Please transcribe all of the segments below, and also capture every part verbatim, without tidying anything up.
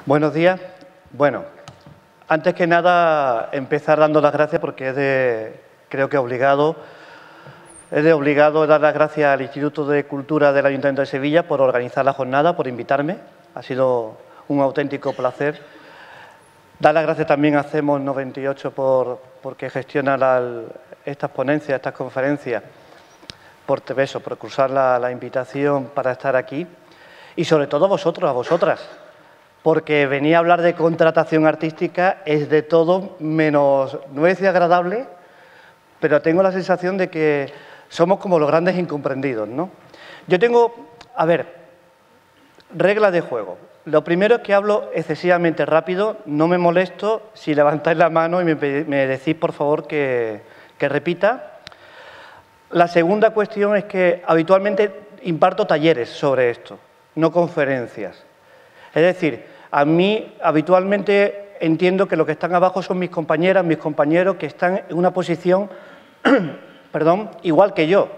Buenos días. Bueno, antes que nada, empezar dando las gracias porque es de, creo que obligado, es de obligado dar las gracias al Instituto de Cultura del Ayuntamiento de Sevilla por organizar la jornada, por invitarme. Ha sido un auténtico placer. Dar las gracias también a CEMOS noventa y ocho por, porque gestiona la, estas ponencias, estas conferencias, por eso, por cursar la, la invitación para estar aquí. Y sobre todo a vosotros, a vosotras, porque venir a hablar de contratación artística es de todo menos, no voy a decir agradable, pero tengo la sensación de que somos como los grandes incomprendidos, ¿no? Yo tengo, a ver, reglas de juego. Lo primero es que hablo excesivamente rápido, no me molesto si levantáis la mano y me, me decís, por favor, que, que repita. La segunda cuestión es que habitualmente imparto talleres sobre esto, no conferencias. Es decir, a mí habitualmente entiendo que los que están abajo son mis compañeras, mis compañeros que están en una posición, perdón, igual que yo.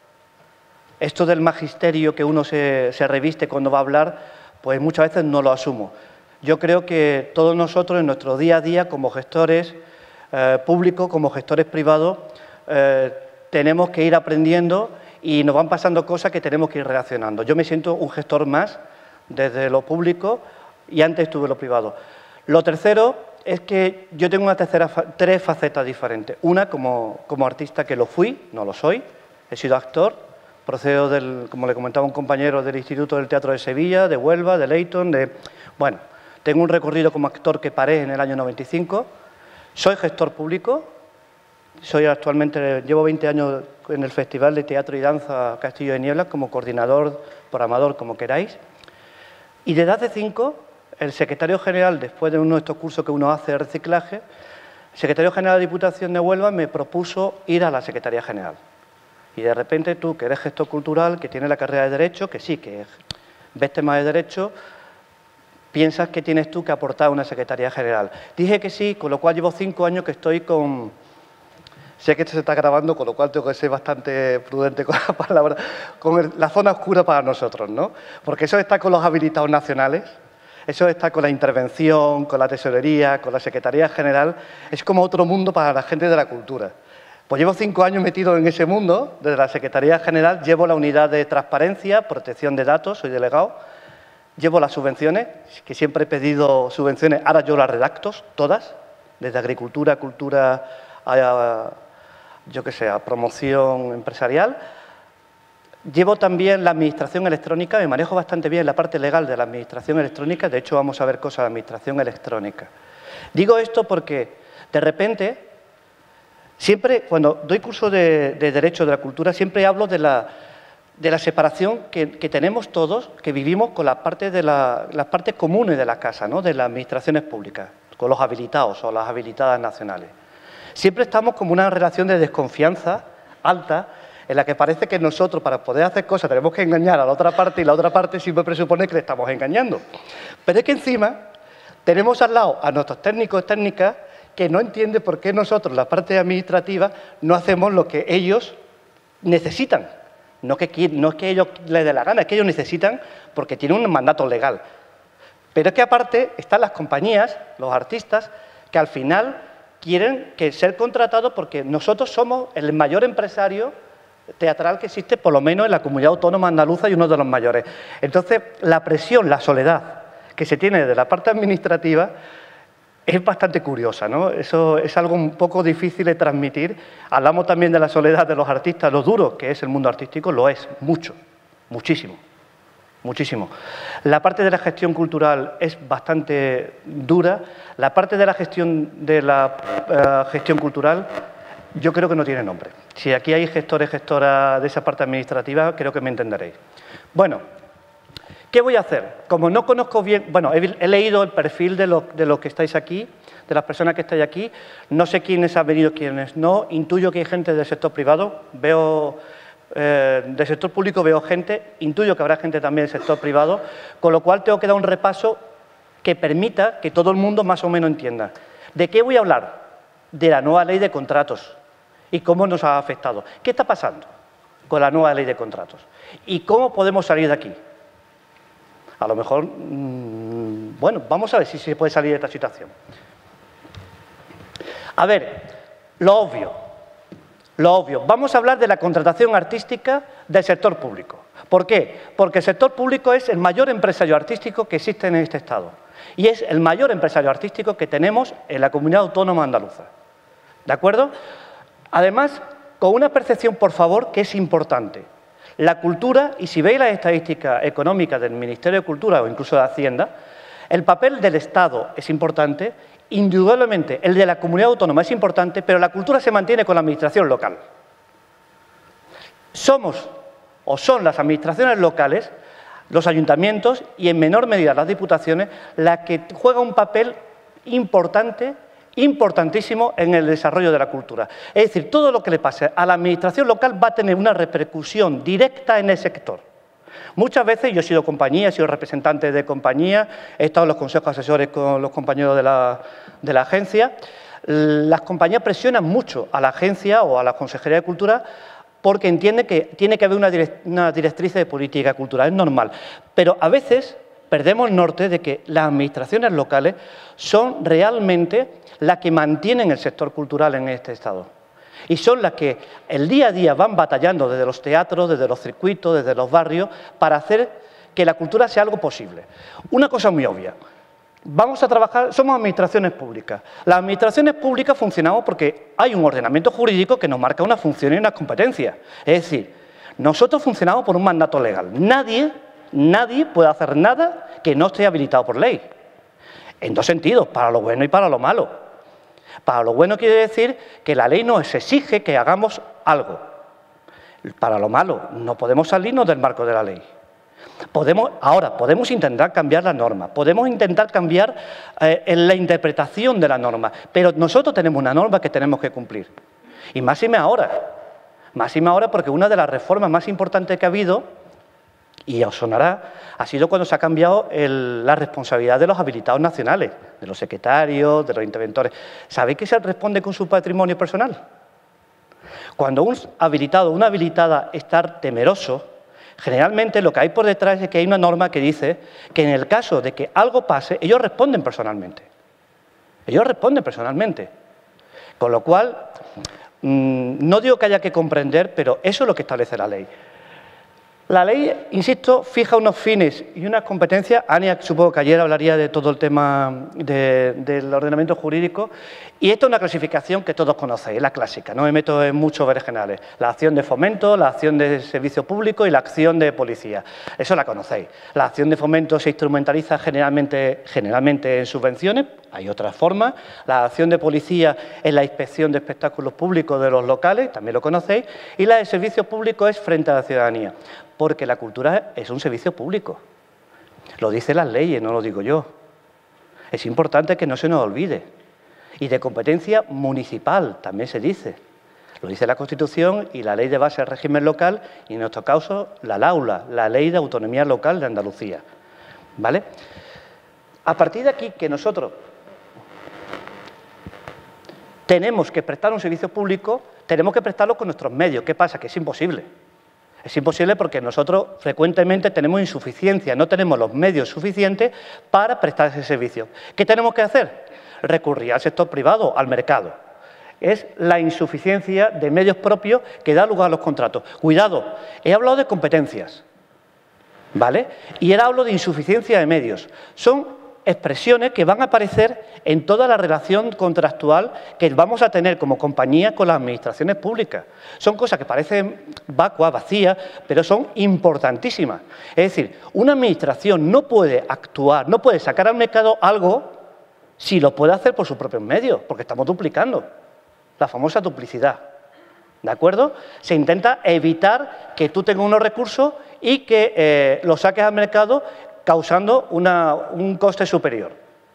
Esto del magisterio que uno se, se reviste cuando va a hablar, pues muchas veces no lo asumo. Yo creo que todos nosotros en nuestro día a día, como gestores eh, públicos, como gestores privados, eh, tenemos que ir aprendiendo y nos van pasando cosas que tenemos que ir reaccionando. Yo me siento un gestor más desde lo público y antes estuve en lo privado. Lo tercero es que yo tengo una tercera, tres facetas diferentes. Una como, como artista que lo fui, no lo soy, he sido actor, procedo del, como le comentaba un compañero, del Instituto del Teatro de Sevilla, de Huelva, de Leyton, de... Bueno, tengo un recorrido como actor que paré en el año noventa y cinco, soy gestor público, soy actualmente, llevo veinte años en el Festival de Teatro y Danza Castillo de Nieblas como coordinador, programador, como queráis, y desde hace cinco, el secretario general, después de uno de estos cursos que uno hace de reciclaje, el secretario general de la Diputación de Huelva me propuso ir a la Secretaría General. Y de repente tú, que eres gestor cultural, que tienes la carrera de Derecho, que sí, que ves temas de Derecho, piensas que tienes tú que aportar a una Secretaría General. Dije que sí, con lo cual llevo cinco años que estoy con... Sé que esto se está grabando, con lo cual tengo que ser bastante prudente con la palabra, con el, la zona oscura para nosotros, ¿no? Porque eso está con los habilitados nacionales, eso está con la intervención, con la tesorería, con la Secretaría General, es como otro mundo para la gente de la cultura. Pues llevo cinco años metido en ese mundo, desde la Secretaría General, llevo la unidad de transparencia, protección de datos, soy delegado, llevo las subvenciones, que siempre he pedido subvenciones, ahora yo las redacto, todas, desde agricultura, cultura, a, yo qué sé, a promoción empresarial. Llevo también la administración electrónica, me manejo bastante bien la parte legal de la administración electrónica, de hecho vamos a ver cosas de administración electrónica. Digo esto porque, de repente, siempre, cuando doy curso de, de Derecho de la Cultura, siempre hablo de la, de la separación que, que tenemos todos, que vivimos con la parte de la, las partes comunes de la casa, ¿no? De las administraciones públicas, con los habilitados o las habilitadas nacionales. Siempre estamos como una relación de desconfianza alta, en la que parece que nosotros, para poder hacer cosas, tenemos que engañar a la otra parte y la otra parte siempre presupone que le estamos engañando. Pero es que encima tenemos al lado a nuestros técnicos y técnicas que no entienden por qué nosotros, la parte administrativa, no hacemos lo que ellos necesitan. No, que, no es que ellos les dé la gana, es que ellos necesitan porque tienen un mandato legal. Pero es que aparte están las compañías, los artistas, que al final quieren que ser contratados porque nosotros somos el mayor empresario teatral que existe, por lo menos en la Comunidad Autónoma Andaluza y uno de los mayores. Entonces, la presión, la soledad que se tiene de la parte administrativa es bastante curiosa, ¿no? Eso es algo un poco difícil de transmitir. Hablamos también de la soledad de los artistas, lo duro que es el mundo artístico, lo es, mucho, muchísimo, muchísimo. La parte de la gestión cultural es bastante dura. La parte de la gestión de la uh, gestión cultural yo creo que no tiene nombre. Si aquí hay gestores, gestoras de esa parte administrativa, creo que me entenderéis. Bueno, ¿qué voy a hacer? Como no conozco bien... Bueno, he, he leído el perfil de los de lo que estáis aquí, de las personas que estáis aquí. No sé quiénes han venido, quiénes no. Intuyo que hay gente del sector privado. Veo... Eh, del sector público veo gente. Intuyo que habrá gente también del sector privado. Con lo cual tengo que dar un repaso que permita que todo el mundo más o menos entienda. ¿De qué voy a hablar? De la nueva ley de contratos y cómo nos ha afectado. ¿Qué está pasando con la nueva ley de contratos? ¿Y cómo podemos salir de aquí? A lo mejor mmm, Bueno, vamos a ver si se puede salir de esta situación. A ver, lo obvio, lo obvio. Vamos a hablar de la contratación artística del sector público. ¿Por qué? Porque el sector público es el mayor empresario artístico que existe en este Estado. Y es el mayor empresario artístico que tenemos en la comunidad autónoma andaluza. ¿De acuerdo? Además, con una percepción, por favor, que es importante. La cultura, y si veis las estadísticas económicas del Ministerio de Cultura o incluso de Hacienda, el papel del Estado es importante, indudablemente el de la comunidad autónoma es importante, pero la cultura se mantiene con la administración local. Somos o son las administraciones locales, los ayuntamientos y en menor medida las diputaciones, las que juegan un papel importante, importantísimo en el desarrollo de la cultura. Es decir, todo lo que le pase a la administración local va a tener una repercusión directa en el sector. Muchas veces, yo he sido compañía, he sido representante de compañía, he estado en los consejos asesores con los compañeros de la, de la agencia. Las compañías presionan mucho a la agencia o a la Consejería de Cultura porque entienden que tiene que haber una, direct, una directriz de política cultural, es normal. Pero a veces perdemos el norte de que las administraciones locales son realmente las que mantienen el sector cultural en este Estado. Y son las que el día a día van batallando desde los teatros, desde los circuitos, desde los barrios, para hacer que la cultura sea algo posible. Una cosa muy obvia, vamos a trabajar, somos administraciones públicas. Las administraciones públicas funcionamos porque hay un ordenamiento jurídico que nos marca una función y unas competencias. Es decir, nosotros funcionamos por un mandato legal. Nadie, nadie puede hacer nada que no esté habilitado por ley. En dos sentidos, para lo bueno y para lo malo. Para lo bueno quiere decir que la ley nos exige que hagamos algo. Para lo malo, no podemos salirnos del marco de la ley. Podemos, ahora, podemos intentar cambiar la norma, podemos intentar cambiar eh, en la interpretación de la norma, pero nosotros tenemos una norma que tenemos que cumplir. Y máxime ahora, máxime ahora porque una de las reformas más importantes que ha habido, y os sonará, ha sido cuando se ha cambiado el, la responsabilidad de los habilitados nacionales, de los secretarios, de los interventores. ¿Sabéis que se responde con su patrimonio personal? Cuando un habilitado o una habilitada está temeroso, generalmente lo que hay por detrás es que hay una norma que dice que en el caso de que algo pase, ellos responden personalmente. Ellos responden personalmente. Con lo cual, mmm, no digo que haya que comprender, pero eso es lo que establece la ley. La ley, insisto, fija unos fines y unas competencias. Ania, supongo que ayer hablaría de todo el tema de, del ordenamiento jurídico. Y esta es una clasificación que todos conocéis, la clásica, no me meto en muchos berenjenales. La acción de fomento, la acción de servicio público y la acción de policía. Eso la conocéis. La acción de fomento se instrumentaliza generalmente, generalmente en subvenciones, hay otras formas. La acción de policía es la inspección de espectáculos públicos de los locales, también lo conocéis. Y la de servicio público es frente a la ciudadanía. Porque la cultura es un servicio público. Lo dicen las leyes, no lo digo yo. Es importante que no se nos olvide. Y de competencia municipal, también se dice. Lo dice la Constitución y la Ley de Base del Régimen Local y en nuestro caso la LAULA, la Ley de Autonomía Local de Andalucía. ¿Vale? A partir de aquí que nosotros tenemos que prestar un servicio público, tenemos que prestarlo con nuestros medios. ¿Qué pasa? Que es imposible. Es imposible porque nosotros frecuentemente tenemos insuficiencia, no tenemos los medios suficientes para prestar ese servicio. ¿Qué tenemos que hacer? Recurrir al sector privado, al mercado. Es la insuficiencia de medios propios que da lugar a los contratos. Cuidado, he hablado de competencias, ¿vale? Y ahora hablo de insuficiencia de medios. Son expresiones que van a aparecer en toda la relación contractual que vamos a tener como compañía con las administraciones públicas. Son cosas que parecen vacuas, vacías, pero son importantísimas. Es decir, una administración no puede actuar, no puede sacar al mercado algo si lo puede hacer por sus propios medios, porque estamos duplicando. La famosa duplicidad. ¿De acuerdo? Se intenta evitar que tú tengas unos recursos y que eh, los saques al mercado causando una, un coste superior.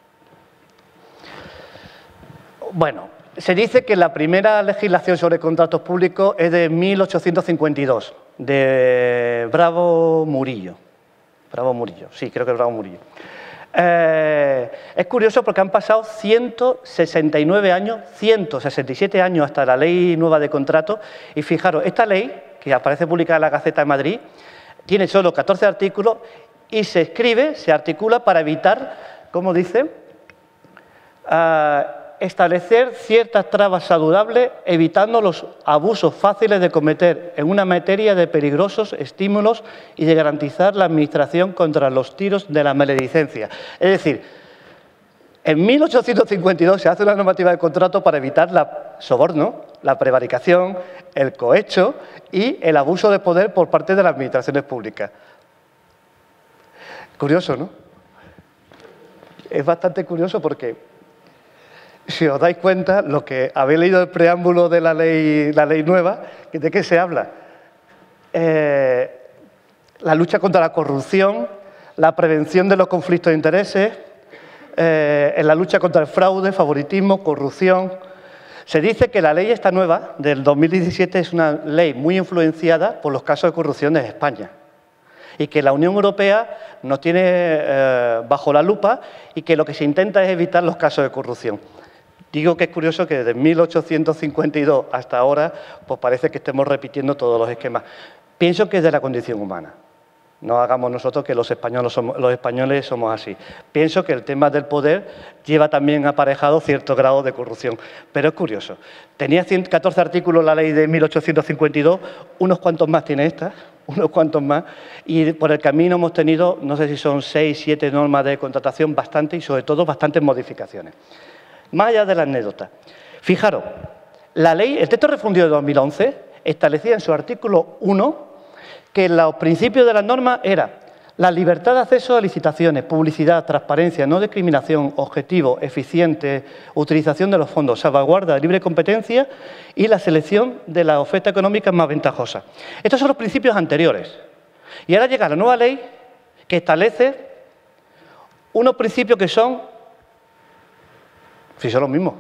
Bueno, se dice que la primera legislación sobre contratos públicos es de mil ochocientos cincuenta y dos, de Bravo Murillo. Bravo Murillo, sí, creo que es Bravo Murillo. Eh, es curioso porque han pasado ciento sesenta y nueve años, ciento sesenta y siete años hasta la ley nueva de contratos. Y fijaros, esta ley, que aparece publicada en la Gaceta de Madrid, tiene solo catorce artículos y se escribe, se articula para evitar como dice, uh, establecer ciertas trabas saludables evitando los abusos fáciles de cometer en una materia de peligrosos estímulos y de garantizar la administración contra los tiros de la maledicencia. Es decir, en mil ochocientos cincuenta y dos se hace una normativa de contrato para evitar el soborno, la prevaricación, el cohecho y el abuso de poder por parte de las administraciones públicas. Curioso, ¿no? Es bastante curioso porque, si os dais cuenta, lo que habéis leído el preámbulo de la ley, la ley nueva, ¿de qué se habla? Eh, la lucha contra la corrupción, la prevención de los conflictos de intereses, eh, en la lucha contra el fraude, favoritismo, corrupción. Se dice que la ley esta nueva, del dos mil diecisiete, es una ley muy influenciada por los casos de corrupción de España y que la Unión Europea nos tiene eh, bajo la lupa y que lo que se intenta es evitar los casos de corrupción. Digo que es curioso que desde mil ochocientos cincuenta y dos hasta ahora pues parece que estemos repitiendo todos los esquemas. Pienso que es de la condición humana. No hagamos nosotros que los españoles somos, los españoles somos así. Pienso que el tema del poder lleva también aparejado cierto grado de corrupción. Pero es curioso. Tenía catorce artículos la ley de mil ochocientos cincuenta y dos, unos cuantos más tiene esta, unos cuantos más, y por el camino hemos tenido, no sé si son seis, siete normas de contratación, bastante y sobre todo bastantes modificaciones. Más allá de la anécdota. Fijaros, la ley, el texto refundido de dos mil once establecía en su artículo uno que los principios de las normas eran la libertad de acceso a licitaciones, publicidad, transparencia, no discriminación, objetivo, eficiente, utilización de los fondos, salvaguarda de libre competencia y la selección de las ofertas económicas más ventajosas. Estos son los principios anteriores. Y ahora llega la nueva ley que establece unos principios que son, si son los mismos.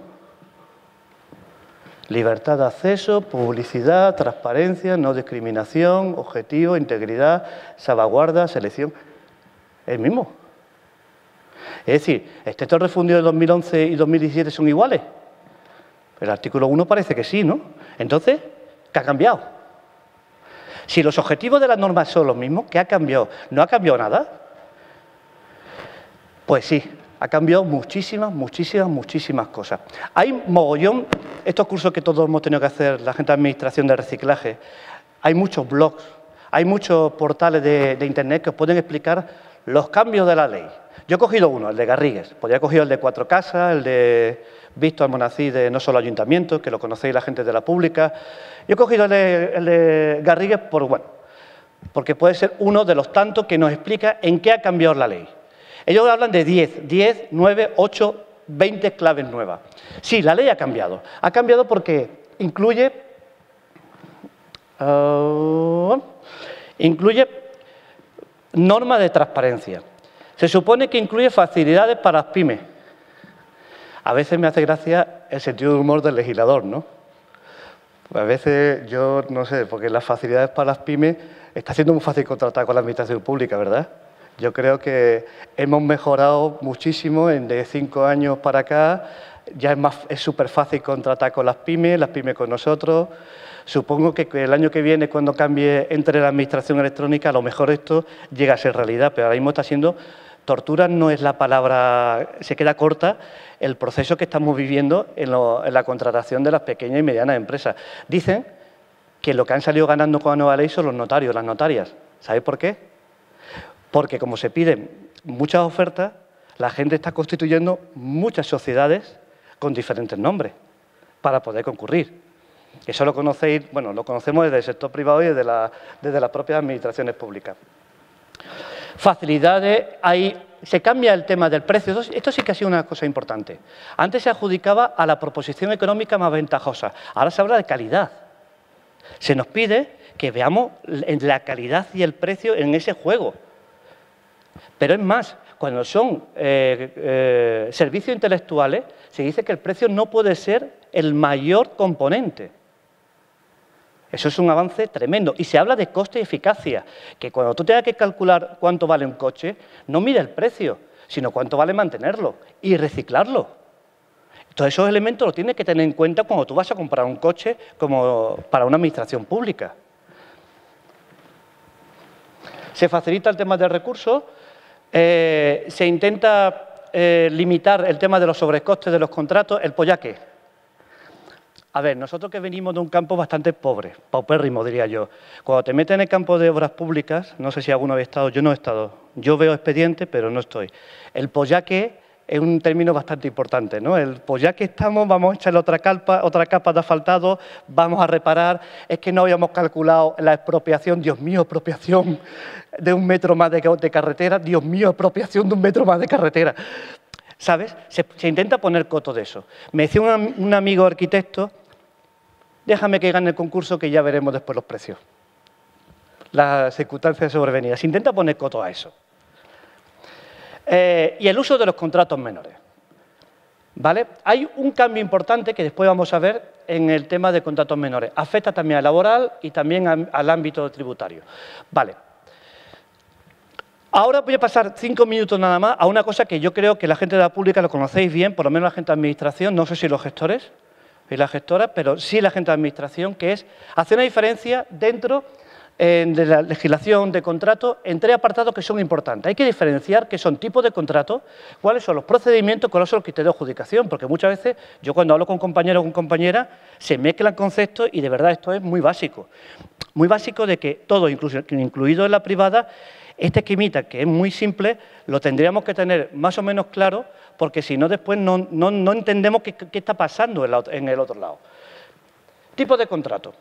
Libertad de acceso, publicidad, transparencia, no discriminación, objetivo, integridad, salvaguarda, selección. Es el mismo. Es decir, ¿el texto refundido de dos mil once y dos mil diecisiete son iguales? El artículo uno parece que sí, ¿no? Entonces, ¿qué ha cambiado? Si los objetivos de las normas son los mismos, ¿qué ha cambiado? ¿No ha cambiado nada? Pues sí. Ha cambiado muchísimas, muchísimas, muchísimas cosas. Hay mogollón, estos cursos que todos hemos tenido que hacer, la gente de administración de reciclaje, hay muchos blogs, hay muchos portales de, de internet que os pueden explicar los cambios de la ley. Yo he cogido uno, el de Garrigues, podría haber cogido el de Cuatro Casas, el de Víctor Almonací de No Solo Ayuntamientos, que lo conocéis la gente de la pública. Yo he cogido el de, el de Garrigues por, bueno, porque puede ser uno de los tantos que nos explica en qué ha cambiado la ley. Ellos hablan de diez, diez, nueve, ocho, veinte claves nuevas. Sí, la ley ha cambiado. Ha cambiado porque incluye, uh, incluye normas de transparencia. Se supone que incluye facilidades para las pymes. A veces me hace gracia el sentido de humor del legislador, ¿no? A veces yo, no sé, porque las facilidades para las pymes está siendo muy fácil contratar con la administración pública, ¿verdad? Yo creo que hemos mejorado muchísimo en de cinco años para acá. Ya es más, es súper fácil contratar con las pymes, las pymes con nosotros. Supongo que el año que viene, cuando cambie entre la administración electrónica, a lo mejor esto llega a ser realidad, pero ahora mismo está siendo tortura, no es la palabra, se queda corta el proceso que estamos viviendo en, lo, en la contratación de las pequeñas y medianas empresas. Dicen que lo que han salido ganando con la nueva ley son los notarios, las notarias. ¿Sabéis por qué? Porque como se piden muchas ofertas, la gente está constituyendo muchas sociedades con diferentes nombres para poder concurrir. Eso lo conocéis, bueno, lo conocemos desde el sector privado y desde, la, desde las propias administraciones públicas. Facilidades, hay, se cambia el tema del precio. Esto sí que ha sido una cosa importante. Antes se adjudicaba a la proposición económica más ventajosa. Ahora se habla de calidad. Se nos pide que veamos la calidad y el precio en ese juego. Pero es más, cuando son eh, eh, servicios intelectuales, se dice que el precio no puede ser el mayor componente. Eso es un avance tremendo. Y se habla de coste y eficacia, que cuando tú tengas que calcular cuánto vale un coche, no mire el precio, sino cuánto vale mantenerlo y reciclarlo. Todos esos elementos los tienes que tener en cuenta cuando tú vas a comprar un coche como para una administración pública. Se facilita el tema de recursos. Eh, se intenta eh, limitar el tema de los sobrecostes de los contratos, el pollaque. A ver, nosotros que venimos de un campo bastante pobre, paupérrimo diría yo, cuando te metes en el campo de obras públicas, no sé si alguno había estado, yo no he estado, yo veo expedientes, pero no estoy. El pollaque es un término bastante importante, ¿no? El pues ya que estamos, vamos a echarle otra capa, otra capa de asfaltado, vamos a reparar, es que no habíamos calculado la expropiación, Dios mío, expropiación de un metro más de, de carretera, Dios mío, expropiación de un metro más de carretera. ¿Sabes? Se, se intenta poner coto de eso. Me decía un, un amigo arquitecto, déjame que gane el concurso que ya veremos después los precios. Las circunstancias sobrevenidas. Se intenta poner coto a eso. Eh, y el uso de los contratos menores. ¿Vale? Hay un cambio importante que después vamos a ver en el tema de contratos menores. Afecta también al laboral y también a, al ámbito tributario. Vale. Ahora voy a pasar cinco minutos nada más a una cosa que yo creo que la gente de la pública lo conocéis bien, por lo menos la gente de administración, no sé si los gestores y las gestoras, pero sí la gente de administración, que es hacer una diferencia dentro de la legislación de contrato en tres apartados que son importantes. Hay que diferenciar qué son tipos de contrato, cuáles son los procedimientos, cuáles son los criterios de adjudicación, porque muchas veces yo cuando hablo con compañeros o con compañeras se mezclan conceptos y de verdad esto es muy básico. Muy básico de que todo, incluido en la privada, este esquemita que es muy simple, lo tendríamos que tener más o menos claro, porque si no después no, no, no entendemos qué, qué está pasando en, la, en el otro lado. Tipos de contrato.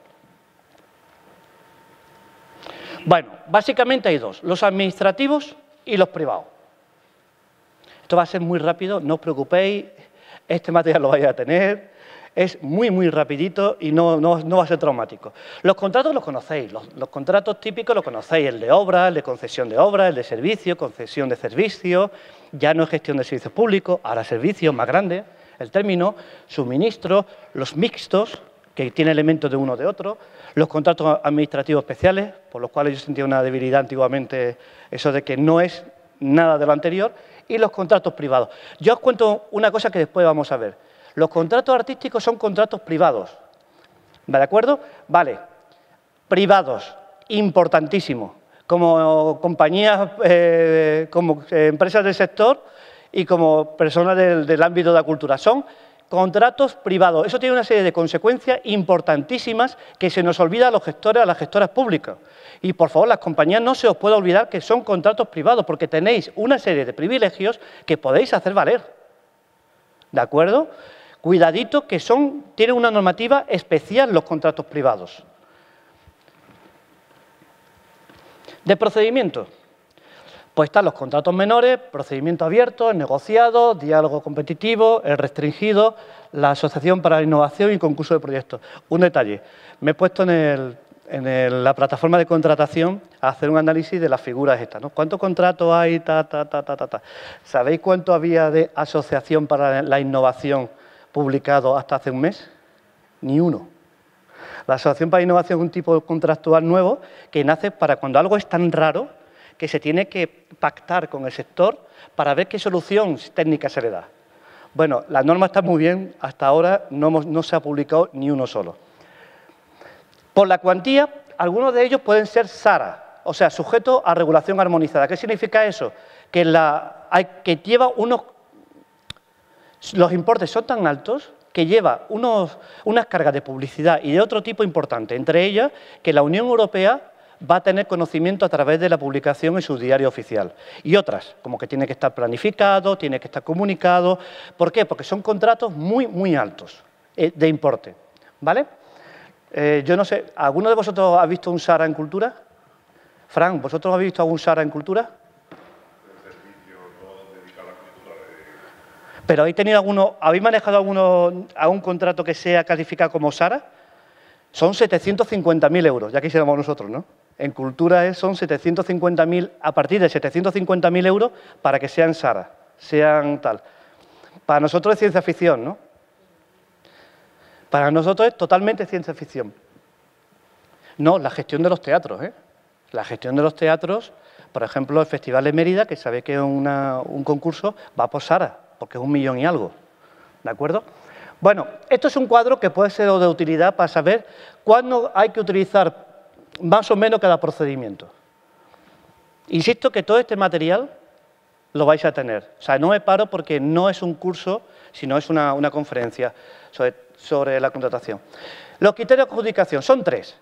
Bueno, básicamente hay dos, los administrativos y los privados. Esto va a ser muy rápido, no os preocupéis, este material lo vais a tener, es muy, muy rapidito y no, no, no va a ser traumático. Los contratos los conocéis, los, los contratos típicos los conocéis, el de obra, el de concesión de obra, el de servicio, concesión de servicio, ya no es gestión de servicios públicos, ahora servicios más grandes, el término, suministro, los mixtos, que tiene elementos de uno o de otro, los contratos administrativos especiales, por los cuales yo sentía una debilidad antiguamente, eso de que no es nada de lo anterior, y los contratos privados. Yo os cuento una cosa que después vamos a ver. Los contratos artísticos son contratos privados, ¿de acuerdo? Vale, privados, importantísimo, como compañías, eh, como empresas del sector y como personas del, del ámbito de la cultura. Son contratos privados. Eso tiene una serie de consecuencias importantísimas que se nos olvida a los gestores, a las gestoras públicas. Y, por favor, las compañías no se os puede olvidar que son contratos privados porque tenéis una serie de privilegios que podéis hacer valer. ¿De acuerdo? Cuidadito que son, tienen una normativa especial los contratos privados. De procedimiento. Pues están los contratos menores, procedimiento abierto, negociado, diálogo competitivo, el restringido, la asociación para la innovación y concurso de proyectos. Un detalle, me he puesto en, el, en el, la plataforma de contratación a hacer un análisis de las figuras estas, ¿no? ¿Cuántos contratos hay? Ta, ta, ta, ta, ta, ta. ¿Sabéis cuánto había de asociación para la innovación publicado hasta hace un mes? Ni uno. La asociación para la innovación es un tipo contractual nuevo que nace para cuando algo es tan raro que se tiene que pactar con el sector para ver qué solución técnica se le da. Bueno, la norma está muy bien, hasta ahora no, hemos, no se ha publicado ni uno solo. Por la cuantía, algunos de ellos pueden ser SARA, o sea, sujetos a regulación armonizada. ¿Qué significa eso? Que, la, hay, que lleva unos... Los importes son tan altos que lleva unos, unas cargas de publicidad y de otro tipo importante, entre ellas que la Unión Europea va a tener conocimiento a través de la publicación en su diario oficial. Y otras, como que tiene que estar planificado, tiene que estar comunicado. ¿Por qué? Porque son contratos muy, muy altos eh, de importe. ¿Vale? Eh, yo no sé, ¿alguno de vosotros ha visto un SARA en cultura? Fran, ¿vosotros habéis visto algún SARA en cultura? El servicio no dedica a la cultura. De... ¿Pero habéis tenido alguno, habéis manejado alguno, algún contrato que sea calificado como SARA? Son setecientos cincuenta mil euros, ya quisiéramos nosotros, ¿no? En cultura son setecientos cincuenta mil, a partir de setecientos cincuenta mil euros para que sean SARA, sean tal. Para nosotros es ciencia ficción, ¿no? Para nosotros es totalmente ciencia ficción. No, la gestión de los teatros, ¿eh? La gestión de los teatros, por ejemplo, el Festival de Mérida, que sabe que es una, un concurso, va por SARA, porque es un millón y algo, ¿de acuerdo? Bueno, esto es un cuadro que puede ser de utilidad para saber cuándo hay que utilizar más o menos cada procedimiento. Insisto que todo este material lo vais a tener. O sea, no me paro porque no es un curso, sino es una, una conferencia sobre, sobre la contratación. Los criterios de adjudicación son tres.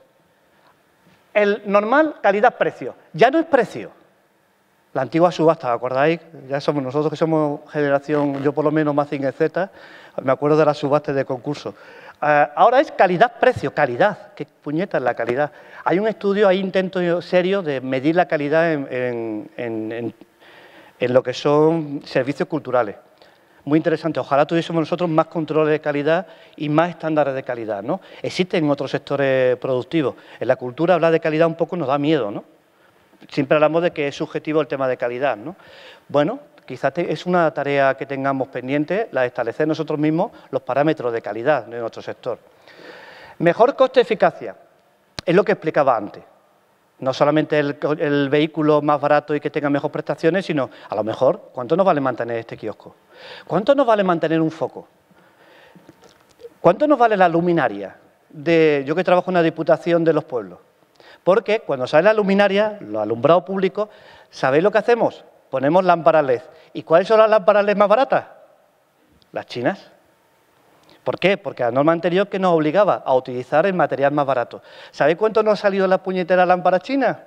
El normal, calidad, precio. Ya no es precio. La antigua subasta, ¿acordáis? Ya somos nosotros que somos generación, yo por lo menos más cinco Z, me acuerdo de las subastas de concurso. Uh, ahora es calidad-precio, calidad. ¿Qué puñeta es la calidad? Hay un estudio, hay intentos serios de medir la calidad en, en, en, en, en lo que son servicios culturales. Muy interesante. Ojalá tuviésemos nosotros más controles de calidad y más estándares de calidad, ¿no? Existen otros sectores productivos. En la cultura hablar de calidad un poco nos da miedo, ¿no? Siempre hablamos de que es subjetivo el tema de calidad, ¿no? Bueno, quizás es una tarea que tengamos pendiente, la de establecer nosotros mismos los parámetros de calidad de nuestro sector. Mejor coste-eficacia, es lo que explicaba antes. No solamente el, el vehículo más barato y que tenga mejores prestaciones, sino, a lo mejor, ¿cuánto nos vale mantener este kiosco? ¿Cuánto nos vale mantener un foco? ¿Cuánto nos vale la luminaria? De, yo que trabajo en una diputación de los pueblos. Porque cuando sale la luminaria, los alumbrados públicos, ¿sabéis lo que hacemos? Ponemos lámparas L E D. ¿Y cuáles son las lámparas L E D más baratas? Las chinas. ¿Por qué? Porque la norma anterior que nos obligaba a utilizar el material más barato. ¿Sabéis cuánto nos ha salido la puñetera lámpara china?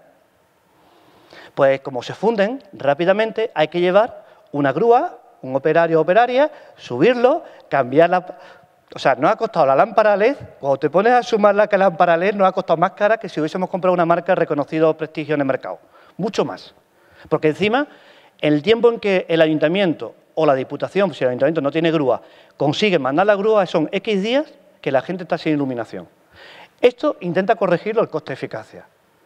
Pues como se funden rápidamente, hay que llevar una grúa, un operario o operaria, subirlo, cambiar la... O sea, nos ha costado la lámpara L E D, cuando te pones a sumar la lámpara L E D, nos ha costado más cara que si hubiésemos comprado una marca de reconocido prestigio en el mercado. Mucho más. Porque encima, en el tiempo en que el ayuntamiento o la diputación, si el ayuntamiento no tiene grúa, consigue mandar la grúa, son X días que la gente está sin iluminación. Esto intenta corregirlo el coste de eficacia.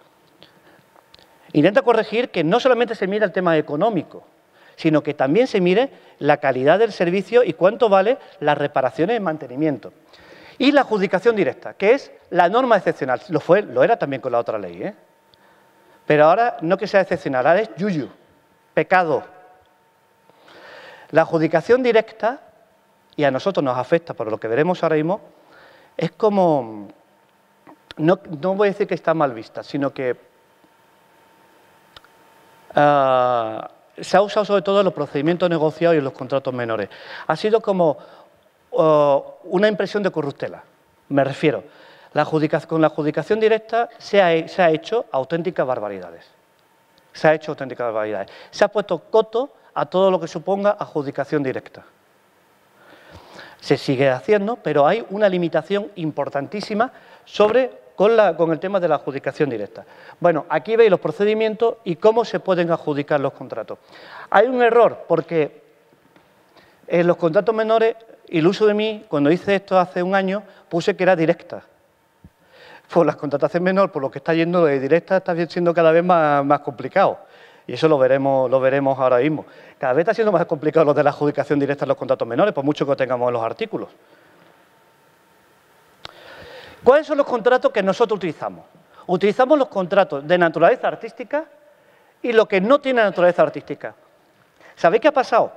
Intenta corregir que no solamente se mira el tema económico, sino que también se mire la calidad del servicio y cuánto vale las reparaciones y mantenimiento. Y la adjudicación directa, que es la norma excepcional. Lo fue, lo era también con la otra ley, ¿eh? Pero ahora no que sea excepcional, ahora es yuyu, pecado. La adjudicación directa, y a nosotros nos afecta por lo que veremos ahora mismo, es como, no, no voy a decir que está mal vista, sino que uh, se ha usado sobre todo en los procedimientos negociados y en los contratos menores. Ha sido como uh, una impresión de corruptela. Me refiero, la adjudicación, con la adjudicación directa se ha, se ha hecho auténticas barbaridades. Se ha hecho auténticas barbaridades. Se ha puesto coto a todo lo que suponga adjudicación directa. Se sigue haciendo, pero hay una limitación importantísima sobre, con, la, con el tema de la adjudicación directa. Bueno, aquí veis los procedimientos y cómo se pueden adjudicar los contratos. Hay un error, porque en los contratos menores, iluso de mí, cuando hice esto hace un año, puse que era directa. Pues la contratación menor, por lo que está yendo de directa, está siendo cada vez más, más complicado. Y eso lo veremos, lo veremos ahora mismo. Cada vez está siendo más complicado lo de la adjudicación directa en los contratos menores, por mucho que lo tengamos en los artículos. ¿Cuáles son los contratos que nosotros utilizamos? Utilizamos los contratos de naturaleza artística y lo que no tiene naturaleza artística. ¿Sabéis qué ha pasado?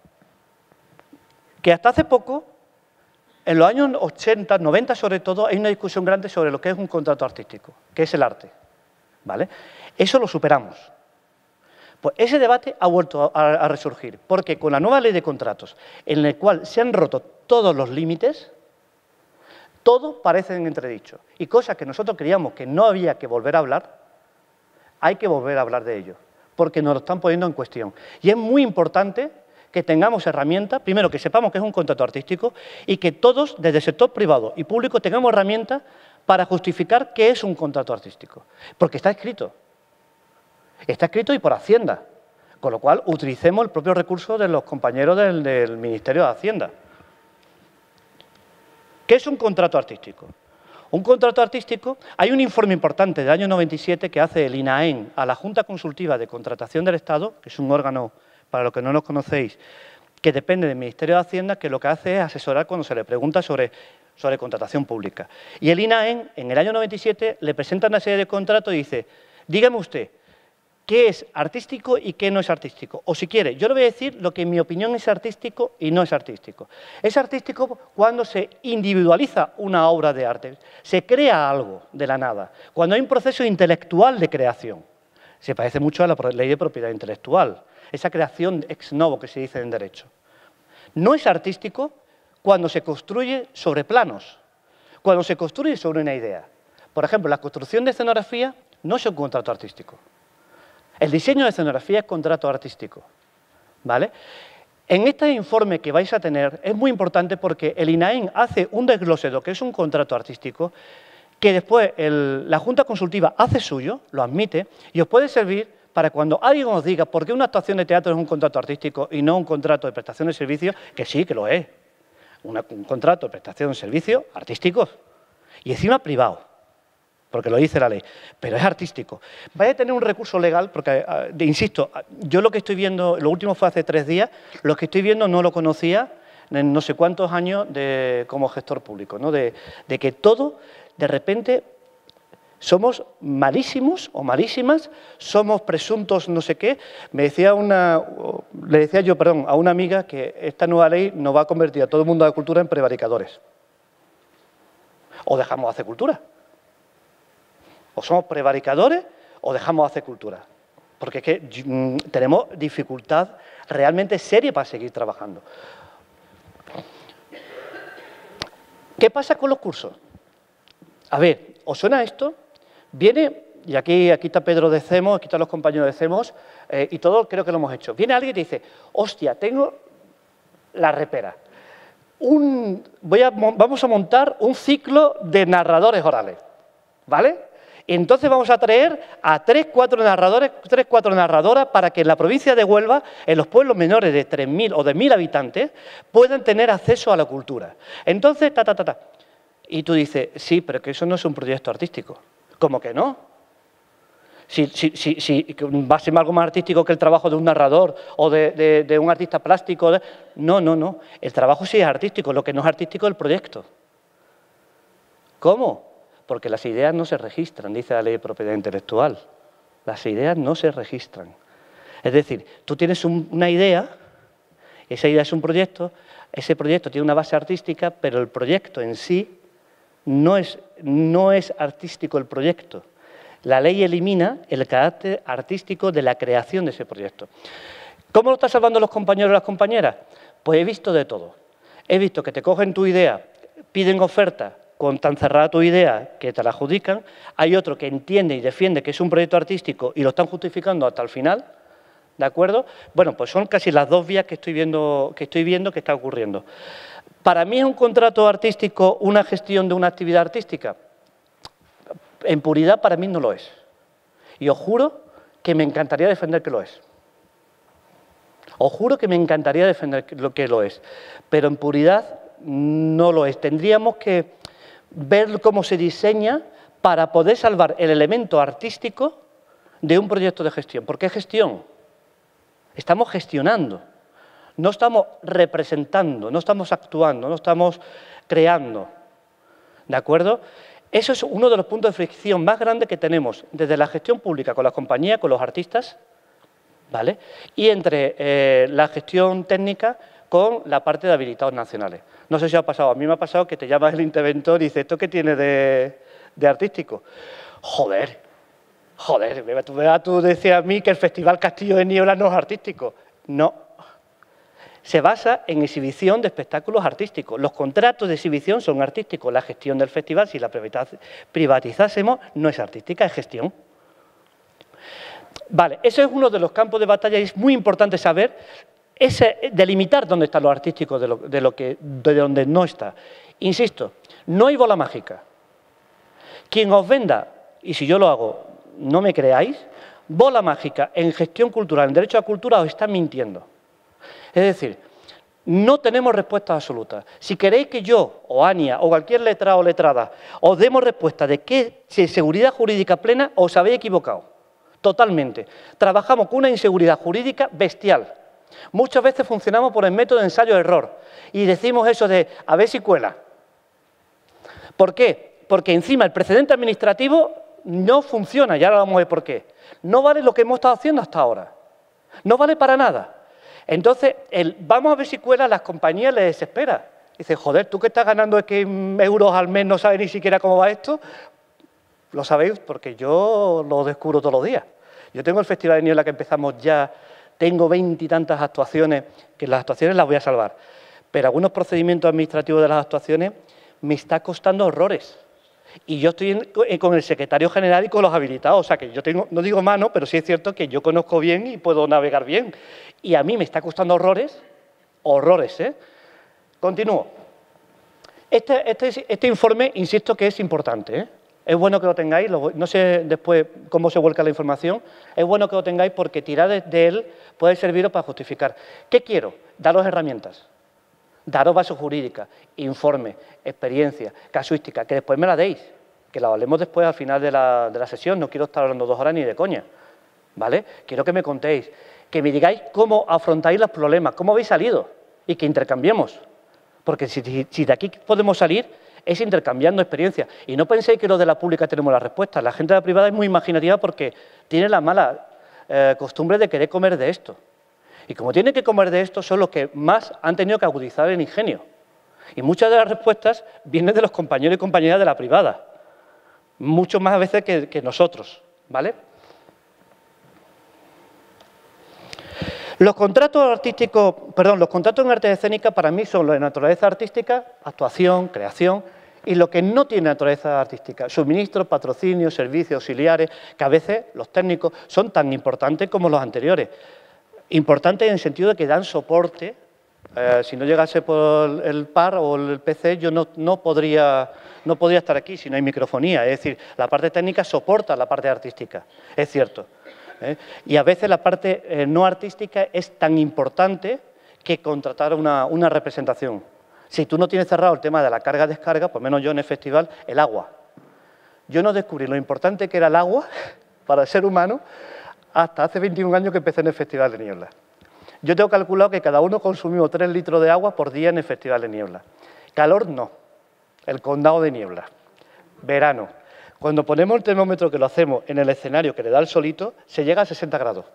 Que hasta hace poco, en los años ochenta, noventa sobre todo, hay una discusión grande sobre lo que es un contrato artístico, que es el arte, ¿vale? Eso lo superamos. Pues ese debate ha vuelto a, a resurgir, porque con la nueva ley de contratos, en la cual se han roto todos los límites, todo parece en entredicho. Y cosas que nosotros creíamos que no había que volver a hablar, hay que volver a hablar de ello, porque nos lo están poniendo en cuestión. Y es muy importante que tengamos herramientas, primero que sepamos que es un contrato artístico y que todos, desde el sector privado y público, tengamos herramientas para justificar qué es un contrato artístico, porque está escrito. Está escrito y por Hacienda, con lo cual utilicemos el propio recurso de los compañeros del, del Ministerio de Hacienda. ¿Qué es un contrato artístico? Un contrato artístico, hay un informe importante del año noventa y siete que hace el INAEN a la Junta Consultiva de Contratación del Estado, que es un órgano, para los que no lo conocéis, que depende del Ministerio de Hacienda, que lo que hace es asesorar cuando se le pregunta sobre, sobre contratación pública. Y el INAEN, en el año noventa y siete, le presenta una serie de contratos y dice, dígame usted, ¿qué es artístico y qué no es artístico? O si quiere, yo le voy a decir lo que en mi opinión es artístico y no es artístico. Es artístico cuando se individualiza una obra de arte, se crea algo de la nada, cuando hay un proceso intelectual de creación. Se parece mucho a la ley de propiedad intelectual. esa creación ex novo que se dice en derecho. No es artístico cuando se construye sobre planos, cuando se construye sobre una idea. Por ejemplo, la construcción de escenografía no es un contrato artístico. El diseño de escenografía es contrato artístico, ¿vale? En este informe que vais a tener es muy importante porque el INAEM hace un desglose de lo que es un contrato artístico que después el, la Junta Consultiva hace suyo, lo admite, y os puede servir para cuando alguien os diga por qué una actuación de teatro es un contrato artístico y no un contrato de prestación de servicios, que sí, que lo es. Una, un contrato de prestación de servicios artísticos y encima privado, porque lo dice la ley, pero es artístico. Vais a tener un recurso legal, porque, de, insisto, yo lo que estoy viendo, lo último fue hace tres días, lo que estoy viendo no lo conocía en no sé cuántos años de, como gestor público, ¿no? de, de que todo, de repente, somos malísimos o malísimas, somos presuntos no sé qué. Me decía una, le decía yo, perdón, a una amiga que esta nueva ley nos va a convertir a todo el mundo de la cultura en prevaricadores. O dejamos de hacer cultura. O somos prevaricadores o dejamos de hacer cultura. Porque es que mmm, tenemos dificultad realmente seria para seguir trabajando. ¿Qué pasa con los cursos? A ver, ¿os suena esto? Viene, y aquí, aquí está Pedro de CEMOS, aquí están los compañeros de CEMOS, eh, y todos creo que lo hemos hecho. Viene alguien y te dice, hostia, tengo la repera. Un, voy a, vamos a montar un ciclo de narradores orales, ¿vale? Y entonces vamos a traer a tres, cuatro narradores, tres, cuatro narradoras para que en la provincia de Huelva, en los pueblos menores de tres mil o de mil habitantes, puedan tener acceso a la cultura. Entonces, ta, ta, ta, ta. Y tú dices, sí, pero que eso no es un proyecto artístico. ¿Cómo que no? Si, si, si, si va a ser algo más artístico que el trabajo de un narrador o de, de, de un artista plástico. De... No, no, no. El trabajo sí es artístico, lo que no es artístico es el proyecto. ¿Cómo? Porque las ideas no se registran, dice la ley de propiedad intelectual. Las ideas no se registran. Es decir, tú tienes un, una idea, esa idea es un proyecto, ese proyecto tiene una base artística, pero el proyecto en sí no es, no es artístico el proyecto. La ley elimina el carácter artístico de la creación de ese proyecto. ¿Cómo lo están salvando los compañeros y las compañeras? Pues he visto de todo. He visto que te cogen tu idea, piden oferta con tan cerrada tu idea que te la adjudican. Hay otro que entiende y defiende que es un proyecto artístico y lo están justificando hasta el final. ¿De acuerdo? Bueno, pues son casi las dos vías que estoy viendo que, estoy viendo que está ocurriendo. ¿Para mí es un contrato artístico una gestión de una actividad artística? En puridad para mí no lo es. Y os juro que me encantaría defender que lo es. Os juro que me encantaría defender lo que lo es. Pero en puridad no lo es. Tendríamos que ver cómo se diseña para poder salvar el elemento artístico de un proyecto de gestión. ¿Por qué gestión? Estamos gestionando. No estamos representando, no estamos actuando, no estamos creando. ¿De acuerdo? Eso es uno de los puntos de fricción más grandes que tenemos desde la gestión pública con las compañías, con los artistas, ¿vale? Y entre eh, la gestión técnica con la parte de habilitados nacionales. No sé si os ha pasado, a mí me ha pasado que te llamas el interventor y dices, ¿esto qué tiene de, de artístico? Joder, joder, tú, tú decías a mí que el Festival Castillo de Niebla no es artístico. No. Se basa en exhibición de espectáculos artísticos. Los contratos de exhibición son artísticos. La gestión del festival, si la privatizásemos, no es artística, es gestión. Vale, ese es uno de los campos de batalla y es muy importante saber, ese, delimitar dónde está lo artístico de, lo, de, lo que, de donde no está. Insisto, no hay bola mágica. Quien os venda, y si yo lo hago, no me creáis, bola mágica en gestión cultural, en derecho a cultura, os está mintiendo. Es decir, no tenemos respuestas absolutas. Si queréis que yo, o Ania, o cualquier letrado o letrada, os demos respuesta de qué es seguridad jurídica plena, os habéis equivocado. Totalmente. Trabajamos con una inseguridad jurídica bestial. Muchas veces funcionamos por el método de ensayo-error y decimos eso de a ver si cuela. ¿Por qué? Porque encima el precedente administrativo no funciona, y ahora vamos a ver por qué. No vale lo que hemos estado haciendo hasta ahora. No vale para nada. Entonces, el, vamos a ver si cuela, a las compañías les desespera. Dice, joder, tú que estás ganando X euros al mes, no sabes ni siquiera cómo va esto. Lo sabéis porque yo lo descubro todos los días. Yo tengo el Festival de Niebla que empezamos ya tengo veintitantas actuaciones, que las actuaciones las voy a salvar, pero algunos procedimientos administrativos de las actuaciones me está costando horrores. Y yo estoy en, con el secretario general y con los habilitados, o sea que yo tengo, no digo mano, pero sí es cierto que yo conozco bien y puedo navegar bien. Y a mí me está costando horrores, horrores, ¿eh? Continúo. Este, este, este informe, insisto que es importante, ¿eh? Es bueno que lo tengáis, lo, no sé después cómo se vuelca la información, es bueno que lo tengáis porque tirar de, de él puede serviros para justificar. ¿Qué quiero? Daros herramientas. Daros base jurídica, informe, experiencia, casuística, que después me la deis, que la hablemos después al final de la, de la sesión, no quiero estar hablando dos horas ni de coña, ¿vale? Quiero que me contéis, que me digáis cómo afrontáis los problemas, cómo habéis salido y que intercambiemos, porque si, si de aquí podemos salir es intercambiando experiencias y no penséis que los de la pública tenemos la respuesta, la gente de la privada es muy imaginativa porque tiene la mala eh, costumbre de querer comer de esto. Y como tienen que comer de esto, son los que más han tenido que agudizar el ingenio. Y muchas de las respuestas vienen de los compañeros y compañeras de la privada. Mucho más a veces que, que nosotros, ¿vale? Los contratos artísticos, perdón, los contratos en arte escénica para mí son los de naturaleza artística, actuación, creación, y lo que no tiene naturaleza artística, suministros, patrocinios, servicios, auxiliares, que a veces los técnicos son tan importantes como los anteriores. Importante en el sentido de que dan soporte. Eh, si no llegase por el par o el P C, yo no, no, podría, no podría estar aquí si no hay microfonía. Es decir, la parte técnica soporta la parte artística, es cierto. ¿eh? Y a veces la parte eh, no artística es tan importante que contratar una, una representación. Si tú no tienes cerrado el tema de la carga-descarga, por lo menos yo en el festival, el agua. Yo no descubrí lo importante que era el agua para el ser humano hasta hace veintiún años que empecé en el Festival de Niebla. Yo tengo calculado que cada uno consumimos tres litros de agua por día en el Festival de Niebla. Calor no, el condado de Niebla. Verano. Cuando ponemos el termómetro, que lo hacemos en el escenario que le da el solito, se llega a sesenta grados.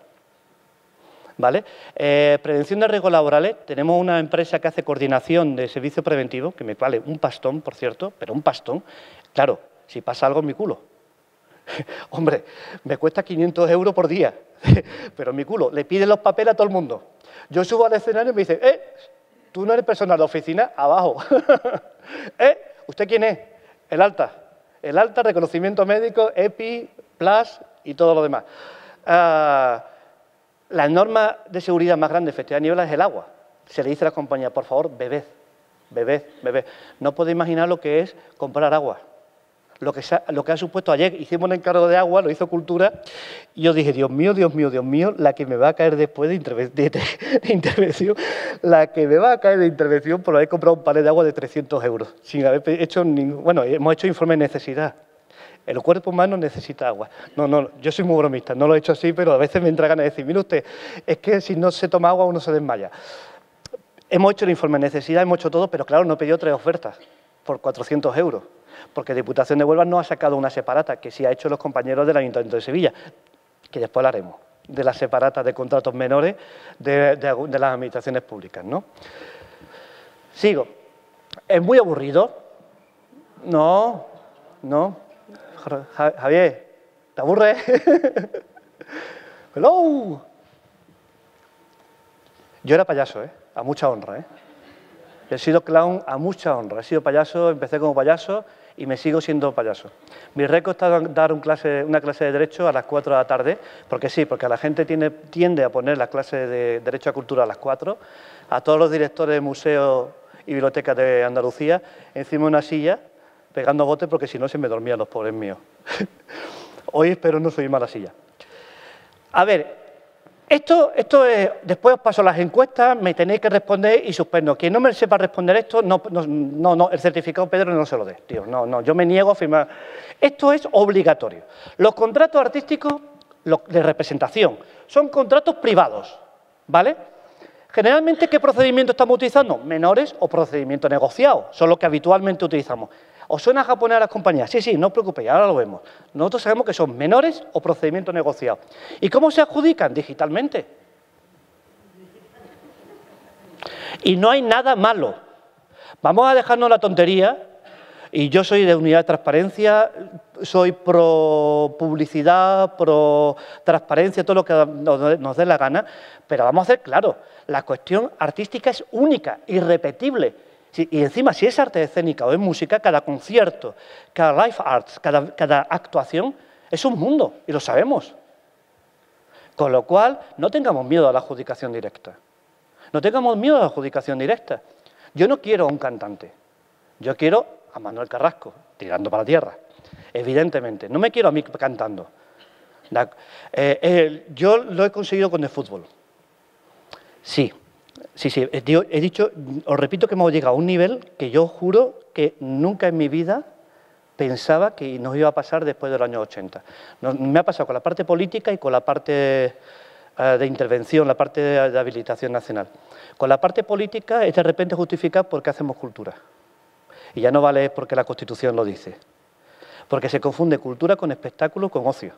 ¿Vale? Eh, prevención de riesgos laborales. Tenemos una empresa que hace coordinación de servicios preventivos, que me vale un pastón, por cierto, pero un pastón. Claro, si pasa algo en mi culo. Hombre, me cuesta quinientos euros por día, pero en mi culo, le piden los papeles a todo el mundo. Yo subo al escenario y me dicen, eh, tú no eres personal de oficina, abajo. eh, ¿usted quién es? El alta. El alta, reconocimiento médico, E P I, Plus y todo lo demás. Uh, la norma de seguridad más grande del Festival de Niebla es el agua. Se le dice a la compañía, por favor, bebed, bebed, bebed. No podéis imaginar lo que es comprar agua. Lo que, ha, lo que ha supuesto ayer, hicimos un encargo de agua, lo hizo Cultura, y yo dije, Dios mío, Dios mío, Dios mío, la que me va a caer después de, interve de, de, de intervención, la que me va a caer de intervención por haber comprado un palet de agua de trescientos euros, sin haber hecho ningún, bueno, hemos hecho informe de necesidad. El cuerpo humano necesita agua. No, no, yo soy muy bromista, no lo he hecho así, pero a veces me entra ganas de decir, mire usted, es que si no se toma agua uno se desmaya. Hemos hecho el informe de necesidad, hemos hecho todo, pero claro, no he pedido tres ofertas por cuatrocientos euros. Porque Diputación de Huelva no ha sacado una separata, que sí ha hecho los compañeros del Ayuntamiento de Sevilla, que después la haremos, de las separatas de contratos menores de, de, de las administraciones públicas, ¿no? Sigo. ¿Es muy aburrido? No, no. Javier, ¿te aburre? ¡Hello! Yo era payaso, ¿eh? A mucha honra, ¿eh? He sido clown a mucha honra. He sido payaso, empecé como payaso y me sigo siendo payaso. Mi récord está dar un clase, una clase de Derecho a las cuatro de la tarde, porque sí, porque la gente tiene, tiende a poner la clase de Derecho a Cultura a las cuatro, a todos los directores de museos y bibliotecas de Andalucía, encima de una silla, pegando botes, porque si no se me dormían los pobres míos. Hoy espero no subirme a la silla. A ver, esto, esto es, después os paso las encuestas, me tenéis que responder y suspendo. Quien no me sepa responder esto, no, no, no, no el certificado Pedro no se lo dé, tío. No, no, yo me niego a firmar. Esto es obligatorio. Los contratos artísticos los de representación son contratos privados, ¿vale? Generalmente, ¿qué procedimiento estamos utilizando? Menores o procedimiento negociado, son los que habitualmente utilizamos. ¿Os suena japonés a las compañías? Sí, sí, no os preocupéis, ahora lo vemos. Nosotros sabemos que son menores o procedimientos negociados. ¿Y cómo se adjudican? Digitalmente. Y no hay nada malo. Vamos a dejarnos la tontería, y yo soy de unidad de transparencia, soy pro publicidad, pro transparencia, todo lo que nos, nos dé la gana, pero vamos a ser claros, la cuestión artística es única, irrepetible. Y encima, si es arte escénica o es música, cada concierto, cada live arts, cada, cada actuación es un mundo, y lo sabemos. Con lo cual, no tengamos miedo a la adjudicación directa. No tengamos miedo a la adjudicación directa. Yo no quiero a un cantante, yo quiero a Manuel Carrasco, tirando para la tierra, evidentemente. No me quiero a mí cantando. La, eh, eh, yo lo he conseguido con el fútbol. Sí, sí, sí. He, he dicho, os repito que hemos llegado a un nivel que yo juro que nunca en mi vida pensaba que nos iba a pasar después de los años ochenta. No, me ha pasado con la parte política y con la parte uh, de intervención, la parte de, de habilitación nacional. Con la parte política es de repente justificar por qué hacemos cultura. Y ya no vale porque la Constitución lo dice. Porque se confunde cultura con espectáculo, con ocio.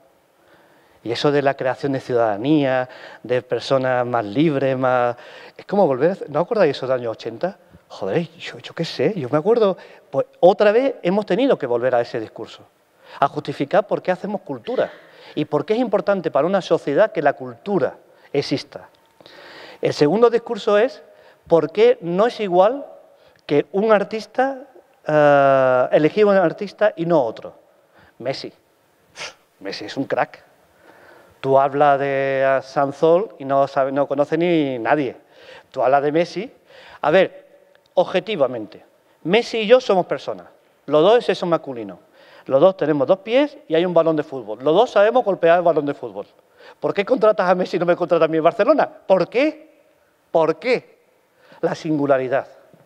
Y eso de la creación de ciudadanía, de personas más libres, más... Es como volver... ¿No acordáis eso de los años ochenta? Joder, yo, yo qué sé, yo me acuerdo... Pues otra vez hemos tenido que volver a ese discurso. A justificar por qué hacemos cultura. Y por qué es importante para una sociedad que la cultura exista. El segundo discurso es por qué no es igual que un artista... Uh, elegir un artista y no otro. Messi. Messi es un crack. Tú hablas de Sanzol y no, sabe, no conoce ni nadie. Tú hablas de Messi. A ver, objetivamente, Messi y yo somos personas. Los dos es sexo masculino. Los dos tenemos dos pies y hay un balón de fútbol. Los dos sabemos golpear el balón de fútbol. ¿Por qué contratas a Messi y no me contratas a mí en Barcelona? ¿Por qué? ¿Por qué? La singularidad.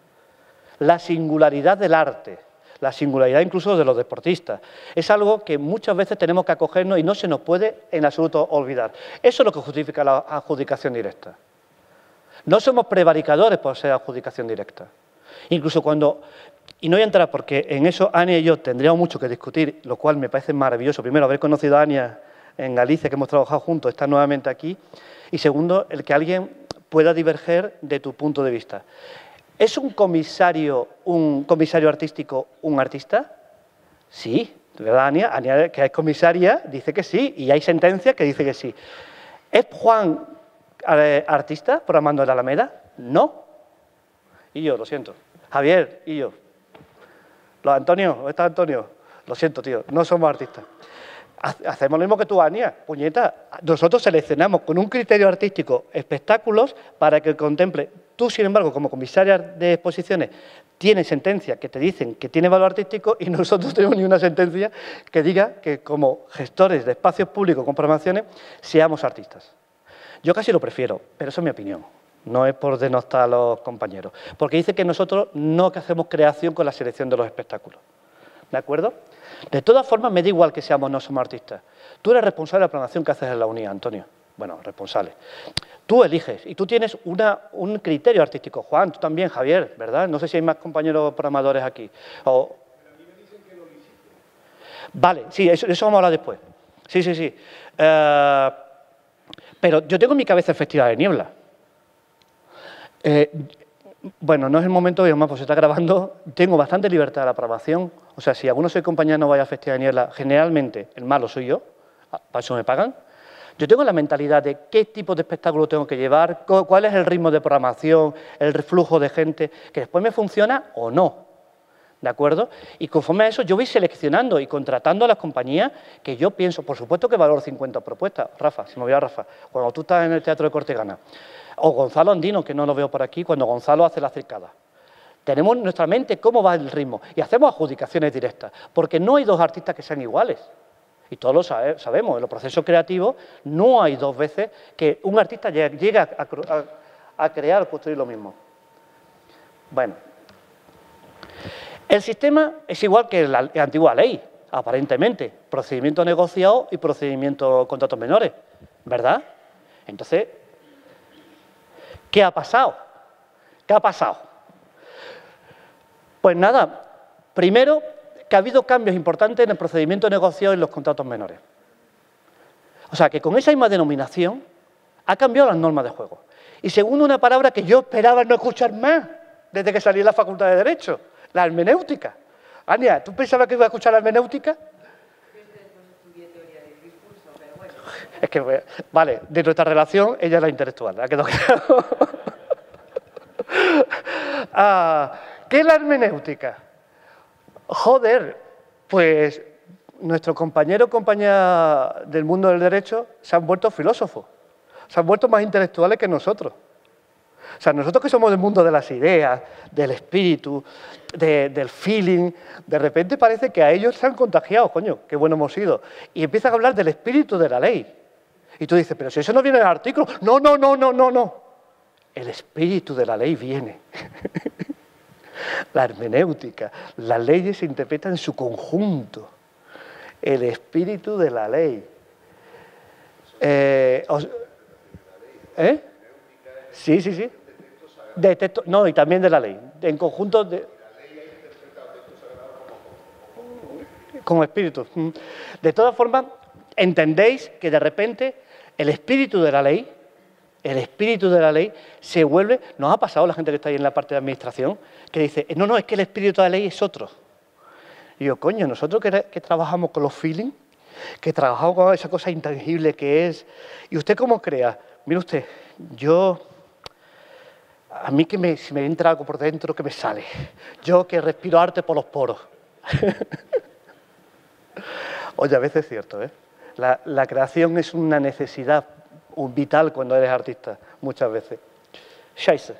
La singularidad del arte, la singularidad incluso de los deportistas. Es algo que muchas veces tenemos que acogernos y no se nos puede en absoluto olvidar. Eso es lo que justifica la adjudicación directa. No somos prevaricadores por ser adjudicación directa. Incluso cuando, y no voy a entrar porque en eso Ania y yo tendríamos mucho que discutir, lo cual me parece maravilloso. Primero, haber conocido a Ania en Galicia, que hemos trabajado juntos, estar nuevamente aquí. Y segundo, el que alguien pueda diverger de tu punto de vista. ¿Es un comisario, un comisario artístico un artista? Sí, ¿verdad, Ania? Ania, que es comisaria, dice que sí, y hay sentencias que dicen que sí. ¿Es Juan eh, artista por Armando de la Alameda? No. Y yo, lo siento. Javier, y yo. Los Antonio, ¿dónde está Antonio? Lo siento, tío, no somos artistas. Hacemos lo mismo que tú, Ania. Puñeta, nosotros seleccionamos con un criterio artístico espectáculos para que contemple. Tú, sin embargo, como comisaria de exposiciones, tienes sentencias que te dicen que tiene valor artístico y nosotros no tenemos ni una sentencia que diga que como gestores de espacios públicos con programaciones seamos artistas. Yo casi lo prefiero, pero eso es mi opinión. No es por denostar a los compañeros. Porque dice que nosotros no que hacemos creación con la selección de los espectáculos. ¿De acuerdo? De todas formas, me da igual que seamos o no somos artistas. Tú eres responsable de la programación que haces en la unidad, Antonio. Bueno, responsable. Tú eliges y tú tienes una, un criterio artístico. Juan, tú también, Javier, ¿verdad? No sé si hay más compañeros programadores aquí. O... Pero a mí me dicen que lo visiten. Vale, sí, eso, eso vamos a hablar después. Sí, sí, sí. Uh, pero yo tengo en mi cabeza el Festival de Niebla. Eh, bueno, no es el momento, además, pues se está grabando. Tengo bastante libertad de la programación. O sea, si alguno soy compañero no vaya al Festival de Niebla, generalmente el malo soy yo, para eso me pagan. Yo tengo la mentalidad de qué tipo de espectáculo tengo que llevar, cuál es el ritmo de programación, el flujo de gente, que después me funciona o no, ¿de acuerdo? Y conforme a eso yo voy seleccionando y contratando a las compañías que yo pienso, por supuesto que valoro cincuenta propuestas, Rafa, si me voy a Rafa, cuando tú estás en el Teatro de Cortegana, o Gonzalo Andino, que no lo veo por aquí, cuando Gonzalo hace la cercada. Tenemos en nuestra mente cómo va el ritmo y hacemos adjudicaciones directas, porque no hay dos artistas que sean iguales. Y todos lo sabe, sabemos, en los procesos creativos no hay dos veces que un artista llegue a, a, a crear o construir lo mismo. Bueno, el sistema es igual que la, la antigua ley, aparentemente, procedimiento negociado y procedimiento contratos menores, ¿verdad? Entonces, ¿qué ha pasado? ¿Qué ha pasado? Pues nada, primero, que ha habido cambios importantes en el procedimiento negociado y en los contratos menores. O sea, que con esa misma denominación ha cambiado las normas de juego. Y segundo, una palabra que yo esperaba no escuchar más desde que salí de la Facultad de Derecho, la hermenéutica. Ania, ¿tú pensabas que iba a escuchar la hermenéutica? Es que, vale, de nuestra relación, ella es la intelectual, ¿ha quedado claro? ah, ¿Qué es la hermenéutica? Joder, pues nuestros compañeros o compañeras del mundo del derecho se han vuelto filósofos, se han vuelto más intelectuales que nosotros. O sea, nosotros que somos del mundo de las ideas, del espíritu, de, del feeling, de repente parece que a ellos se han contagiado, coño, qué bueno hemos sido. Y empiezan a hablar del espíritu de la ley. Y tú dices, pero si eso no viene en el artículo. No, no, no, no, no, no. El espíritu de la ley viene. La hermenéutica, las leyes se interpretan en su conjunto. El espíritu de la ley. Eh, os, ¿Eh? Sí, sí, sí. De texto, no, y también de la ley. En conjunto de... Como espíritu. De todas formas, entendéis que de repente el espíritu de la ley, el espíritu de la ley se vuelve... Nos ha pasado la gente que está ahí en la parte de administración, que dice, no, no, es que el espíritu de la ley es otro. Y yo, coño, nosotros que, que trabajamos con los feelings, que trabajamos con esa cosa intangible que es... ¿Y usted cómo crea? Mire usted, yo... A mí que me, si me entra algo por dentro, que me sale. Yo que respiro arte por los poros. Oye, a veces es cierto, ¿eh? La, la creación es una necesidad vital cuando eres artista, muchas veces. Scheiße.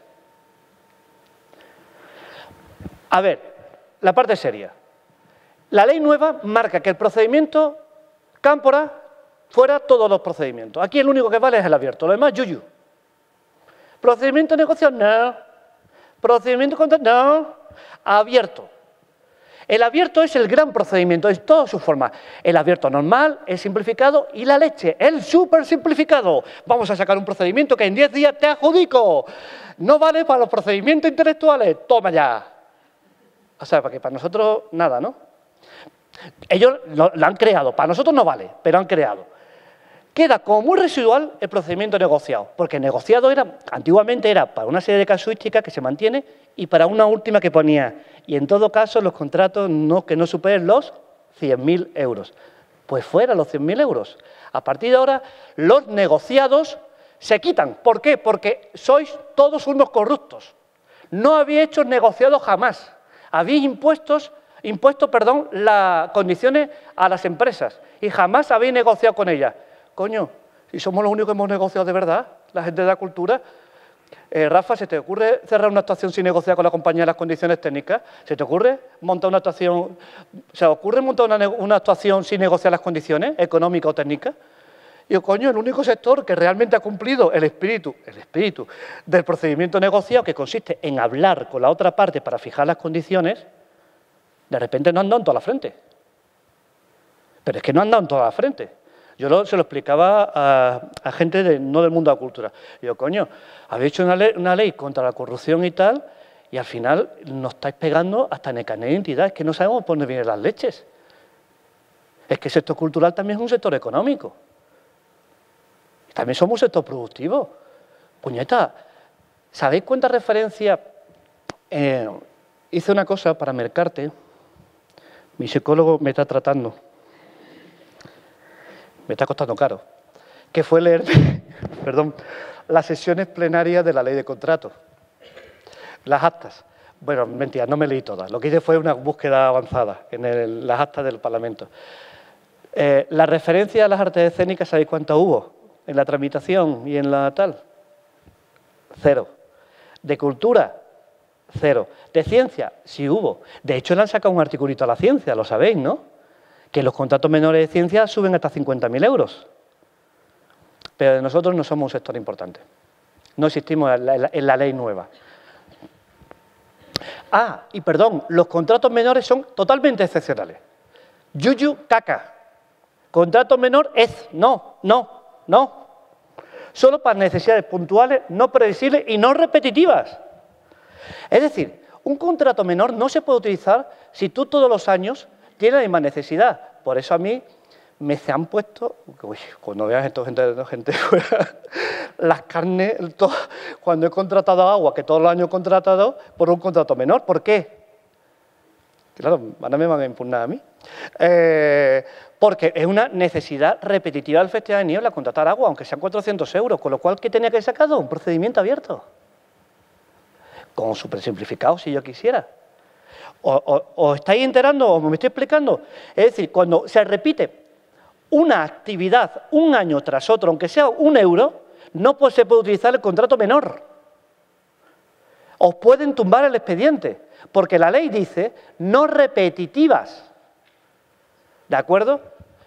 A ver, la parte seria. La ley nueva marca que el procedimiento cámpora fuera todos los procedimientos. Aquí el único que vale es el abierto, lo demás, yuyu. Procedimiento de negociación, no. Procedimiento contra, no. Abierto. El abierto es el gran procedimiento, en todas sus formas. El abierto normal, el simplificado y la leche, el súper simplificado. Vamos a sacar un procedimiento que en diez días te adjudico. No vale para los procedimientos intelectuales. Toma ya. O sea, porque para nosotros nada, ¿no? Ellos lo, lo han creado. Para nosotros no vale, pero han creado. Queda como muy residual el procedimiento negociado, porque negociado era, antiguamente era para una serie de casuísticas que se mantiene y para una última que ponía. Y en todo caso los contratos no, que no superen los cien mil euros. Pues fuera los cien mil euros. A partir de ahora los negociados se quitan. ¿Por qué? Porque sois todos unos corruptos. No habéis hecho negociados jamás. Habéis impuestos, impuesto perdón, las condiciones a las empresas y jamás habéis negociado con ellas. Coño, si somos los únicos que hemos negociado de verdad, la gente de la cultura. Eh, Rafa, ¿se te ocurre cerrar una actuación sin negociar con la compañía de las condiciones técnicas? ¿Se te ocurre montar una actuación, ¿se ocurre montar una, una actuación sin negociar las condiciones económicas o técnicas? Y yo, coño, el único sector que realmente ha cumplido el espíritu, el espíritu del procedimiento negociado, que consiste en hablar con la otra parte para fijar las condiciones, de repente no han dado en toda la frente. Pero es que no han dado en toda la frente. Yo lo, se lo explicaba a, a gente de, no del mundo de la cultura. Y yo, coño, habéis hecho una ley, una ley contra la corrupción y tal, y al final nos estáis pegando hasta en el carnet de identidad. Es que no sabemos por dónde vienen las leches. Es que el sector cultural también es un sector económico. También somos un sector productivo. Puñeta, ¿sabéis cuántas referencias? Eh, hice una cosa para Mercarte. Mi psicólogo me está tratando. Me está costando caro, que fue leer, perdón, las sesiones plenarias de la ley de contratos, las actas. Bueno, mentira, no me leí todas. Lo que hice fue una búsqueda avanzada en el, las actas del Parlamento. Eh, la referencia a las artes escénicas, ¿sabéis cuántas hubo en la tramitación y en la tal? Cero. De cultura, cero. De ciencia, sí hubo. De hecho, le han sacado un articulito a la ciencia, lo sabéis, ¿no? Que los contratos menores de ciencia suben hasta cincuenta mil euros. Pero nosotros no somos un sector importante. No existimos en la, en la ley nueva. Ah, y perdón, los contratos menores son totalmente excepcionales. Yuyu, caca. Contrato menor es no, no, no. Solo para necesidades puntuales, no previsibles y no repetitivas. Es decir, un contrato menor no se puede utilizar si tú todos los años tiene la misma necesidad. Por eso a mí me se han puesto, uy, cuando veas esto, gente, gente fuera, las carnes, todo, cuando he contratado agua, que todos los años he contratado por un contrato menor. ¿Por qué? Claro, ahora me van a impugnar a mí. Eh, porque es una necesidad repetitiva del Festival de Niebla contratar agua, aunque sean cuatrocientos euros, con lo cual, ¿qué tenía que haber sacado? Un procedimiento abierto. Con súper simplificado, si yo quisiera. O, o, ¿Os estáis enterando o me estoy explicando? Es decir, cuando se repite una actividad un año tras otro, aunque sea un euro, no se puede utilizar el contrato menor. Os pueden tumbar el expediente, porque la ley dice no repetitivas. ¿De acuerdo?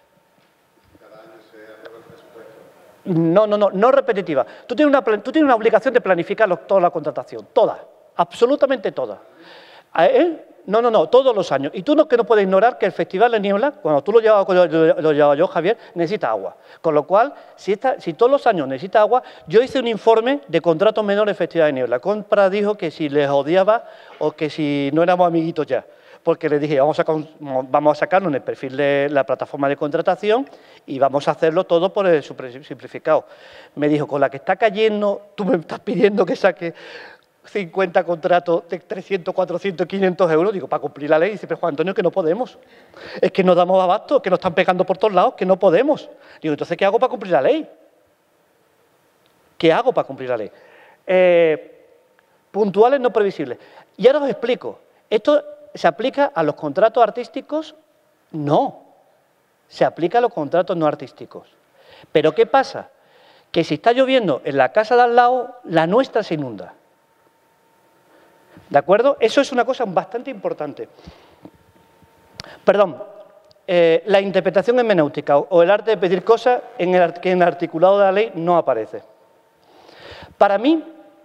No, no, no, no repetitiva. Tú tienes una, tú tienes una obligación de planificar toda la contratación, toda, absolutamente toda. ¿Eh? No, no, no, todos los años. Y tú no, que no puedes ignorar que el Festival de Niebla, cuando tú lo llevas, lo, lo llevaba yo, Javier, necesita agua. Con lo cual, si, esta, si todos los años necesita agua, yo hice un informe de contratos menores del Festival de Niebla. Compra dijo que si les odiaba o que si no éramos amiguitos ya. Porque le dije, vamos a, vamos a sacarlo en el perfil de la plataforma de contratación y vamos a hacerlo todo por el simplificado. Me dijo, con la que está cayendo, tú me estás pidiendo que saque cincuenta contratos de trescientos, cuatrocientos, quinientos euros. Digo, para cumplir la ley. Dice, pero Juan Antonio, que no podemos. Es que no damos abasto, que nos están pegando por todos lados, que no podemos. Digo, entonces, ¿qué hago para cumplir la ley? ¿Qué hago para cumplir la ley? Eh, puntuales no previsibles. Y ahora os explico. Esto ¿se aplica a los contratos artísticos? No. Se aplica a los contratos no artísticos. ¿Pero qué pasa? Que si está lloviendo en la casa de al lado, la nuestra se inunda. ¿De acuerdo? Eso es una cosa bastante importante. Perdón, eh, la interpretación hermenéutica o el arte de pedir cosas en el, que en el articulado de la ley no aparece. Para mí,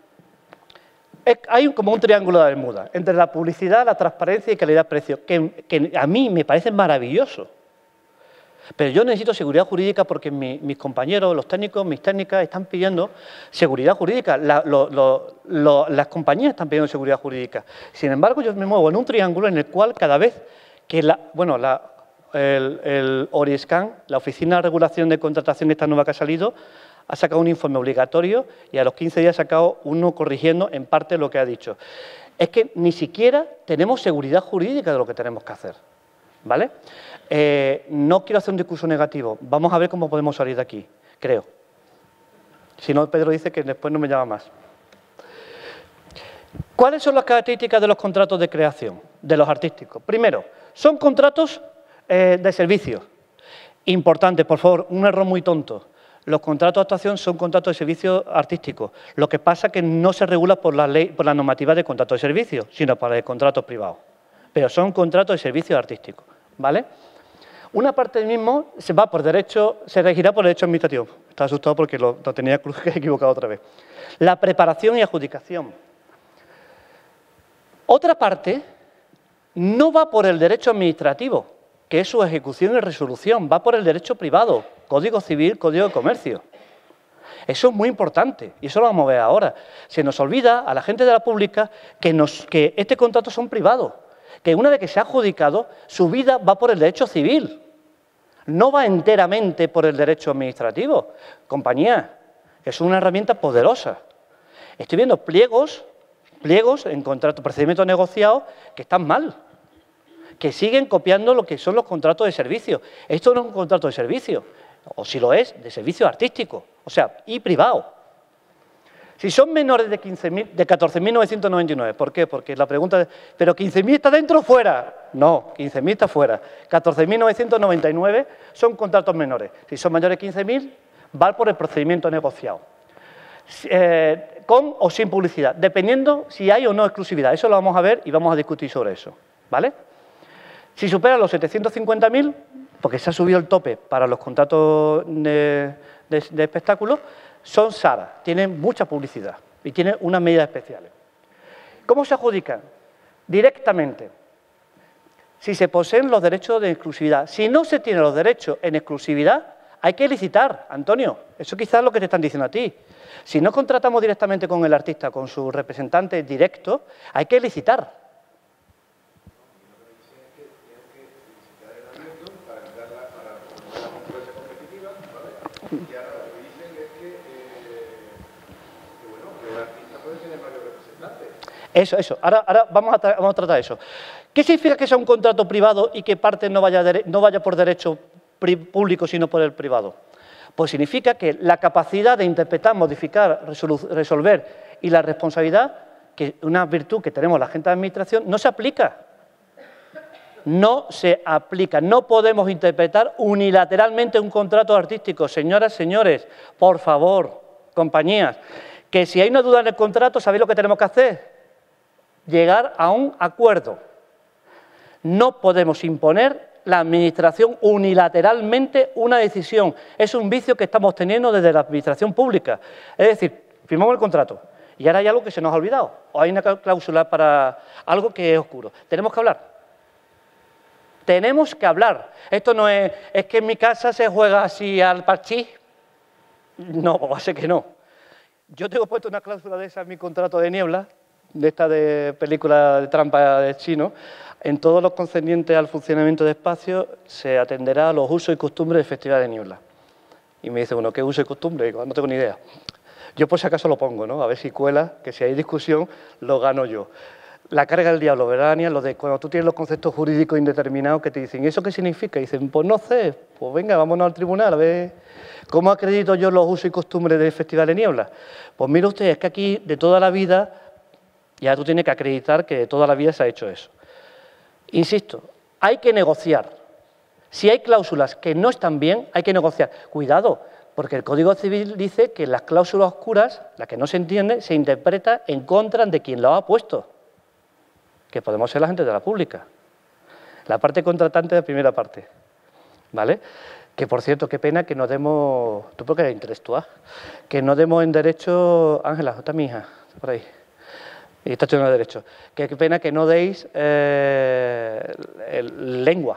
hay como un triángulo de Bermuda entre la publicidad, la transparencia y calidad-precio, que, que a mí me parece maravilloso. Pero yo necesito seguridad jurídica porque mi, mis compañeros, los técnicos, mis técnicas, están pidiendo seguridad jurídica. La, lo, lo, lo, las compañías están pidiendo seguridad jurídica. Sin embargo, yo me muevo en un triángulo en el cual cada vez que la, bueno, la, el, el ORISCAN, la Oficina de Regulación de Contratación, esta nueva que ha salido, ha sacado un informe obligatorio y a los quince días ha sacado uno corrigiendo en parte lo que ha dicho. Es que ni siquiera tenemos seguridad jurídica de lo que tenemos que hacer. ¿Vale? Eh, no quiero hacer un discurso negativo. Vamos a ver cómo podemos salir de aquí, creo. Si no, Pedro dice que después no me llama más. ¿Cuáles son las características de los contratos de creación, de los artísticos? Primero, son contratos eh, de servicios. Importante, por favor, un error muy tonto. Los contratos de actuación son contratos de servicios artísticos. Lo que pasa es que no se regula por la ley, por la normativa de contratos de servicios, sino por el contrato privado. Pero son contratos de servicios artísticos. ¿Vale? Una parte del mismo se va por derecho, se regirá por derecho administrativo. Estaba asustado porque lo, lo tenía equivocado otra vez. La preparación y adjudicación. Otra parte no va por el derecho administrativo, que es su ejecución y resolución, va por el derecho privado, Código Civil, Código de Comercio. Eso es muy importante y eso lo vamos a ver ahora. Se nos olvida a la gente de la pública que, nos, que este contrato son privados. Que una vez que se ha adjudicado, su vida va por el derecho civil, no va enteramente por el derecho administrativo. Compañía, es una herramienta poderosa. Estoy viendo pliegos, pliegos en contrato, procedimientos negociados que están mal, que siguen copiando lo que son los contratos de servicio. Esto no es un contrato de servicio, o si lo es, de servicio artístico, o sea, y privado. Si son menores de, quince mil, de catorce mil novecientos noventa y nueve, ¿por qué? Porque la pregunta es, ¿pero quince mil está dentro o fuera? No, quince mil está fuera. catorce mil novecientos noventa y nueve son contratos menores. Si son mayores de quince mil, va por el procedimiento negociado. Eh, con o sin publicidad, dependiendo si hay o no exclusividad. Eso lo vamos a ver y vamos a discutir sobre eso. ¿Vale? Si supera los setecientos cincuenta mil, porque se ha subido el tope para los contratos de, de, de espectáculos, son S A R A, tienen mucha publicidad y tienen unas medidas especiales. ¿Cómo se adjudican? Directamente, si se poseen los derechos de exclusividad. Si no se tienen los derechos en exclusividad, hay que licitar, Antonio. Eso quizás es lo que te están diciendo a ti. Si no contratamos directamente con el artista, con su representante directo, hay que licitar. Eso, eso. Ahora, ahora vamos, a vamos a tratar eso. ¿Qué significa que sea un contrato privado y que parte no vaya, no vaya por derecho público, sino por el privado? Pues significa que la capacidad de interpretar, modificar, resolver y la responsabilidad, que es una virtud que tenemos la gente de administración, no se aplica. No se aplica. No podemos interpretar unilateralmente un contrato artístico. Señoras, señores, por favor, compañías, que si hay una duda en el contrato, ¿sabéis lo que tenemos que hacer? Llegar a un acuerdo. No podemos imponer la administración unilateralmente una decisión. Es un vicio que estamos teniendo desde la administración pública. Es decir, firmamos el contrato y ahora hay algo que se nos ha olvidado o hay una cláusula para algo que es oscuro. Tenemos que hablar. Tenemos que hablar. Esto no es, es que en mi casa se juega así al parchís. No, va a ser que no. Yo tengo puesto una cláusula de esa en mi contrato de Niebla, de esta de película de trampa de chino. En todos los concernientes al funcionamiento de espacios se atenderá a los usos y costumbres del Festival de Niebla. Y me dice uno, ¿qué uso y costumbre? Y digo, no tengo ni idea. Yo por si acaso lo pongo, ¿no? A ver si cuela, que si hay discusión, lo gano yo. La carga del diablo, ¿verdad, Ania? Lo de cuando tú tienes los conceptos jurídicos indeterminados que te dicen, ¿eso qué significa? Y dicen, pues no sé, pues venga, vámonos al tribunal a ver cómo acredito yo los usos y costumbres del Festival de Niebla. Pues mire usted, es que aquí de toda la vida, ya tú tienes que acreditar que de toda la vida se ha hecho eso. Insisto, hay que negociar. Si hay cláusulas que no están bien, hay que negociar. Cuidado, porque el Código Civil dice que las cláusulas oscuras, las que no se entienden, se interpreta en contra de quien lo ha puesto, que podemos ser la gente de la pública. La parte contratante de la primera parte, ¿vale? Que, por cierto, qué pena que no demos... ¿Tú por qué eres intelectual? Que no demos en derecho... Ángela, ¿dónde está mi hija? Está por ahí. Y está estudiando derecho. Que qué pena que no deis eh, el, lengua.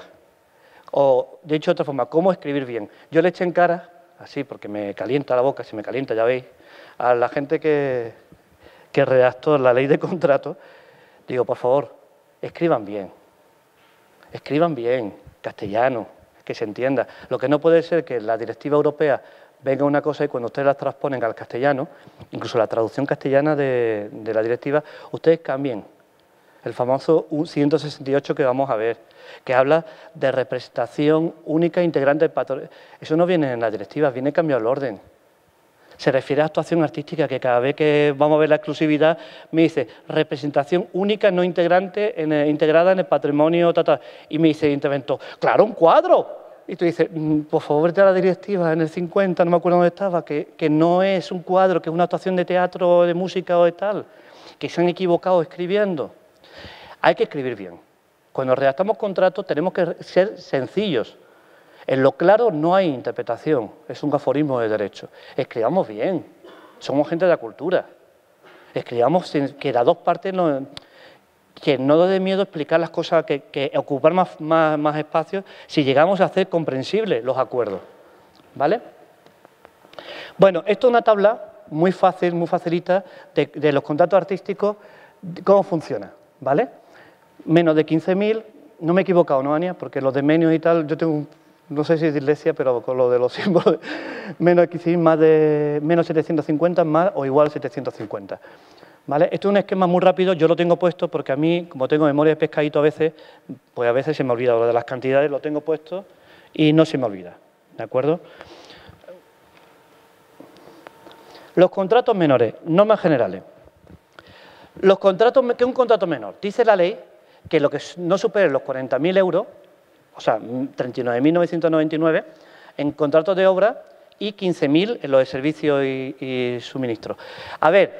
O, de hecho, de otra forma, cómo escribir bien. Yo le eché en cara, así, porque me calienta la boca, si me calienta, ya veis, a la gente que, que redactó la ley de contrato. Digo, por favor, escriban bien, escriban bien, castellano, que se entienda. Lo que no puede ser que la directiva europea venga una cosa y cuando ustedes la transponen al castellano, incluso la traducción castellana de, de la directiva, ustedes cambien. El famoso ciento sesenta y ocho que vamos a ver, que habla de representación única e integrante del patrón. Eso no viene en la directiva, viene cambiado el orden. Se refiere a actuación artística, que cada vez que vamos a ver la exclusividad me dice representación única, no integrante, en el, integrada en el patrimonio, tata, y me dice el interventor, claro, un cuadro. Y tú dices, por favor, vete a la directiva, en el cincuenta, no me acuerdo dónde estaba, que, que no es un cuadro, que es una actuación de teatro, de música o de tal, que se han equivocado escribiendo. Hay que escribir bien. Cuando redactamos contratos tenemos que ser sencillos. En lo claro no hay interpretación, es un aforismo de derecho. Escribamos bien, somos gente de la cultura. Escribamos que las dos partes, no, que no dé miedo explicar las cosas, que, que ocupar más, más, más espacios, si llegamos a hacer comprensibles los acuerdos. ¿Vale? Bueno, esto es una tabla muy fácil, muy facilita, de, de los contratos artísticos, cómo funciona. ¿Vale? Menos de quince mil, no me he equivocado, ¿no, Ania? Porque los de menos y tal, yo tengo un... No sé si es dislexia, pero con lo de los símbolos, menos de quince mil, más de menos setecientos cincuenta, más o igual setecientos cincuenta. ¿Vale? Esto es un esquema muy rápido, yo lo tengo puesto porque a mí, como tengo memoria de pescadito a veces, pues a veces se me olvida lo de las cantidades, lo tengo puesto y no se me olvida. ¿De acuerdo? Los contratos menores, normas generales. Los contratos, ¿qué es un contrato menor? Dice la ley que lo que no supere los cuarenta mil euros, o sea, treinta y nueve mil novecientos noventa y nueve en contratos de obra y quince mil en los de servicios y, y suministros. A ver,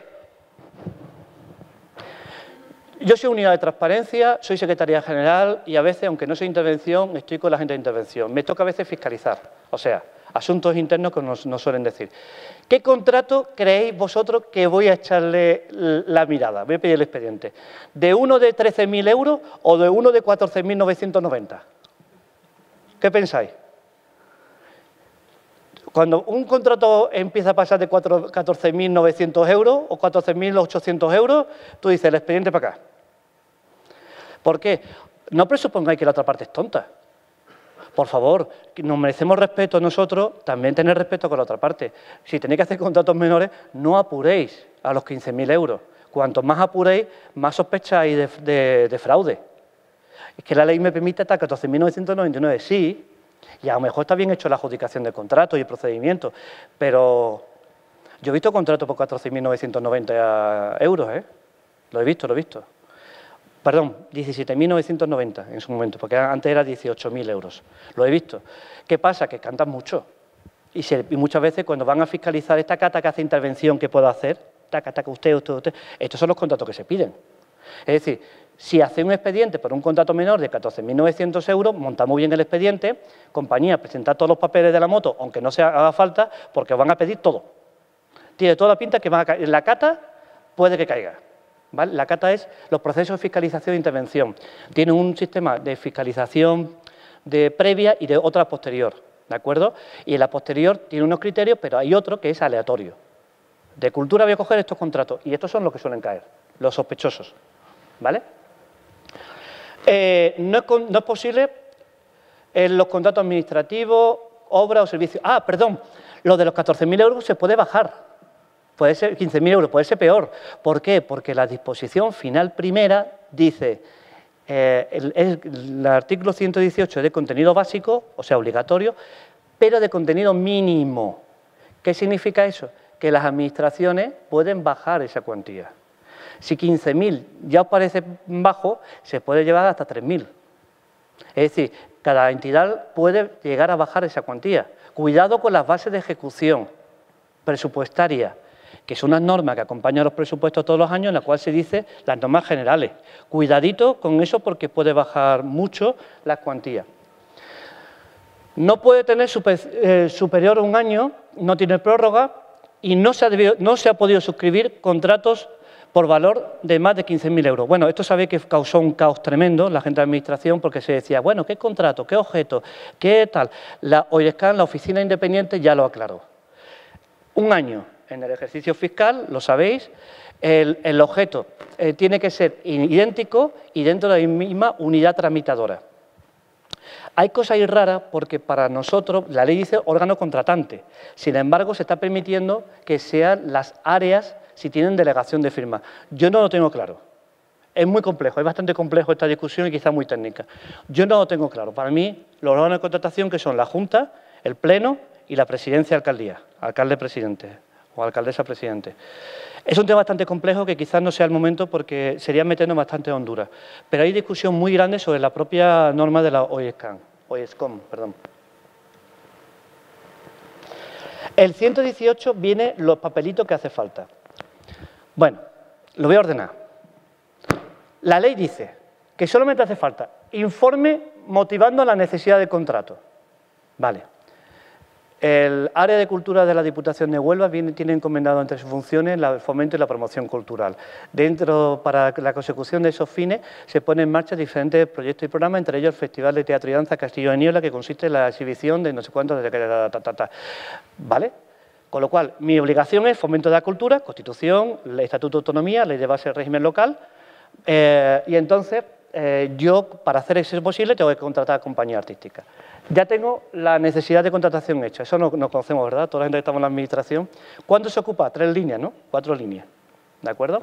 yo soy unidad de transparencia, soy secretaria general y a veces, aunque no soy intervención, estoy con la gente de intervención. Me toca a veces fiscalizar, o sea, asuntos internos que nos, nos suelen decir. ¿Qué contrato creéis vosotros que voy a echarle la mirada? Voy a pedir el expediente. ¿De uno de trece mil euros o de uno de catorce mil novecientos noventa? ¿Qué pensáis? Cuando un contrato empieza a pasar de catorce mil novecientos euros o catorce mil ochocientos euros, tú dices el expediente para acá. ¿Por qué? No presupongáis que la otra parte es tonta. Por favor, nos merecemos respeto nosotros, también tener respeto con la otra parte. Si tenéis que hacer contratos menores, no apuréis a los quince mil euros. Cuanto más apuréis, más sospecha hay de, de, de fraude. Es que la ley me permite hasta catorce mil novecientos noventa y nueve, sí, y a lo mejor está bien hecho la adjudicación de contratos y el procedimiento, pero yo he visto contratos por catorce mil novecientos noventa euros, ¿eh? Lo he visto, lo he visto. Perdón, diecisiete mil novecientos noventa en su momento, porque antes era dieciocho mil euros. Lo he visto. ¿Qué pasa? Que cantan mucho. Y, se, y muchas veces cuando van a fiscalizar esta cata que hace intervención que puedo hacer, taca, taca, usted, usted, usted, estos son los contratos que se piden. Es decir, si hace un expediente por un contrato menor de catorce mil novecientos euros, montamos bien el expediente, compañía, presenta todos los papeles de la moto, aunque no se haga falta, porque van a pedir todo. Tiene toda la pinta que van a caer. En la cata puede que caiga. ¿Vale? La cata es los procesos de fiscalización e intervención. Tiene un sistema de fiscalización de previa y de otra posterior, ¿de acuerdo? Y en la posterior tiene unos criterios, pero hay otro que es aleatorio. De cultura voy a coger estos contratos y estos son los que suelen caer, los sospechosos, ¿vale? Eh, no, es con, no es posible en los contratos administrativos, obra o servicios. Ah, perdón, lo de los catorce mil euros se puede bajar. Puede ser quince mil euros, puede ser peor. ¿Por qué? Porque la disposición final primera dice, eh, el, el, el artículo ciento dieciocho es de contenido básico, o sea, obligatorio, pero de contenido mínimo. ¿Qué significa eso? Que las administraciones pueden bajar esa cuantía. Si quince mil ya os parece bajo, se puede llevar hasta tres mil. Es decir, cada entidad puede llegar a bajar esa cuantía. Cuidado con las bases de ejecución presupuestaria, que son unas normas que acompañan los presupuestos todos los años, en la cual se dice las normas generales. Cuidadito con eso porque puede bajar mucho las cuantías. No puede tener super, eh, superior a un año, no tiene prórroga y no se, ha debido, no se ha podido suscribir contratos por valor de más de quince mil euros. Bueno, esto sabéis que causó un caos tremendo la gente de administración porque se decía, bueno, ¿qué contrato? ¿Qué objeto? ¿Qué tal? La OIRESCAN, la Oficina Independiente, ya lo aclaró. Un año. En el ejercicio fiscal, lo sabéis, el, el objeto eh, tiene que ser idéntico y dentro de la misma unidad tramitadora. Hay cosas ahí raras porque para nosotros la ley dice órgano contratante. Sin embargo, se está permitiendo que sean las áreas si tienen delegación de firma. Yo no lo tengo claro. Es muy complejo, es bastante complejo esta discusión y quizá muy técnica. Yo no lo tengo claro. Para mí, los órganos de contratación que son la Junta, el Pleno y la Presidencia de Alcaldía, alcalde-presidente o alcaldesa-presidente. Es un tema bastante complejo que quizás no sea el momento porque sería meternos bastante en Honduras. Pero hay discusión muy grande sobre la propia norma de la OIRESCAN, OIRESCOM, perdón. El ciento dieciocho viene los papelitos que hace falta. Bueno, lo voy a ordenar. La ley dice que solamente hace falta informe motivando la necesidad de contrato. Vale. El área de cultura de la Diputación de Huelva viene, tiene encomendado entre sus funciones el fomento y la promoción cultural. Dentro, para la consecución de esos fines, se ponen en marcha diferentes proyectos y programas, entre ellos el Festival de Teatro y Danza Castillo de Niebla, que consiste en la exhibición de no sé cuántos, de ta, ta, ta, ta. ¿Vale? Con lo cual, mi obligación es fomento de la cultura, Constitución, el Estatuto de Autonomía, Ley de Base del Régimen Local, eh, y entonces eh, yo, para hacer eso posible, tengo que contratar a compañía artística. Ya tengo la necesidad de contratación hecha, eso no, no conocemos, ¿verdad? Toda la gente que estamos en la administración. ¿Cuánto se ocupa? Tres líneas, ¿no? Cuatro líneas, ¿de acuerdo?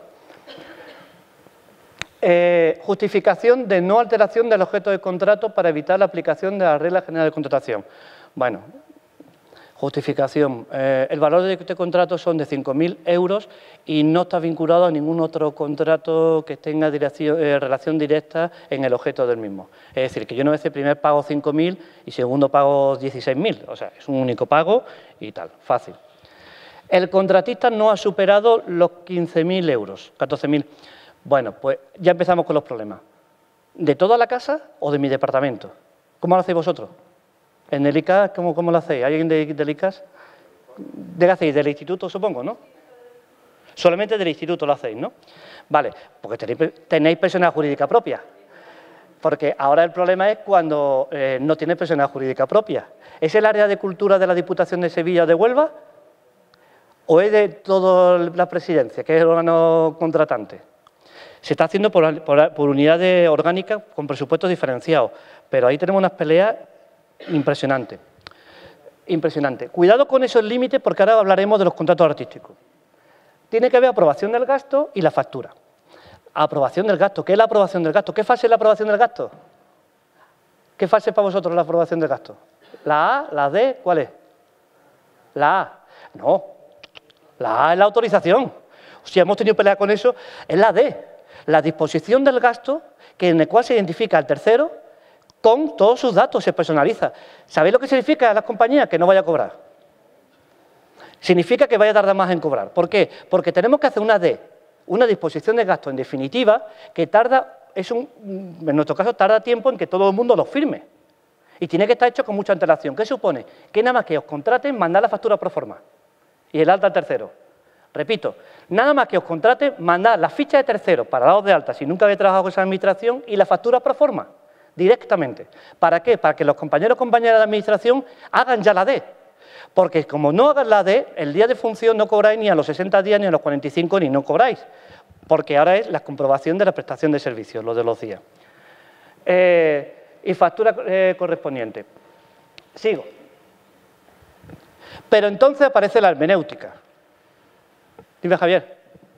Eh, justificación de no alteración del objeto de contrato para evitar la aplicación de la regla general de contratación. Bueno, justificación. Eh, el valor de este contrato son de cinco mil euros y no está vinculado a ningún otro contrato que tenga dirección, eh, relación directa en el objeto del mismo. Es decir, que yo no voy a hacer primer pago cinco mil y segundo pago dieciséis mil. O sea, es un único pago y tal, fácil. El contratista no ha superado los quince mil euros, catorce mil. Bueno, pues ya empezamos con los problemas. ¿De toda la casa o de mi departamento? ¿Cómo lo hacéis vosotros? ¿En el I C A S cómo, cómo lo hacéis? ¿Alguien de, del I C A S? ¿De qué hacéis? ¿Del instituto, supongo, no? Solamente del instituto lo hacéis, ¿no? Vale, porque tenéis, tenéis personalidad jurídica propia. Porque ahora el problema es cuando eh, no tienes personalidad jurídica propia. ¿Es el área de cultura de la Diputación de Sevilla o de Huelva? ¿O es de toda la presidencia, que es el órgano contratante? Se está haciendo por, por, por unidades orgánicas con presupuestos diferenciados, pero ahí tenemos unas peleas impresionantes. Impresionante. Cuidado con esos límites porque ahora hablaremos de los contratos artísticos. tiene que haber aprobación del gasto y la factura. Aprobación del gasto. ¿Qué es la aprobación del gasto? ¿Qué fase es la aprobación del gasto? ¿Qué fase es para vosotros la aprobación del gasto? ¿La A? ¿La D? ¿Cuál es? La A. No. La A es la autorización. Si hemos tenido pelea con eso, es la D. La disposición del gasto, que en el cual se identifica al tercero con todos sus datos, se personaliza. ¿Sabéis lo que significa a las compañías? Que no vaya a cobrar. Significa que vaya a tardar más en cobrar. ¿Por qué? Porque tenemos que hacer una D, una disposición de gasto en definitiva, que tarda, es un, en nuestro caso, tarda tiempo en que todo el mundo lo firme. Y tiene que estar hecho con mucha antelación. ¿Qué supone? Que nada más que os contraten, mandar la factura pro forma y el alta al tercero. Repito, nada más que os contraten, mandar la ficha de tercero para daros de alta si nunca habéis trabajado con esa administración y la factura pro forma, directamente. ¿Para qué? Para que los compañeros o compañeras de administración hagan ya la D. Porque como no hagan la D, el día de función no cobráis ni a los sesenta días, ni a los cuarenta y cinco, ni no cobráis. Porque ahora es la comprobación de la prestación de servicios, lo de los días. Eh, y factura eh, correspondiente. Sigo. Pero entonces aparece la hermenéutica. Dime, Javier.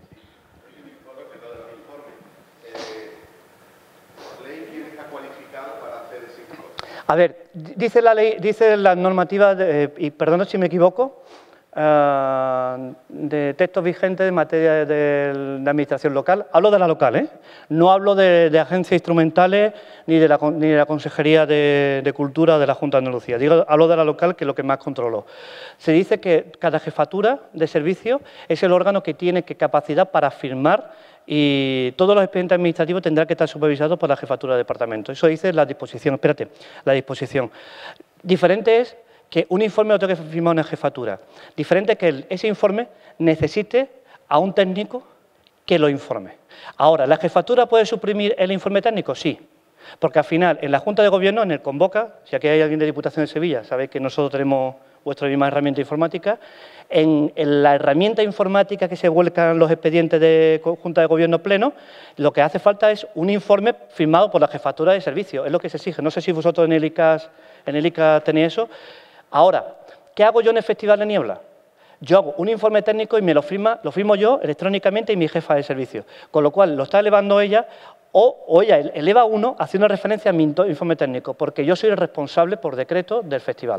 A ver, dice la ley, dice la normativa, de, y perdón si me equivoco, uh, de textos vigentes en materia de, de, de administración local. Hablo de la local, ¿eh? No hablo de, de agencias instrumentales ni de la, ni de la Consejería de, de Cultura de la Junta de Andalucía. Digo, hablo de la local, que es lo que más controlo. Se dice que cada jefatura de servicio es el órgano que tiene que capacidad para firmar y todos los expedientes administrativos tendrán que estar supervisados por la jefatura de departamento. Eso dice la disposición. Espérate, la disposición. Diferente es que un informe lo tenga que firmar una jefatura. Diferente es que el, ese informe necesite a un técnico que lo informe. Ahora, ¿la jefatura puede suprimir el informe técnico? Sí. Porque al final, en la Junta de Gobierno, en el Convoca, si aquí hay alguien de Diputación de Sevilla, sabéis que nosotros tenemos vuestra misma herramienta informática, en, en la herramienta informática que se vuelcan los expedientes de Junta de Gobierno pleno, lo que hace falta es un informe firmado por la jefatura de servicio, es lo que se exige. No sé si vosotros en el I C A S, en el I C A tenéis eso. Ahora, ¿qué hago yo en el Festival de Niebla? Yo hago un informe técnico y me lo firma, lo firmo yo electrónicamente y mi jefa de servicio, con lo cual lo está elevando ella o, o ella eleva uno haciendo referencia a mi informe técnico, porque yo soy el responsable por decreto del festival.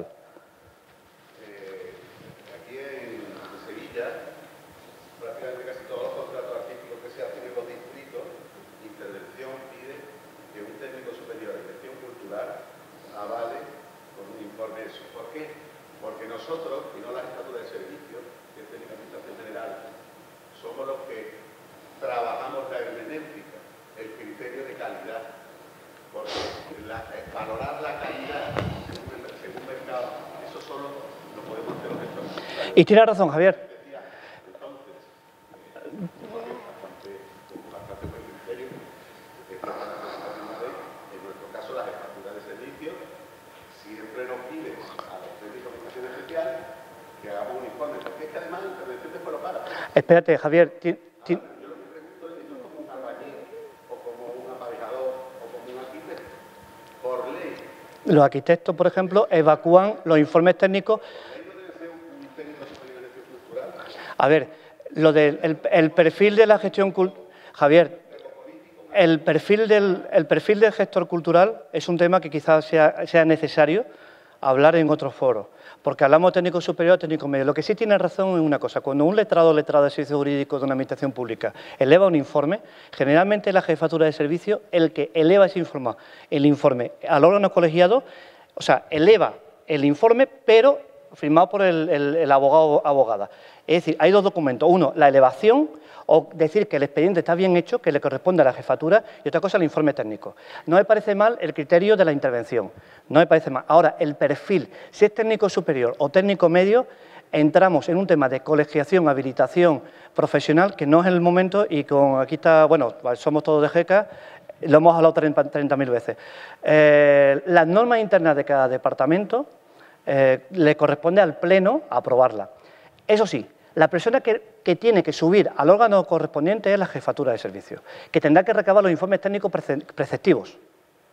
Nosotros, y no la jefatura de servicios, que es técnica de administración general, somos los que trabajamos la hermenéutica, el criterio de calidad, porque la, valorar la calidad según mercado, eso solo lo podemos hacer los gestores. Y tiene razón, Javier. Entonces, bastante, bastante buen criterio, en nuestro caso la jefatura de servicios siempre nos pide a los técnicos de administración especial que hagamos un informe, porque es que además la intervención después lo para. Espérate, Javier. Ti, ti... Ahora, yo lo que pregunto es si no es como un albañil, o como un aparejador, o como un arquitecto, por ley. Los arquitectos, por ejemplo, evacúan los informes técnicos. ¿Por ley no debe ser un técnico superior en gestión cultural? A ver, lo del el, el perfil de la gestión cultural. Javier, el perfil, del, el perfil del gestor cultural es un tema que quizás sea, sea necesario hablar en otros foros, porque hablamos de técnico superior, técnico medio. Lo que sí tiene razón es una cosa: cuando un letrado o letrada de servicios jurídicos de una administración pública eleva un informe, generalmente es la jefatura de servicio el que eleva ese informe, el informe al órgano colegiado, o sea, eleva el informe, pero firmado por el, el, el abogado o abogada. Es decir, hay dos documentos: uno, la elevación, o decir que el expediente está bien hecho, que le corresponde a la jefatura, y otra cosa, el informe técnico. No me parece mal el criterio de la intervención, no me parece mal. Ahora, el perfil, si es técnico superior o técnico medio, entramos en un tema de colegiación, habilitación profesional, que no es el momento, y con aquí está, bueno, somos todos de GECA, lo hemos hablado treinta mil veces. Eh, las normas internas de cada departamento eh, le corresponde al Pleno aprobarlas. Eso sí, la persona que, que tiene que subir al órgano correspondiente es la jefatura de servicio, que tendrá que recabar los informes técnicos preceptivos.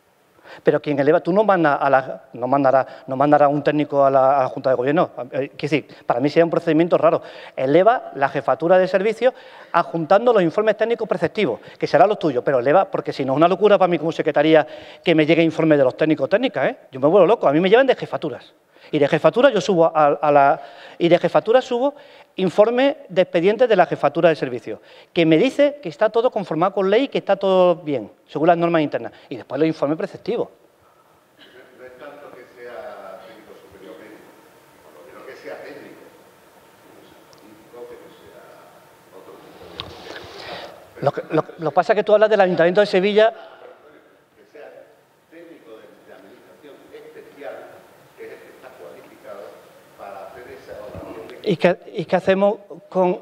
Pero quien eleva, tú no mandas a la, no mandarás, no mandarás un técnico a la, a la Junta de Gobierno. Quiero decir, para mí sería un procedimiento raro. Eleva la jefatura de servicio adjuntando los informes técnicos preceptivos, que será lo tuyo, pero eleva, porque si no es una locura para mí como secretaría que me llegue informe de los técnicos técnicas, ¿eh? Yo me vuelvo loco, a mí me llevan de jefaturas. Y de jefatura yo subo a, a la... Y de jefatura subo informe de expedientes de la jefatura de servicio, que me dice que está todo conformado con ley, que está todo bien, según las normas internas. Y después los informes preceptivos. No es tanto que sea técnico superior médico, por lo menos que sea técnico. No que sea otro tipo de... Lo que, lo, lo pasa es que tú hablas del Ayuntamiento de Sevilla... Que sea técnico de, de administración especial, que es el que está cualificado para hacer esa evaluación de... ¿Y qué, y qué hacemos con...?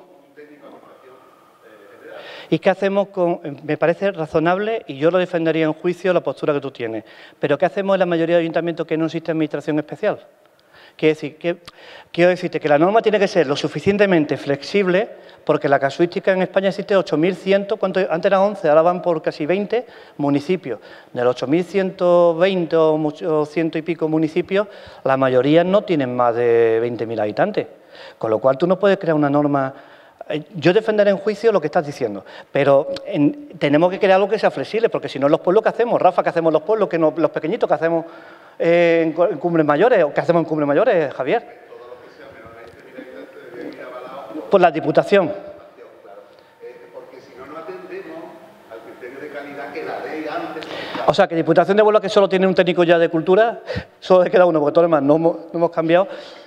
¿Y qué hacemos con...? Me parece razonable y yo lo defendería en juicio la postura que tú tienes. Pero ¿qué hacemos en la mayoría de ayuntamientos que no existe administración especial? Quiero decir, que, quiero decirte que la norma tiene que ser lo suficientemente flexible porque la casuística en España existe ocho mil cien, ¿cuánto? Antes eran once, ahora van por casi veinte municipios. De los ocho mil ciento veinte o ciento y pico municipios, la mayoría no tienen más de veinte mil habitantes. Con lo cual tú no puedes crear una norma... Yo defenderé en juicio lo que estás diciendo, pero en, tenemos que crear algo que sea flexible, porque si no, los pueblos, ¿qué hacemos? Rafa, ¿qué hacemos los pueblos? Que no, los pequeñitos, ¿qué hacemos eh, en, en cumbres mayores? ¿O qué hacemos en cumbres mayores, Javier? Todo lo que sea menos de veinte mil habitantes debería ir avalado por, por la Diputación. Claro. Eh, porque si no, no atendemos al criterio de calidad que la ley antes... O sea, que Diputación de Huelva, que solo tiene un técnico ya de cultura, solo le queda uno, porque todo lo demás no hemos, no hemos cambiado.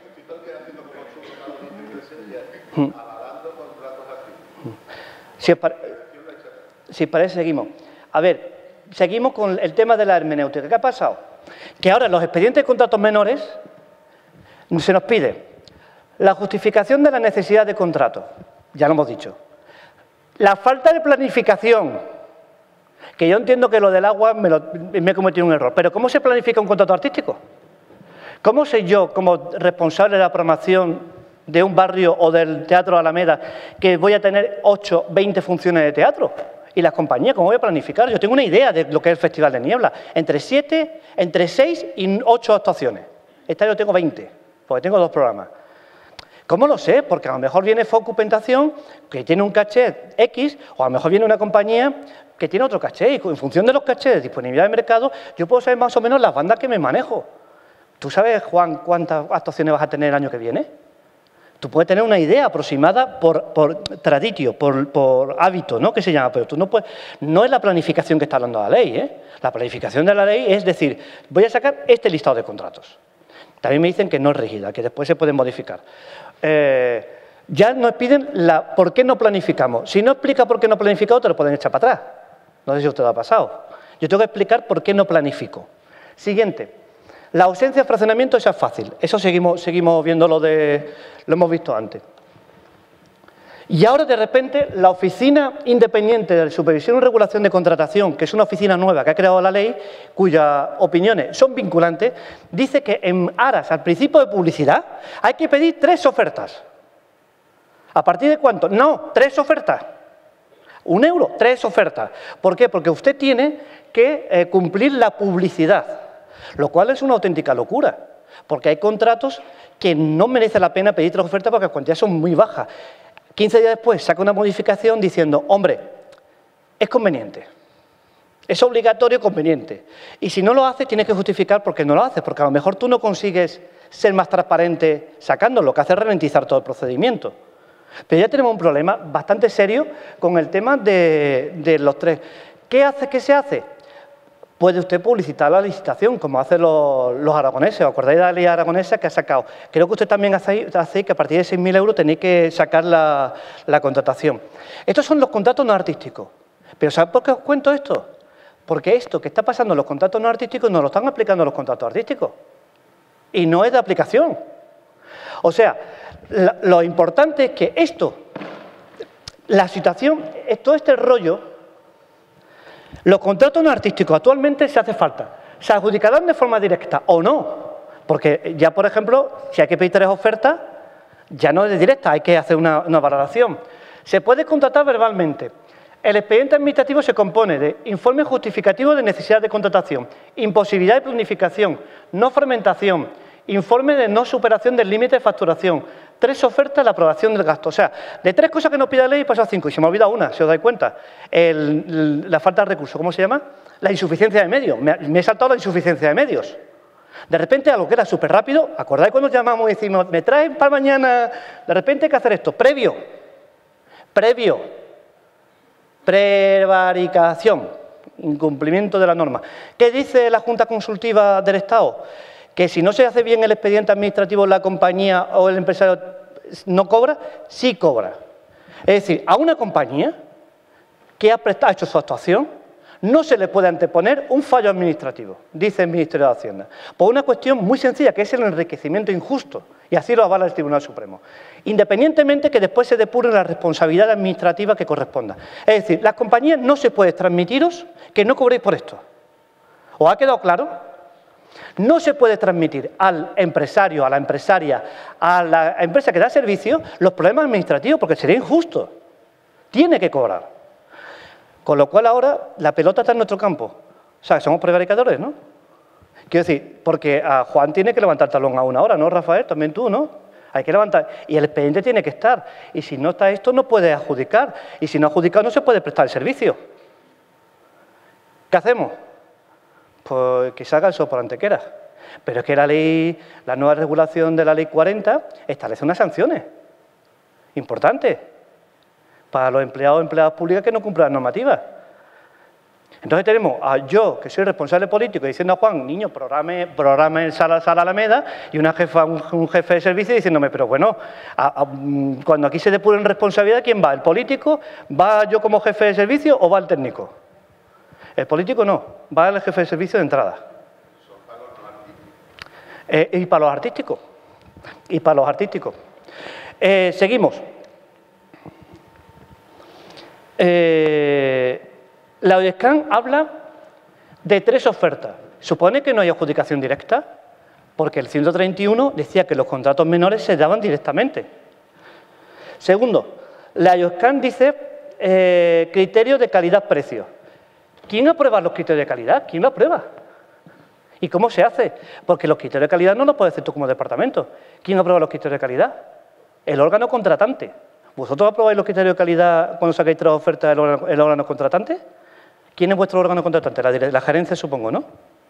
Hmm. Si os, pare... si os parece, seguimos. A ver, seguimos con el tema de la hermenéutica. ¿Qué ha pasado? Que ahora en los expedientes de contratos menores se nos pide la justificación de la necesidad de contrato. Ya lo hemos dicho. La falta de planificación, que yo entiendo que lo del agua me, lo, me he cometido un error, pero ¿cómo se planifica un contrato artístico? ¿Cómo sé yo, como responsable de la programación de un barrio o del Teatro Alameda, que voy a tener ocho, veinte funciones de teatro? Y las compañías, ¿cómo voy a planificar? Yo tengo una idea de lo que es el Festival de Niebla. Entre siete, entre seis y ocho actuaciones. Este año tengo veinte, porque tengo dos programas. ¿Cómo lo sé? Porque a lo mejor viene Focupentación, que tiene un caché X, o a lo mejor viene una compañía que tiene otro caché. Y en función de los cachés de disponibilidad de mercado, yo puedo saber más o menos las bandas que me manejo. ¿Tú sabes, Juan, cuántas actuaciones vas a tener el año que viene? Tú puedes tener una idea aproximada por, por traditio, por, por hábito, ¿no? Que se llama, pero tú no puedes... No es la planificación que está hablando la ley, ¿eh? La planificación de la ley es decir, voy a sacar este listado de contratos. También me dicen que no es rígida, que después se pueden modificar. Eh, ya nos piden la, por qué no planificamos. Si no explica por qué no planificado, te lo pueden echar para atrás. No sé si a usted lo ha pasado. Yo tengo que explicar por qué no planifico. Siguiente. La ausencia de fraccionamiento, eso es fácil. Eso seguimos, seguimos viendo lo de... Lo hemos visto antes. Y ahora, de repente, la Oficina Independiente de Supervisión y Regulación de Contratación, que es una oficina nueva que ha creado la ley, cuyas opiniones son vinculantes, dice que en aras al principio de publicidad hay que pedir tres ofertas. ¿A partir de cuánto? No, tres ofertas. Un euro, tres ofertas. ¿Por qué? Porque usted tiene que eh, cumplir la publicidad, lo cual es una auténtica locura, porque hay contratos que no merece la pena pedir tres ofertas porque las cuantías son muy bajas. quince días después saca una modificación diciendo, hombre, es conveniente, es obligatorio conveniente. Y si no lo haces, tienes que justificar por qué no lo haces, porque a lo mejor tú no consigues ser más transparente sacándolo, lo que hace es ralentizar todo el procedimiento. Pero ya tenemos un problema bastante serio con el tema de, de los tres. ¿Qué hace? ¿Qué se hace? Puede usted publicitar la licitación, como hacen los, los aragoneses. ¿Os acordáis de la ley aragonesa que ha sacado? Creo que usted también hace, hace que a partir de seis mil euros tenéis que sacar la, la contratación. Estos son los contratos no artísticos. ¿Pero sabéis por qué os cuento esto? Porque esto que está pasando en los contratos no artísticos nos lo están aplicando los contratos artísticos. Y no es de aplicación. O sea, la, lo importante es que esto, la situación, todo este rollo... Los contratos no artísticos actualmente se hace falta. ¿Se adjudicarán de forma directa o no? Porque ya, por ejemplo, si hay que pedir tres ofertas, ya no es de directa, hay que hacer una, una valoración. Se puede contratar verbalmente. El expediente administrativo se compone de informe justificativo de necesidad de contratación, imposibilidad de planificación, no fragmentación, informe de no superación del límite de facturación, tres ofertas de la aprobación del gasto. O sea, de tres cosas que nos pide la ley pasa a cinco. Y se me ha olvidado una, si os dais cuenta. El, la falta de recursos, ¿cómo se llama? La insuficiencia de medios. Me, me he saltado la insuficiencia de medios. De repente, algo que era súper rápido, ¿acordáis cuando llamamos y decimos, me traen para mañana? De repente hay que hacer esto. Previo. Previo. Prevaricación, incumplimiento de la norma. ¿Qué dice la Junta Consultiva del Estado? Que si no se hace bien el expediente administrativo, la compañía o el empresario no cobra, sí cobra. Es decir, a una compañía que ha prestado, ha hecho su actuación, no se le puede anteponer un fallo administrativo, dice el Ministerio de Hacienda, por una cuestión muy sencilla, que es el enriquecimiento injusto, y así lo avala el Tribunal Supremo, independientemente que después se depure la responsabilidad administrativa que corresponda. Es decir, las compañías no se puede transmitiros que no cobréis por esto. ¿Os ha quedado claro? No se puede transmitir al empresario, a la empresaria, a la empresa que da servicio, los problemas administrativos, porque sería injusto. Tiene que cobrar. Con lo cual ahora la pelota está en nuestro campo. O sea, somos prevaricadores, ¿no? Quiero decir, porque a Juan tiene que levantar talón a una hora, ¿no, Rafael? También tú, ¿no? Hay que levantar. Y el expediente tiene que estar. Y si no está esto, no puede adjudicar. Y si no ha adjudicado, no se puede prestar el servicio. ¿Qué hacemos? Pues que salga el sol por Antequera. Pero es que la ley, la nueva regulación de la ley cuarenta establece unas sanciones importantes para los empleados o empleadas públicas que no cumplan las normativas. Entonces tenemos a yo, que soy responsable político, diciendo a Juan, niño, programe, programe el Sala, Sala Alameda, y una jefa, un, un jefe de servicio diciéndome, pero bueno, a, a, cuando aquí se depuren responsabilidad, ¿quién va? ¿El político? ¿Va yo como jefe de servicio o va el técnico? El político no, va el jefe de servicio de entrada. Eh, y para los artísticos. Y para los artísticos. Eh, seguimos. Eh, la OIESCAN habla de tres ofertas. Supone que no hay adjudicación directa, porque el ciento treinta y uno decía que los contratos menores se daban directamente. Segundo, la OIESCAN dice eh, criterios de calidad-precio. ¿Quién aprueba los criterios de calidad? ¿Quién lo aprueba? ¿Y cómo se hace? Porque los criterios de calidad no los puedes hacer tú como departamento. ¿Quién aprueba los criterios de calidad? El órgano contratante. ¿Vosotros aprobáis los criterios de calidad cuando sacáis tres ofertas del órgano, el órgano contratante? ¿Quién es vuestro órgano contratante? La, la gerencia, supongo, ¿no?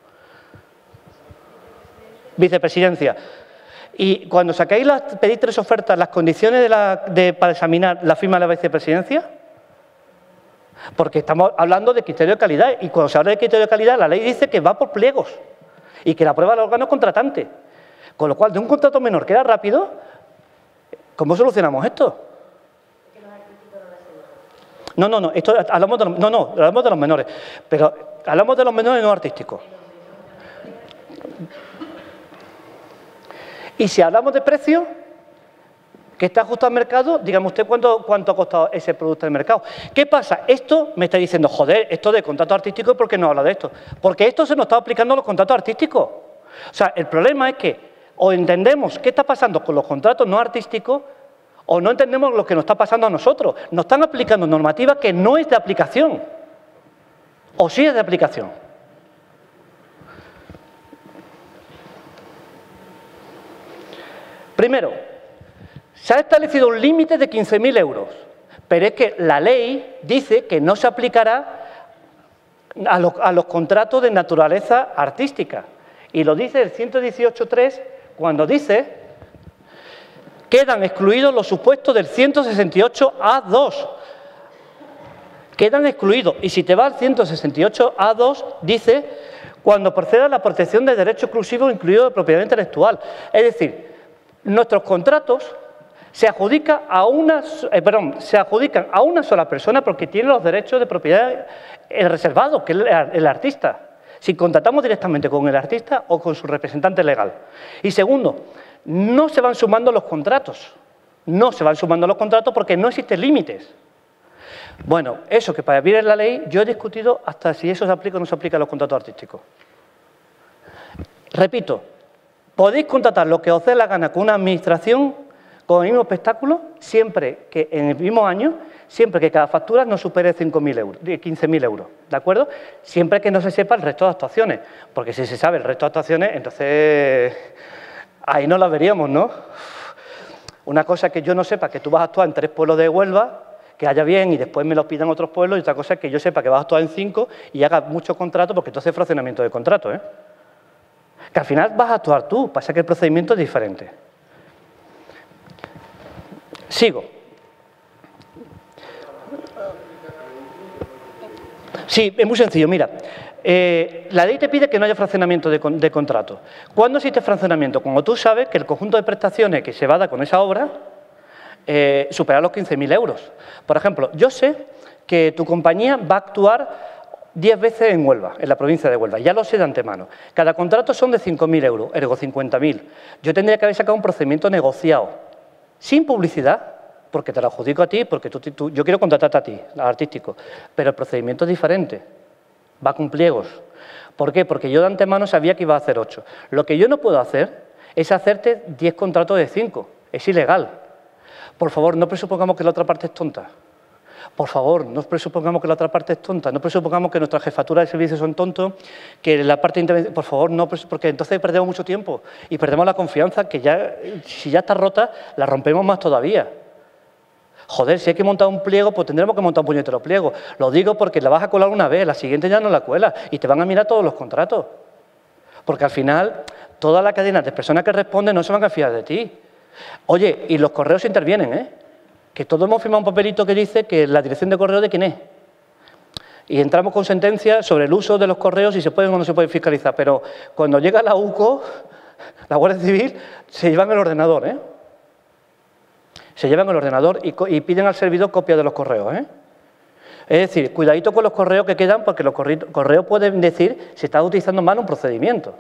Vicepresidencia. Y cuando sacáis las, pedís tres ofertas, las condiciones de la, de, para examinar la firma de la vicepresidencia, porque estamos hablando de criterio de calidad, y cuando se habla de criterio de calidad, la ley dice que va por pliegos y que la aprueba el órgano contratante. Con lo cual, de un contrato menor que era rápido, ¿cómo solucionamos esto? No, no, no, esto, hablamos de los, no, no, hablamos de los menores, pero hablamos de los menores no artísticos. Y si hablamos de precio, que está ajustado al mercado, dígame usted cuánto, cuánto ha costado ese producto en el mercado. ¿Qué pasa? Esto me está diciendo, joder, esto de contrato artístico, ¿por qué no habla de esto? Porque esto se nos está aplicando a los contratos artísticos. O sea, el problema es que o entendemos qué está pasando con los contratos no artísticos, o no entendemos lo que nos está pasando a nosotros. Nos están aplicando normativa que no es de aplicación. O sí es de aplicación. Primero, se ha establecido un límite de quince mil euros, pero es que la ley dice que no se aplicará a los, a los contratos de naturaleza artística. Y lo dice el ciento dieciocho punto tres cuando dice: quedan excluidos los supuestos del ciento sesenta y ocho A dos. Quedan excluidos. Y si te va al ciento sesenta y ocho A dos, dice: cuando proceda la protección de derecho exclusivo incluido de propiedad intelectual. Es decir, nuestros contratos se adjudica a una, eh, perdón, se adjudican a una sola persona porque tiene los derechos de propiedad reservados, que es el, el artista. Si contratamos directamente con el artista o con su representante legal. Y segundo, no se van sumando los contratos. No se van sumando los contratos porque no existen límites. Bueno, eso que para vivir en la ley, yo he discutido hasta si eso se aplica o no se aplica a los contratos artísticos. Repito, podéis contratar lo que os dé la gana con una administración con el mismo espectáculo, siempre que en el mismo año, siempre que cada factura no supere cinco mil euros, quince mil euros, ¿de acuerdo? Siempre que no se sepa el resto de actuaciones, porque si se sabe el resto de actuaciones, entonces ahí no las veríamos, ¿no? Una cosa es que yo no sepa que tú vas a actuar en tres pueblos de Huelva, que haya bien y después me los pidan otros pueblos, y otra cosa es que yo sepa que vas a actuar en cinco y haga muchos contratos, porque entonces es fraccionamiento de contrato, ¿eh? Que al final vas a actuar tú, pasa que el procedimiento es diferente. Sigo. Sí, es muy sencillo, mira. Eh, la ley te pide que no haya fraccionamiento de, de contrato. ¿Cuándo existe fraccionamiento? Cuando tú sabes que el conjunto de prestaciones que se va a dar con esa obra eh, supera los quince mil euros. Por ejemplo, yo sé que tu compañía va a actuar diez veces en Huelva, en la provincia de Huelva. Ya lo sé de antemano. Cada contrato son de cinco mil euros, ergo cincuenta mil. Yo tendría que haber sacado un procedimiento negociado, sin publicidad, porque te lo adjudico a ti, porque tú, tú, yo quiero contratarte a ti, al artístico, pero el procedimiento es diferente, va con pliegos. ¿Por qué? Porque yo de antemano sabía que iba a hacer ocho. Lo que yo no puedo hacer es hacerte diez contratos de cinco, es ilegal. Por favor, no presupongamos que la otra parte es tonta. Por favor, no presupongamos que la otra parte es tonta, no presupongamos que nuestra jefatura de servicios son tontos, que la parte de intervención, por favor, no, porque entonces perdemos mucho tiempo y perdemos la confianza, que ya, si ya está rota, la rompemos más todavía. Joder, si hay que montar un pliego, pues tendremos que montar un puñetero pliego. Lo digo porque la vas a colar una vez, la siguiente ya no la cuelas y te van a mirar todos los contratos. Porque al final, toda la cadena de personas que responden no se van a fiar de ti. Oye, y los correos intervienen, ¿eh? Que todos hemos firmado un papelito que dice que la dirección de correo de quién es. Y entramos con sentencias sobre el uso de los correos y se pueden o no se pueden fiscalizar. Pero cuando llega la U C O, la Guardia Civil, se llevan el ordenador, ¿eh? Se llevan el ordenador y, y piden al servidor copia de los correos, ¿eh? Es decir, cuidadito con los correos que quedan, porque los correos pueden decir si estás utilizando mal un procedimiento.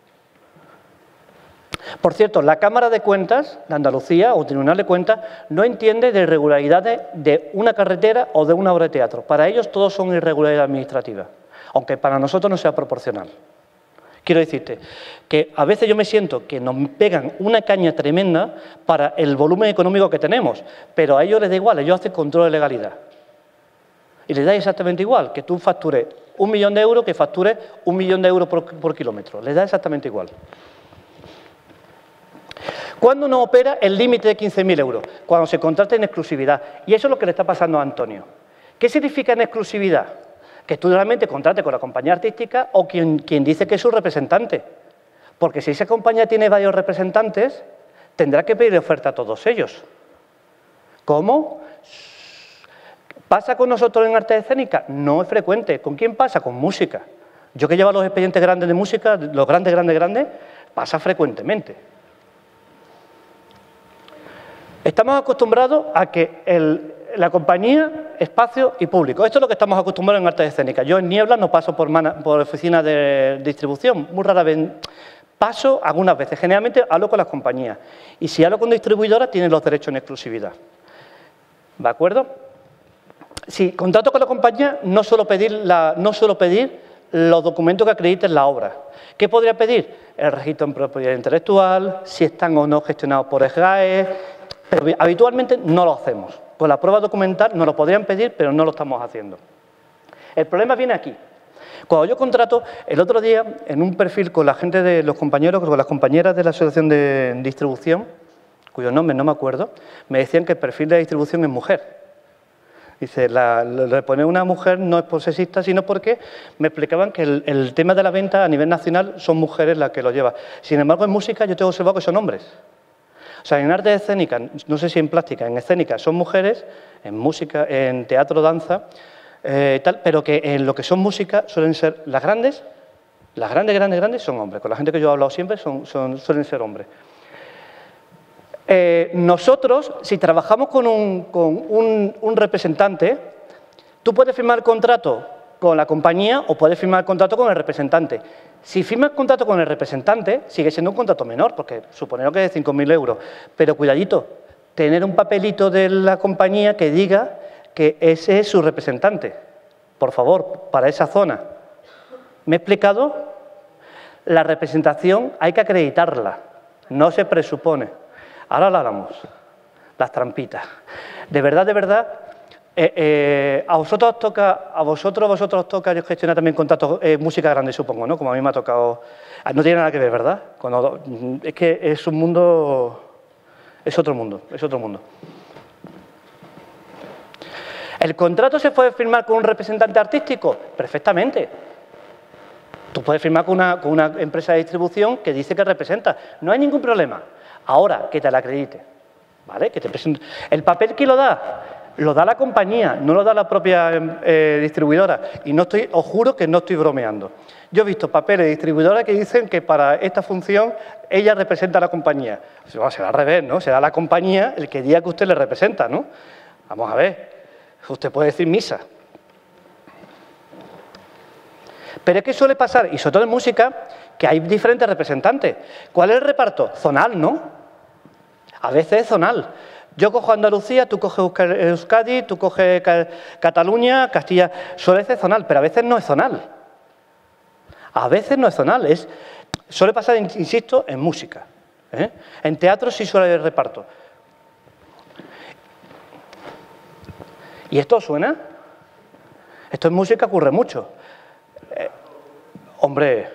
Por cierto, la Cámara de Cuentas de Andalucía o Tribunal de Cuentas no entiende de irregularidades de una carretera o de una obra de teatro. Para ellos todos son irregularidades administrativas, aunque para nosotros no sea proporcional. Quiero decirte que a veces yo me siento que nos pegan una caña tremenda para el volumen económico que tenemos, pero a ellos les da igual, ellos hacen control de legalidad. Y les da exactamente igual que tú factures un millón de euros que factures un millón de euros por, por kilómetro. Les da exactamente igual. ¿Cuándo no opera el límite de quince mil euros? Cuando se contrata en exclusividad. Y eso es lo que le está pasando a Antonio. ¿Qué significa en exclusividad? Que tú realmente contrates con la compañía artística o quien, quien dice que es su representante. Porque si esa compañía tiene varios representantes, tendrá que pedir oferta a todos ellos. ¿Cómo? ¿Pasa con nosotros en arte escénica? No es frecuente. ¿Con quién pasa? Con música. Yo que llevo los expedientes grandes de música, los grandes, grandes, grandes, pasa frecuentemente. Estamos acostumbrados a que el, la compañía, espacio y público. Esto es lo que estamos acostumbrados en artes escénicas. Yo en Niebla no paso por, mana, por oficina de distribución, muy rara vez. Paso algunas veces, generalmente hablo con las compañías. Y si hablo con distribuidoras, tienen los derechos en exclusividad. ¿De acuerdo? Si contrato con la compañía, no suelo pedir, la, no suelo pedir los documentos que acrediten la obra. ¿Qué podría pedir? El registro en propiedad intelectual, si están o no gestionados por SGAE. Pero habitualmente no lo hacemos. Con la prueba documental nos lo podrían pedir, pero no lo estamos haciendo. El problema viene aquí. Cuando yo contrato, el otro día, en un perfil con la gente de los compañeros, con las compañeras de la Asociación de Distribución, cuyos nombres no me acuerdo, me decían que el perfil de distribución es mujer. Dice, la, le poner una mujer no es por sexista, sino porque me explicaban que el, el tema de la venta a nivel nacional son mujeres las que lo llevan. Sin embargo, en música yo tengo observado que son hombres. O sea, en arte escénica, no sé si en plástica, en escénica son mujeres, en música, en teatro, danza, eh, tal, pero que en lo que son música suelen ser las grandes, las grandes, grandes, grandes son hombres. Con la gente que yo he hablado siempre son, son, suelen ser hombres. Eh, nosotros, si trabajamos con, un, con un, un representante, tú puedes firmar el contrato con la compañía o puedes firmar el contrato con el representante. Si firmas el contrato con el representante, sigue siendo un contrato menor, porque suponemos que es de cinco mil euros. Pero cuidadito, tener un papelito de la compañía que diga que ese es su representante. Por favor, para esa zona. ¿Me he explicado? La representación hay que acreditarla, no se presupone. Ahora la hablamos. las trampitas. De verdad, de verdad, eh, eh, a vosotros os toca, a vosotros, vosotros os toca gestionar también contratos, eh, música grande, supongo, ¿no? Como a mí me ha tocado. No tiene nada que ver, ¿verdad? Cuando, es que es un mundo, es otro mundo, es otro mundo. ¿El contrato se puede firmar con un representante artístico? Perfectamente. Tú puedes firmar con una, con una empresa de distribución que dice que representa. No hay ningún problema. Ahora, que te la acredite. ¿Vale? Que te presente. El papel, ¿quién lo da? Lo da la compañía, no lo da la propia eh, distribuidora. Y no estoy, os juro que no estoy bromeando. Yo he visto papeles de distribuidoras que dicen que para esta función ella representa a la compañía. O sea, será al revés, ¿no? Será la compañía el que diga que usted le representa, ¿no? Vamos a ver. Usted puede decir misa. Pero es que suele pasar, y sobre todo en música, que hay diferentes representantes. ¿Cuál es el reparto? Zonal, ¿no? A veces es zonal. Yo cojo Andalucía, tú coges Euskadi, tú coges Cataluña, Castilla. Suele ser zonal, pero a veces no es zonal. A veces no es zonal. Es, suele pasar, insisto, en música. ¿eh? En teatro sí suele haber reparto. ¿Y esto suena? Esto en música ocurre mucho. Eh, hombre,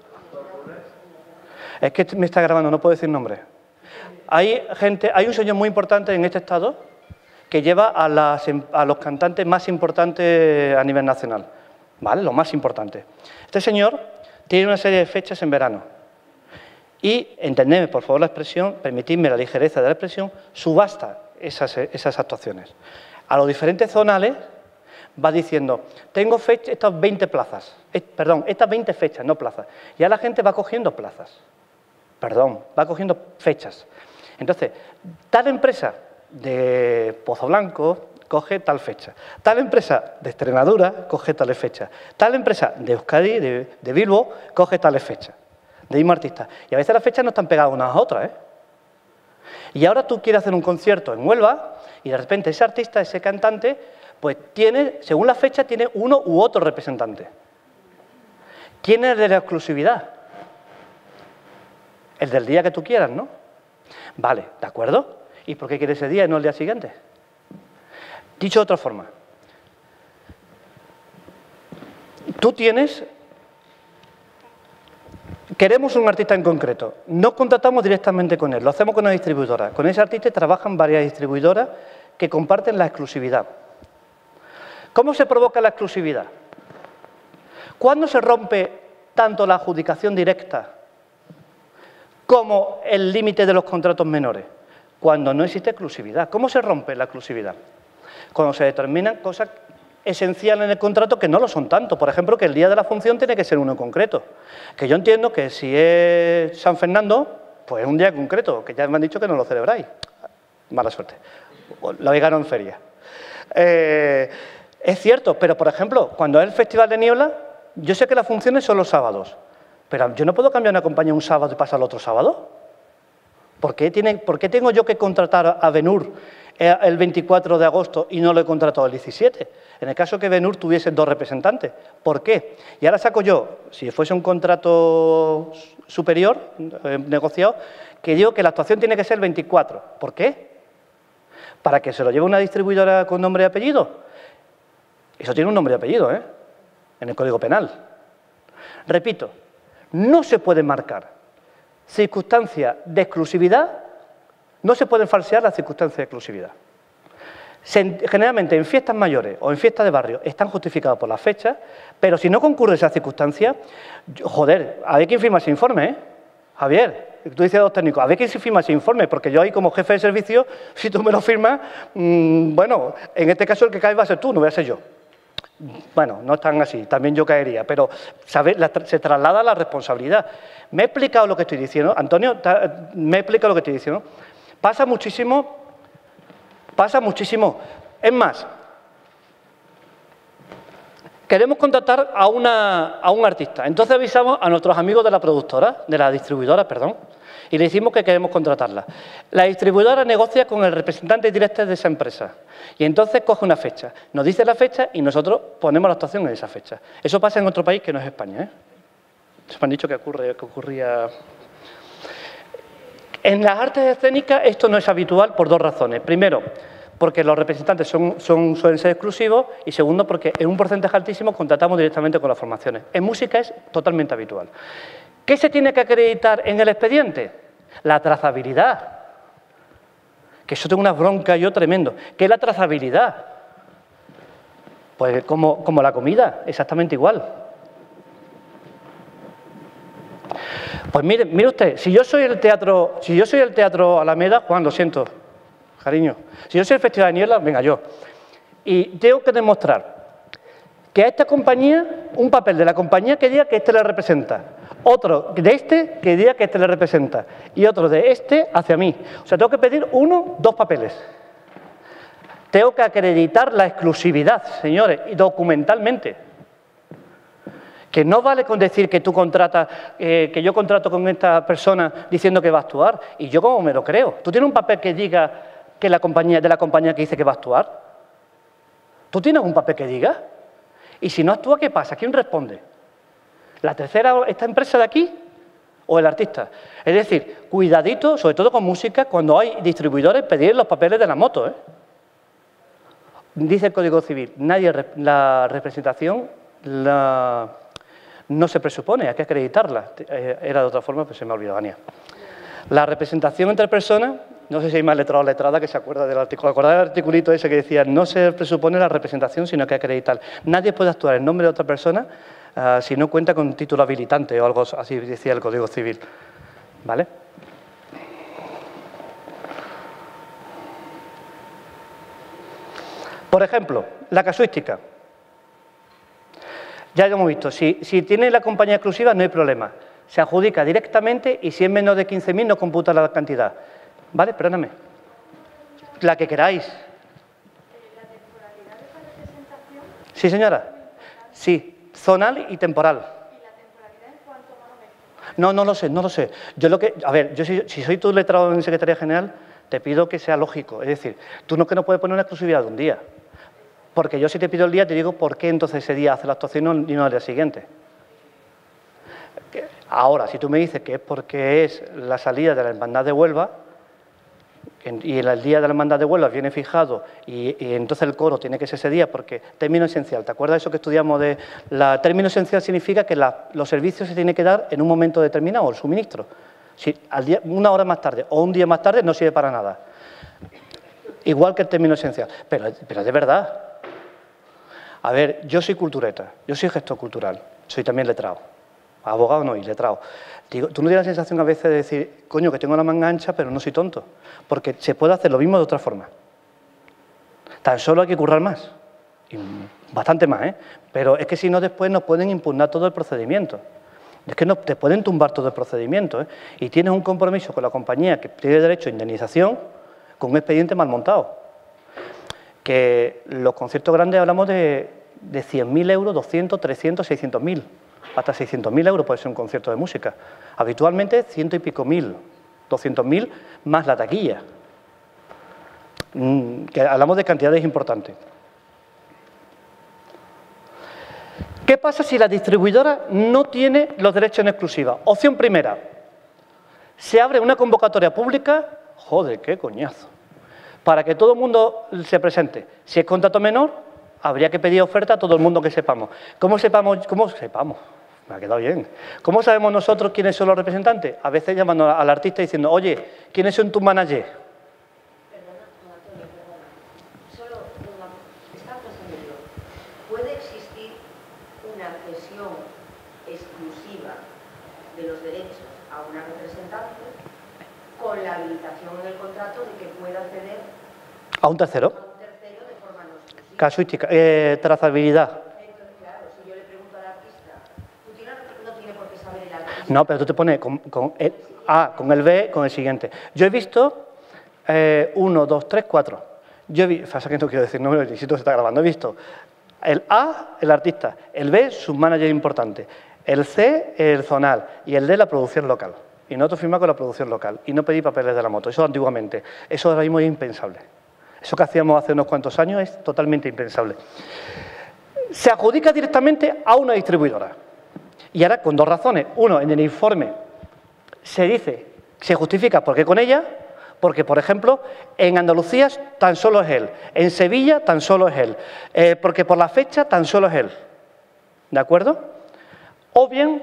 es que me está grabando, no puedo decir nombre. Hay gente, hay un señor muy importante en este estado que lleva a, las, a los cantantes más importantes a nivel nacional, ¿vale? Los más importantes. Este señor tiene una serie de fechas en verano y, entendedme por favor la expresión, permitidme la ligereza de la expresión, subasta esas, esas actuaciones. A los diferentes zonales va diciendo, tengo fecha, estas veinte plazas, eh, perdón, estas veinte fechas, no plazas. Ya la gente va cogiendo plazas, perdón, va cogiendo fechas. Entonces, tal empresa de Pozo Blanco coge tal fecha, tal empresa de Extremadura coge tales fechas, tal empresa de Euskadi, de, de Bilbo, coge tales fechas, de mismo artista. Y a veces las fechas no están pegadas unas a otras, ¿eh? Y ahora tú quieres hacer un concierto en Huelva y de repente ese artista, ese cantante, pues tiene, según la fecha, tiene uno u otro representante. ¿Quién es el de la exclusividad? El del día que tú quieras, ¿no? Vale, ¿de acuerdo? ¿Y por qué quiere ese día y no el día siguiente? Dicho de otra forma, tú tienes... Queremos un artista en concreto, no contratamos directamente con él, lo hacemos con una distribuidora. Con ese artista trabajan varias distribuidoras que comparten la exclusividad. ¿Cómo se provoca la exclusividad? ¿Cuándo se rompe tanto la adjudicación directa como el límite de los contratos menores? Cuando no existe exclusividad. ¿Cómo se rompe la exclusividad? Cuando se determinan cosas esenciales en el contrato que no lo son tanto. Por ejemplo, que el día de la función tiene que ser uno concreto. Que yo entiendo que si es San Fernando, pues es un día concreto, que ya me han dicho que no lo celebráis. Mala suerte. Lo habéis ganado en feria. Eh, es cierto, pero por ejemplo, cuando es el Festival de Niebla, yo sé que las funciones son los sábados, pero yo no puedo cambiar una compañía un sábado y pasar al otro sábado. ¿Por qué, tiene, ¿Por qué tengo yo que contratar a Benur el veinticuatro de agosto y no lo he contratado el diecisiete? En el caso que Benur tuviese dos representantes. ¿Por qué? Y ahora saco yo, si fuese un contrato superior, eh, negociado, que digo que la actuación tiene que ser el veinticuatro. ¿Por qué? ¿Para que se lo lleve una distribuidora con nombre y apellido? Eso tiene un nombre y apellido, ¿eh? En el Código Penal. Repito, no se puede marcar circunstancias de exclusividad, no se pueden falsear las circunstancias de exclusividad. Se, generalmente en fiestas mayores o en fiestas de barrio están justificadas por las fechas, pero si no concurre esa circunstancia, joder, a ver quién firma ese informe, ¿eh? Javier, tú dices a los técnicos, a ver quién se firma ese informe, porque yo ahí como jefe de servicio, si tú me lo firmas, mmm, bueno, en este caso el que cae va a ser tú, no voy a ser yo. Bueno, no es tan así, también yo caería, pero ¿sabes? La, se traslada la responsabilidad. ¿Me he explicado lo que estoy diciendo? Antonio, ¿me he explicado lo que estoy diciendo? Pasa muchísimo, pasa muchísimo. Es más, queremos contratar a, una, a un artista, entonces avisamos a nuestros amigos de la productora, de la distribuidora, perdón, y le decimos que queremos contratarla. La distribuidora negocia con el representante directo de esa empresa y entonces coge una fecha, nos dice la fecha y nosotros ponemos la actuación en esa fecha. Eso pasa en otro país que no es España, ¿eh? Se me han dicho que, ocurre, que ocurría... En las artes escénicas esto no es habitual por dos razones. Primero, porque los representantes son, son, suelen ser exclusivos y segundo, porque en un porcentaje altísimo contratamos directamente con las formaciones. En música es totalmente habitual. ¿Qué se tiene que acreditar en el expediente? La trazabilidad. Que eso tengo una bronca yo tremendo. ¿Qué es la trazabilidad? Pues como, como la comida, exactamente igual. Pues mire, mire usted, si yo soy el teatro, si yo soy el teatro Alameda, Juan, lo siento, cariño. Si yo soy el Festival de Niebla, venga yo. Y tengo que demostrar que a esta compañía, un papel de la compañía que diga que este le representa, otro de este que diga que este le representa y otro de este hacia mí. O sea, tengo que pedir uno, dos papeles. Tengo que acreditar la exclusividad, señores, y documentalmente. Que no vale con decir que tú contratas, eh, que yo contrato con esta persona diciendo que va a actuar y yo como me lo creo. ¿Tú tienes un papel que diga que la compañía, de la compañía que dice que va a actuar? ¿Tú tienes un papel que diga? Y si no actúa, ¿qué pasa? ¿Quién responde? ¿La tercera, esta empresa de aquí o el artista? Es decir, cuidadito, sobre todo con música, cuando hay distribuidores, pedir los papeles de la moto, ¿eh? Dice el Código Civil, nadie, la representación la, no se presupone, hay que acreditarla. Era de otra forma, pero se me ha olvidado, Ania. La representación entre personas, no sé si hay más letrado o letrada que se acuerda del artículo. ¿Acordás del articulito ese que decía no se presupone la representación, sino que hay que acreditar? Nadie puede actuar en nombre de otra persona uh, si no cuenta con un título habilitante o algo así, decía el Código Civil. ¿Vale? Por ejemplo, la casuística. Ya lo hemos visto, si, si tiene la compañía exclusiva no hay problema. Se adjudica directamente y si es menos de quince mil no computa la cantidad. ¿Vale? Perdóname. La que queráis. ¿La temporalidad de esa representación? Sí, señora. Sí, zonal y temporal. ¿Y la temporalidad en cuanto más o menos? No, no lo sé, no lo sé. Yo lo que, a ver, yo si, si soy tu letrado en Secretaría General, te pido que sea lógico. Es decir, tú no que no puedes poner una exclusividad de un día. Porque yo si te pido el día te digo por qué entonces ese día hace la actuación y no el día siguiente. Ahora, si tú me dices que es porque es la salida de la Hermandad de Huelva y el día de la Hermandad de Huelva viene fijado y, y entonces el coro tiene que ser ese día porque término esencial, ¿te acuerdas de eso que estudiamos de la término esencial? Significa que la, los servicios se tienen que dar en un momento determinado, el suministro. Si al día, una hora más tarde o un día más tarde no sirve para nada. Igual que el término esencial. Pero, pero de verdad. A ver, yo soy cultureta, yo soy gestor cultural, soy también letrado. Abogado no, y letrado. Digo, tú no tienes la sensación a veces de decir, coño, que tengo la manga ancha, pero no soy tonto. Porque se puede hacer lo mismo de otra forma. Tan solo hay que currar más. Y bastante más, ¿eh? Pero es que si no, después nos pueden impugnar todo el procedimiento. Es que no, te pueden tumbar todo el procedimiento, ¿eh? Y tienes un compromiso con la compañía que tiene derecho a indemnización con un expediente mal montado. Que los conciertos grandes hablamos de, de cien mil euros, doscientos, trescientos, seiscientos mil. Hasta seiscientos mil euros puede ser un concierto de música. Habitualmente, ciento y pico mil, doscientos mil más la taquilla. Mm, que hablamos de cantidades importantes. ¿Qué pasa si la distribuidora no tiene los derechos en exclusiva? Opción primera, se abre una convocatoria pública, joder, qué coñazo, para que todo el mundo se presente. Si es contrato menor, habría que pedir oferta a todo el mundo que sepamos. ¿Cómo sepamos? ¿Cómo sepamos? Me ha quedado bien. ¿Cómo sabemos nosotros quiénes son los representantes? A veces llamando al artista diciendo, oye, ¿quiénes son tus managers? Perdona, don Antonio, perdona. Solo una... Estaba pensando yo. ¿Puede existir una cesión exclusiva de los derechos a una representante con la habilitación en el contrato de que pueda acceder ¿A un tercero? a un tercero de forma no exclusiva? Casuística, eh, trazabilidad. Entonces, claro, si yo le pregunto al artista, ¿tú tienes, no tiene por qué saber el artista? No, pero tú te pones con, con el A, con el B, con el siguiente. Yo he visto eh, uno, dos, tres, cuatro. Yo he visto, pasa que no quiero decir, no me lo necesito, se está grabando. He visto el A, el artista, el B, su manager importante, el C, el zonal y el D, la producción local. Y nosotros firmamos con la producción local y no pedí papeles de la moto. Eso antiguamente. Eso ahora mismo es impensable. Eso que hacíamos hace unos cuantos años es totalmente impensable. Se adjudica directamente a una distribuidora. Y ahora con dos razones. Uno, en el informe se dice Se justifica porque con ella, porque, por ejemplo, en Andalucía tan solo es él, en Sevilla tan solo es él, eh, porque por la fecha tan solo es él. ¿De acuerdo? O bien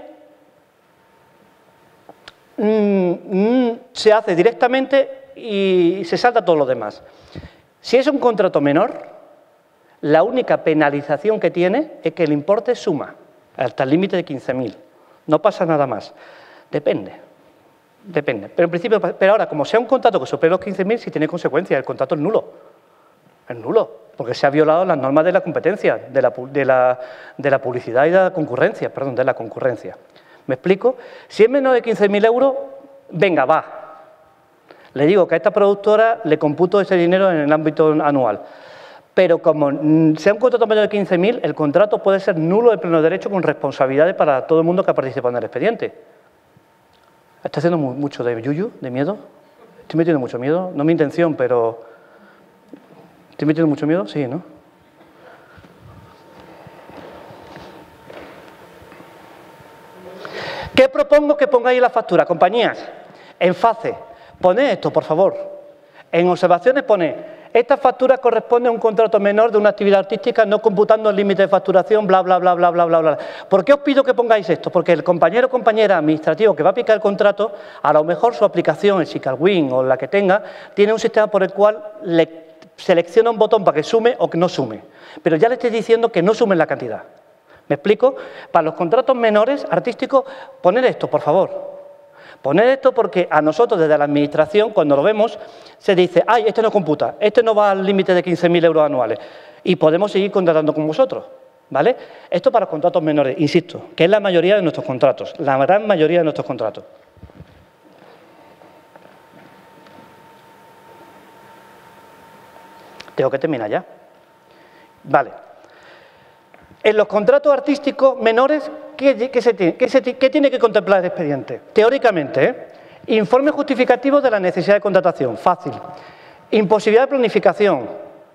mmm, mmm, se hace directamente y se salta todo lo demás. Si es un contrato menor, la única penalización que tiene es que el importe suma hasta el límite de quince mil. No pasa nada más. Depende. Depende. Pero en principio, pero ahora, como sea un contrato que supere los quince mil, sí tiene consecuencias. El contrato es nulo. Es nulo, porque se ha violado las normas de la competencia, de la, de la, de la publicidad y de la concurrencia, perdón, de la concurrencia. ¿Me explico? Si es menos de quince mil euros, venga, va. Le digo que a esta productora le computo ese dinero en el ámbito anual. Pero como sea un contrato menor de quince mil, el contrato puede ser nulo de pleno derecho con responsabilidades para todo el mundo que ha participado en el expediente. ¿Está haciendo mucho de yuyu, de miedo? ¿Estoy metiendo mucho miedo? No es mi intención, pero... ¿Estoy metiendo mucho miedo? Sí, ¿no? ¿Qué propongo que pongáis en la factura, compañías? En fase, poned esto, por favor. En observaciones poned... Esta factura corresponde a un contrato menor de una actividad artística no computando el límite de facturación, bla, bla, bla, bla, bla, bla, bla. ¿Por qué os pido que pongáis esto? Porque el compañero o compañera administrativo que va a aplicar el contrato, a lo mejor su aplicación, el SicalWin o la que tenga, tiene un sistema por el cual le selecciona un botón para que sume o que no sume. Pero ya le estoy diciendo que no sumen la cantidad. ¿Me explico? Para los contratos menores artísticos, poned esto, por favor. Poner esto porque a nosotros desde la administración, cuando lo vemos, se dice, ay, este no computa, este no va al límite de quince mil euros anuales y podemos seguir contratando con vosotros, ¿vale? Esto para los contratos menores, insisto, que es la mayoría de nuestros contratos, la gran mayoría de nuestros contratos. Tengo que terminar ya. Vale. En los contratos artísticos menores, ¿qué, qué, se tiene, qué, se, ¿qué tiene que contemplar el expediente? Teóricamente, ¿eh? Informe justificativo de la necesidad de contratación, fácil. Imposibilidad de planificación.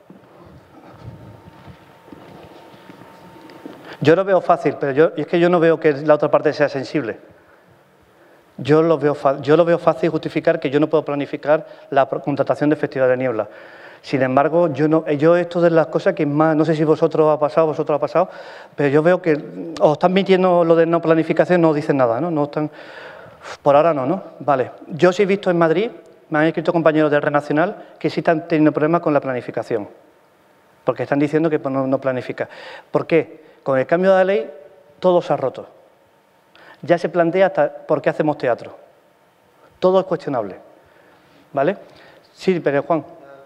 Yo lo veo fácil, pero yo, es que yo no veo que la otra parte sea sensible. Yo lo veo, yo lo veo fácil justificar que yo no puedo planificar la contratación de Festival de Niebla. Sin embargo, yo, no, yo esto de las cosas que más, no sé si vosotros ha pasado, vosotros ha pasado, pero yo veo que os están mintiendo lo de no planificación, no os dicen nada, ¿no? No están, por ahora no, ¿no? Vale. Yo sí he visto en Madrid, me han escrito compañeros de Red Nacional que sí están teniendo problemas con la planificación, porque están diciendo que no, no planifica. ¿Por qué? Con el cambio de la ley todo se ha roto. Ya se plantea hasta por qué hacemos teatro. Todo es cuestionable. ¿Vale? Sí, pero Juan.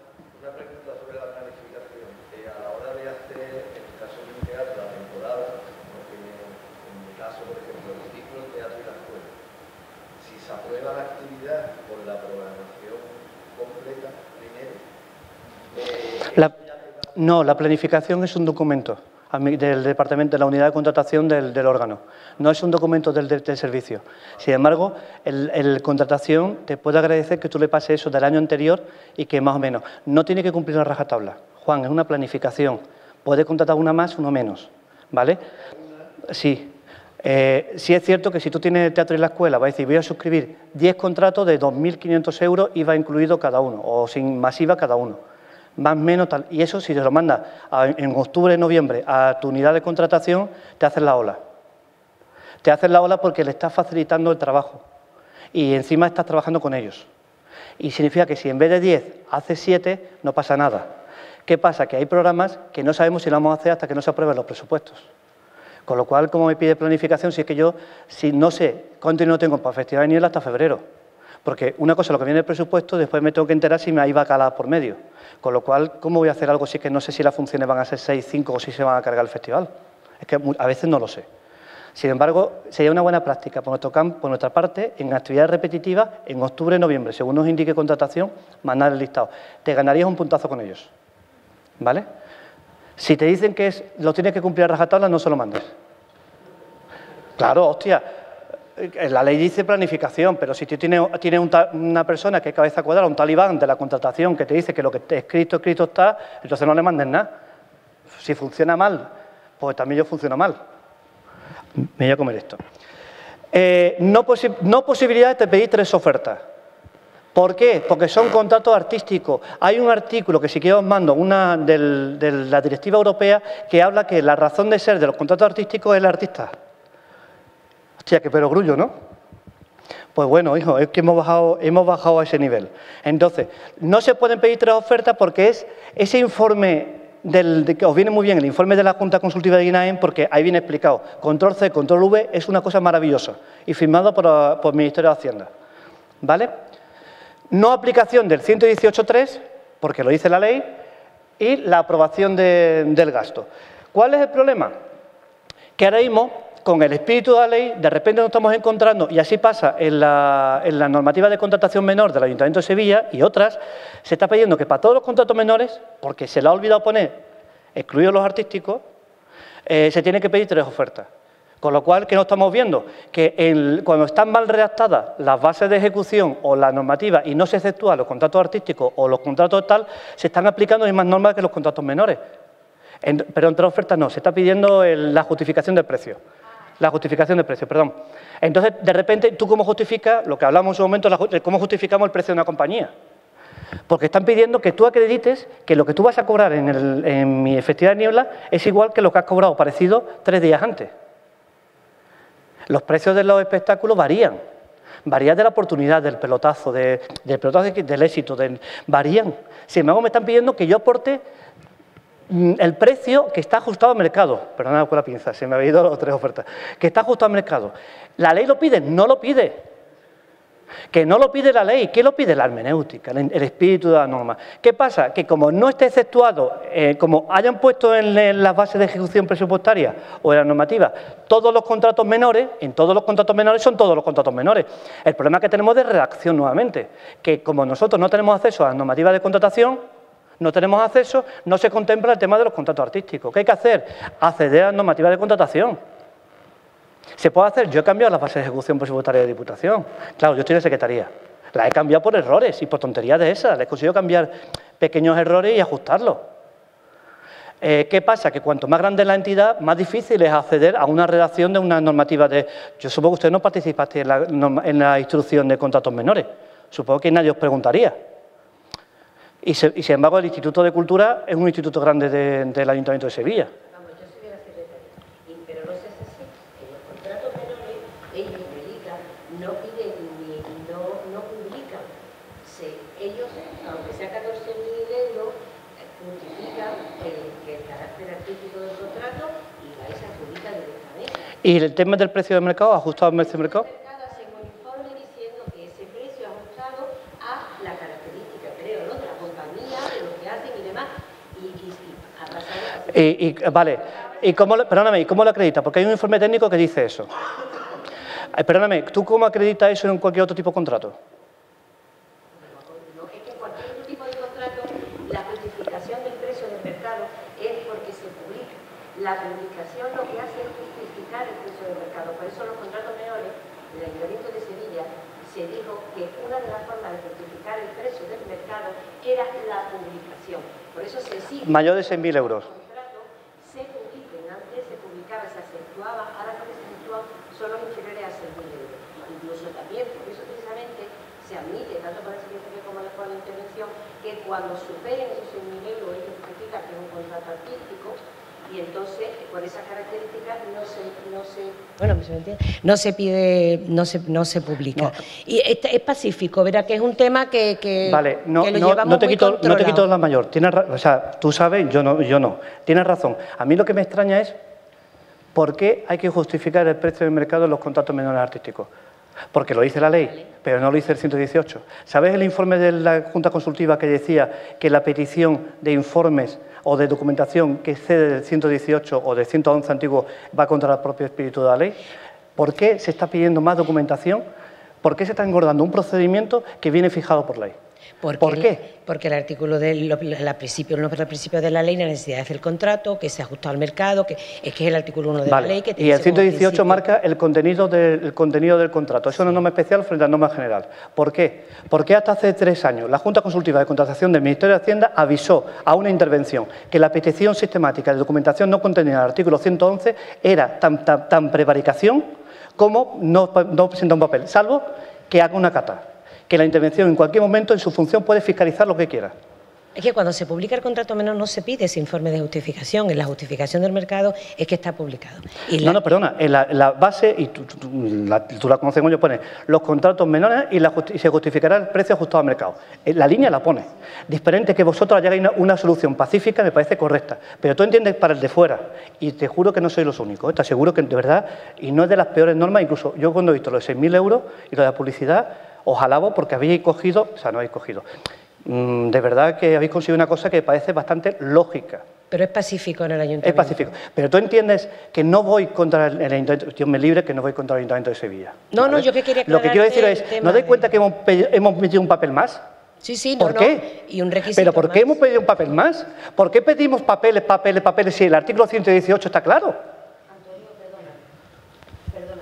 La, no, la planificación es un documento del departamento, de la unidad de contratación del, del órgano. No es un documento del, del, del servicio. Sin embargo, el, el contratación te puede agradecer que tú le pases eso del año anterior y que más o menos. No tiene que cumplir la rajatabla. Juan, es una planificación. Puede contratar una más, uno menos. ¿Vale? Sí. Eh, sí es cierto que si tú tienes teatro en la escuela, vas a decir, voy a suscribir diez contratos de dos mil quinientos euros y va incluido cada uno, o sin masiva cada uno. Más o menos tal. Y eso, si te lo mandas a, en octubre, noviembre a tu unidad de contratación, te hacen la ola. Te hacen la ola porque le estás facilitando el trabajo. Y encima estás trabajando con ellos. Y significa que si en vez de diez haces siete, no pasa nada. ¿Qué pasa? Que hay programas que no sabemos si lo vamos a hacer hasta que no se aprueben los presupuestos. Con lo cual, ¿cómo me pide planificación? Si es que yo, si no sé cuánto dinero tengo para el Festival de Niebla hasta febrero. Porque una cosa es lo que viene el presupuesto, después me tengo que enterar si me ahí va a calar por medio. Con lo cual, ¿cómo voy a hacer algo si es que no sé si las funciones van a ser seis, cinco o si se van a cargar el festival? Es que a veces no lo sé. Sin embargo, sería una buena práctica por, nuestro campo, por nuestra parte, en actividades repetitivas, en octubre, noviembre, según nos indique contratación, mandar el listado. Te ganarías un puntazo con ellos. ¿Vale? Si te dicen que es, lo tienes que cumplir a rajatabla, no se lo mandes. Claro, hostia. La ley dice planificación, pero si tú tienes, tienes un ta, una persona que es cabeza cuadrada, un talibán de la contratación que te dice que lo que está escrito, escrito está, entonces no le mandes nada. Si funciona mal, pues también yo funciono mal. Me voy a comer esto. Eh, no, posi no posibilidad de pedir tres ofertas. ¿Por qué? Porque son contratos artísticos. Hay un artículo que si quiero os mando, una del, de la directiva europea, que habla que la razón de ser de los contratos artísticos es el artista. Hostia, qué perogrullo, ¿no? Pues bueno, hijo, es que hemos bajado, hemos bajado a ese nivel. Entonces, no se pueden pedir tres ofertas porque es ese informe, del, de, que os viene muy bien el informe de la Junta Consultiva de INAEM, porque ahí viene explicado. Control C, Control V es una cosa maravillosa y firmado por, por el Ministerio de Hacienda. ¿Vale? No aplicación del ciento dieciocho punto tres, porque lo dice la ley, y la aprobación de, del gasto. ¿Cuál es el problema? Que ahora mismo, con el espíritu de la ley, de repente nos estamos encontrando, y así pasa en la, en la normativa de contratación menor del Ayuntamiento de Sevilla y otras, se está pidiendo que para todos los contratos menores, porque se le ha olvidado poner, excluidos los artísticos, eh, se tiene que pedir tres ofertas. Con lo cual, ¿qué no estamos viendo? Que el, cuando están mal redactadas las bases de ejecución o la normativa y no se exceptúan los contratos artísticos o los contratos tal, se están aplicando las mismas normas que los contratos menores. En, pero entre ofertas no, se está pidiendo el, la justificación del precio. La justificación del precio, perdón. Entonces, de repente, ¿tú cómo justificas, lo que hablamos en su momento, la, cómo justificamos el precio de una compañía? Porque están pidiendo que tú acredites que lo que tú vas a cobrar en, el, en mi efectividad de niebla es igual que lo que has cobrado parecido tres días antes. Los precios de los espectáculos varían, varían de la oportunidad, del pelotazo, de, del pelotazo del éxito, del, varían. Sin embargo, me están pidiendo que yo aporte mm, el precio que está ajustado al mercado. Perdona con la pinza, se me había ido las tres ofertas. Que está ajustado al mercado. ¿La ley lo pide? No lo pide. Que no lo pide la ley. ¿Qué lo pide? La hermenéutica, el, el espíritu de la norma. ¿Qué pasa? Que como no esté exceptuado, eh, como hayan puesto en, en las bases de ejecución presupuestaria o en la normativa, todos los contratos menores, en todos los contratos menores son todos los contratos menores. El problema que tenemos de redacción nuevamente, que como nosotros no tenemos acceso a las normativas de contratación, no tenemos acceso, no se contempla el tema de los contratos artísticos. ¿Qué hay que hacer? Acceder a las normativas de contratación. ¿Se puede hacer? Yo he cambiado las bases de ejecución presupuestaria de Diputación. Claro, yo estoy en Secretaría. Las he cambiado por errores y por tonterías de esas. Les he conseguido cambiar pequeños errores y ajustarlos. Eh, ¿Qué pasa? Que cuanto más grande es la entidad, más difícil es acceder a una redacción de una normativa de... Yo supongo que usted no participaste en la, en la instrucción de contratos menores. Supongo que nadie os preguntaría. Y, se, y sin embargo, el Instituto de Cultura es un instituto grande de, del Ayuntamiento de Sevilla. No piden ni no, no publican. Se, ellos, aunque sea catorce mil euros, justifican el, el carácter artístico del contrato y ahí se adjudica directamente. ¿Y el tema del precio de mercado, ajustado al precio de mercado? Hacen un informe diciendo que ese precio ajustado a la característica, creo, ¿no?, de la compañía, de lo que hacen y demás. Y, y, y ha pasado... Y, y, vale, ¿y cómo, perdóname, ¿y cómo lo acredita? Porque hay un informe técnico que dice eso. Perdóname, ¿tú cómo acreditas eso en cualquier otro tipo de contrato? No, es que en cualquier otro tipo de contrato la justificación del precio del mercado es porque se publica. La publicación lo que hace es justificar el precio del mercado. Por eso los contratos menores del Ayuntamiento de Sevilla se dijo que una de las formas de justificar el precio del mercado era la publicación. Por eso se sigue. Mayor de seis mil euros. Los contratos se publican. Antes se publicaba, se acentuaba, ahora no se acentúan, son los inferiores a seis mil euros. Incluso también, por eso precisamente se admite, tanto por el secretario como por la intervención, que cuando superen esos seis mil euros, ellos justifican que es un contrato artístico y entonces, por esas características, no se, no se, bueno, ¿se me entiende? No se pide, no se, no se publica. No. Y es, es pacífico, verá que es un tema que, que, vale, no, que lo no, llevamos no te muy quito, controlado. No te quito la mayor, tienes, o sea, tú sabes, yo no, yo no. Tienes razón. A mí lo que me extraña es ¿por qué hay que justificar el precio del mercado en los contratos menores artísticos? Porque lo dice la ley, vale, pero no lo dice el ciento dieciocho. ¿Sabes el informe de la Junta Consultiva que decía que la petición de informes o de documentación que excede del ciento dieciocho o del ciento once antiguo va contra el propio espíritu de la ley? ¿Por qué se está pidiendo más documentación? ¿Por qué se está engordando un procedimiento que viene fijado por ley? Porque ¿Por qué? El, porque el artículo del la principio, no, el principio de la ley, la necesidad de hacer el contrato, que se ajusta al mercado, que es que es el artículo uno de vale. la ley. Que y el ciento dieciocho marca el contenido, del, el contenido del contrato. Eso sí. No es norma especial frente a norma general. ¿Por qué? Porque hasta hace tres años la Junta Consultiva de Contratación del Ministerio de Hacienda avisó a una intervención que la petición sistemática de documentación no contenida en el artículo ciento once era tan, tan, tan prevaricación como no, no presenta un papel, salvo que haga una cata. que la intervención en cualquier momento en su función puede fiscalizar lo que quiera. Es que cuando se publica el contrato menor no se pide ese informe de justificación. En la justificación del mercado es que está publicado. Y la... No, no, perdona. En la, la base, y tú, tú, la, tú la conoces, yo pone los contratos menores y, la, y se justificará el precio ajustado al mercado. La línea la pone. Diferente que vosotros hayáis una, una solución pacífica me parece correcta. Pero tú entiendes para el de fuera. Y te juro que no sois los únicos. ¿eh? Te aseguro que de verdad, y no es de las peores normas, incluso yo cuando he visto los seis mil euros y lo de la publicidad, os alabo porque habéis cogido, o sea, no habéis cogido. De verdad que habéis conseguido una cosa que parece bastante lógica. Pero es pacífico en el ayuntamiento. Es pacífico. Pero tú entiendes que no voy contra el, el ayuntamiento, Dios me libre, que no voy contra el ayuntamiento de Sevilla. No, ¿vale? no, yo que quería Lo que quiero decir es, ¿no dais de... cuenta que hemos, hemos metido un papel más? Sí, sí, ¿Por no, qué? No. Y un requisito ¿Pero por qué más. hemos pedido un papel más? ¿Por qué pedimos papeles, papeles, papeles si el artículo ciento dieciocho está claro? Antonio, perdona,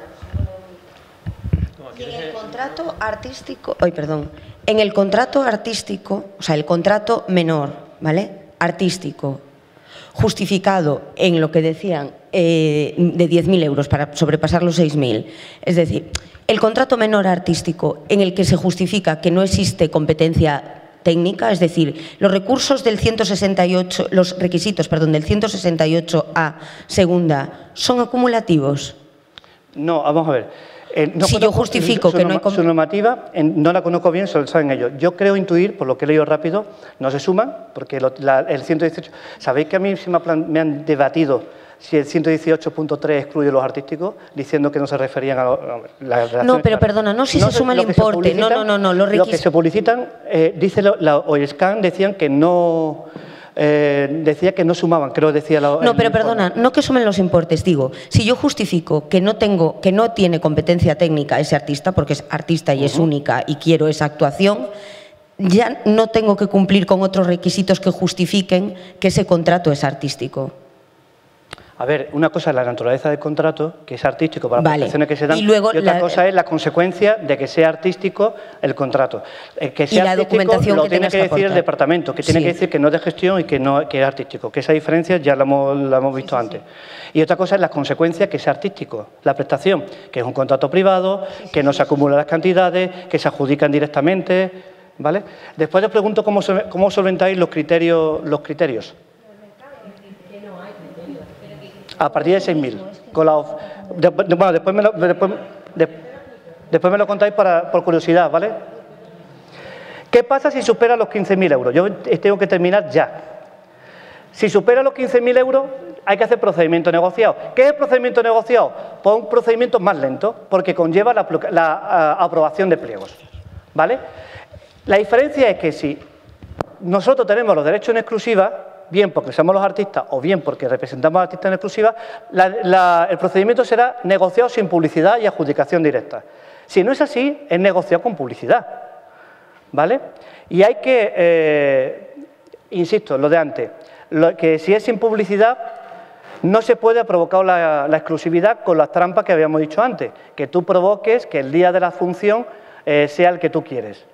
perdona. Y en el contrato artístico, ay, perdón, en el contrato artístico, o sea, el contrato menor, ¿vale? Artístico, justificado en lo que decían eh, de diez mil euros para sobrepasar los seis mil. Es decir, el contrato menor artístico en el que se justifica que no existe competencia técnica, es decir, los recursos del ciento sesenta y ocho, los requisitos, perdón, del ciento sesenta y ocho A segunda, ¿son acumulativos? No, vamos a ver. Eh, no si yo justifico su, que no hay... Su normativa, en, no la conozco bien, solo saben ellos. Yo creo intuir, por lo que he leído rápido, no se suman, porque lo, la, el ciento dieciocho... ¿Sabéis que a mí se me, plan, me han debatido si el ciento dieciocho punto tres excluye los artísticos, diciendo que no se referían a... a la relación? No, pero perdona, no si no, se suma el importe. No, no, no, no. Los requis... Lo que se publicitan, eh, dice la, la O I S C A N decían que no... Eh, decía que no sumaban, creo que decía la... No, pero perdona, no que sumen los importes, digo, si yo justifico que no tengo, que no tiene competencia técnica ese artista, porque es artista y uh-huh. es única y quiero esa actuación, ya no tengo que cumplir con otros requisitos que justifiquen que ese contrato es artístico. A ver, una cosa es la naturaleza del contrato, que es artístico para las vale. prestaciones que se dan, y, luego y otra la, cosa es la consecuencia de que sea artístico el contrato. El que sea y la artístico documentación lo que tiene que decir aportar. el departamento, que tiene sí. que decir que no es de gestión y que, no, que es artístico, que esa diferencia ya la hemos, la hemos visto sí, sí, antes. Sí. Y otra cosa es la consecuencia que sea artístico, la prestación, que es un contrato privado, sí, sí, que no sí, se acumulan las cantidades, que se adjudican directamente, ¿vale? Después les pregunto cómo, cómo solventáis los criterios, los criterios. A partir de seis mil. De, de, bueno, después me, lo, después, de, después me lo contáis para, por curiosidad, ¿vale? ¿Qué pasa si supera los quince mil euros? Yo tengo que terminar ya. Si supera los quince mil euros, hay que hacer procedimiento negociado. ¿Qué es el procedimiento negociado? Pues un procedimiento más lento, porque conlleva la, la, la aprobación de pliegos, ¿vale? La diferencia es que si nosotros tenemos los derechos en exclusiva, bien porque somos los artistas o bien porque representamos al artista en exclusiva, la, la, el procedimiento será negociado sin publicidad y adjudicación directa. Si no es así, es negociado con publicidad, ¿vale? Y hay que, eh, insisto, lo de antes, lo, que si es sin publicidad, no se puede provocar la, la exclusividad con las trampas que habíamos dicho antes, que tú provoques que el día de la función eh, sea el que tú quieres.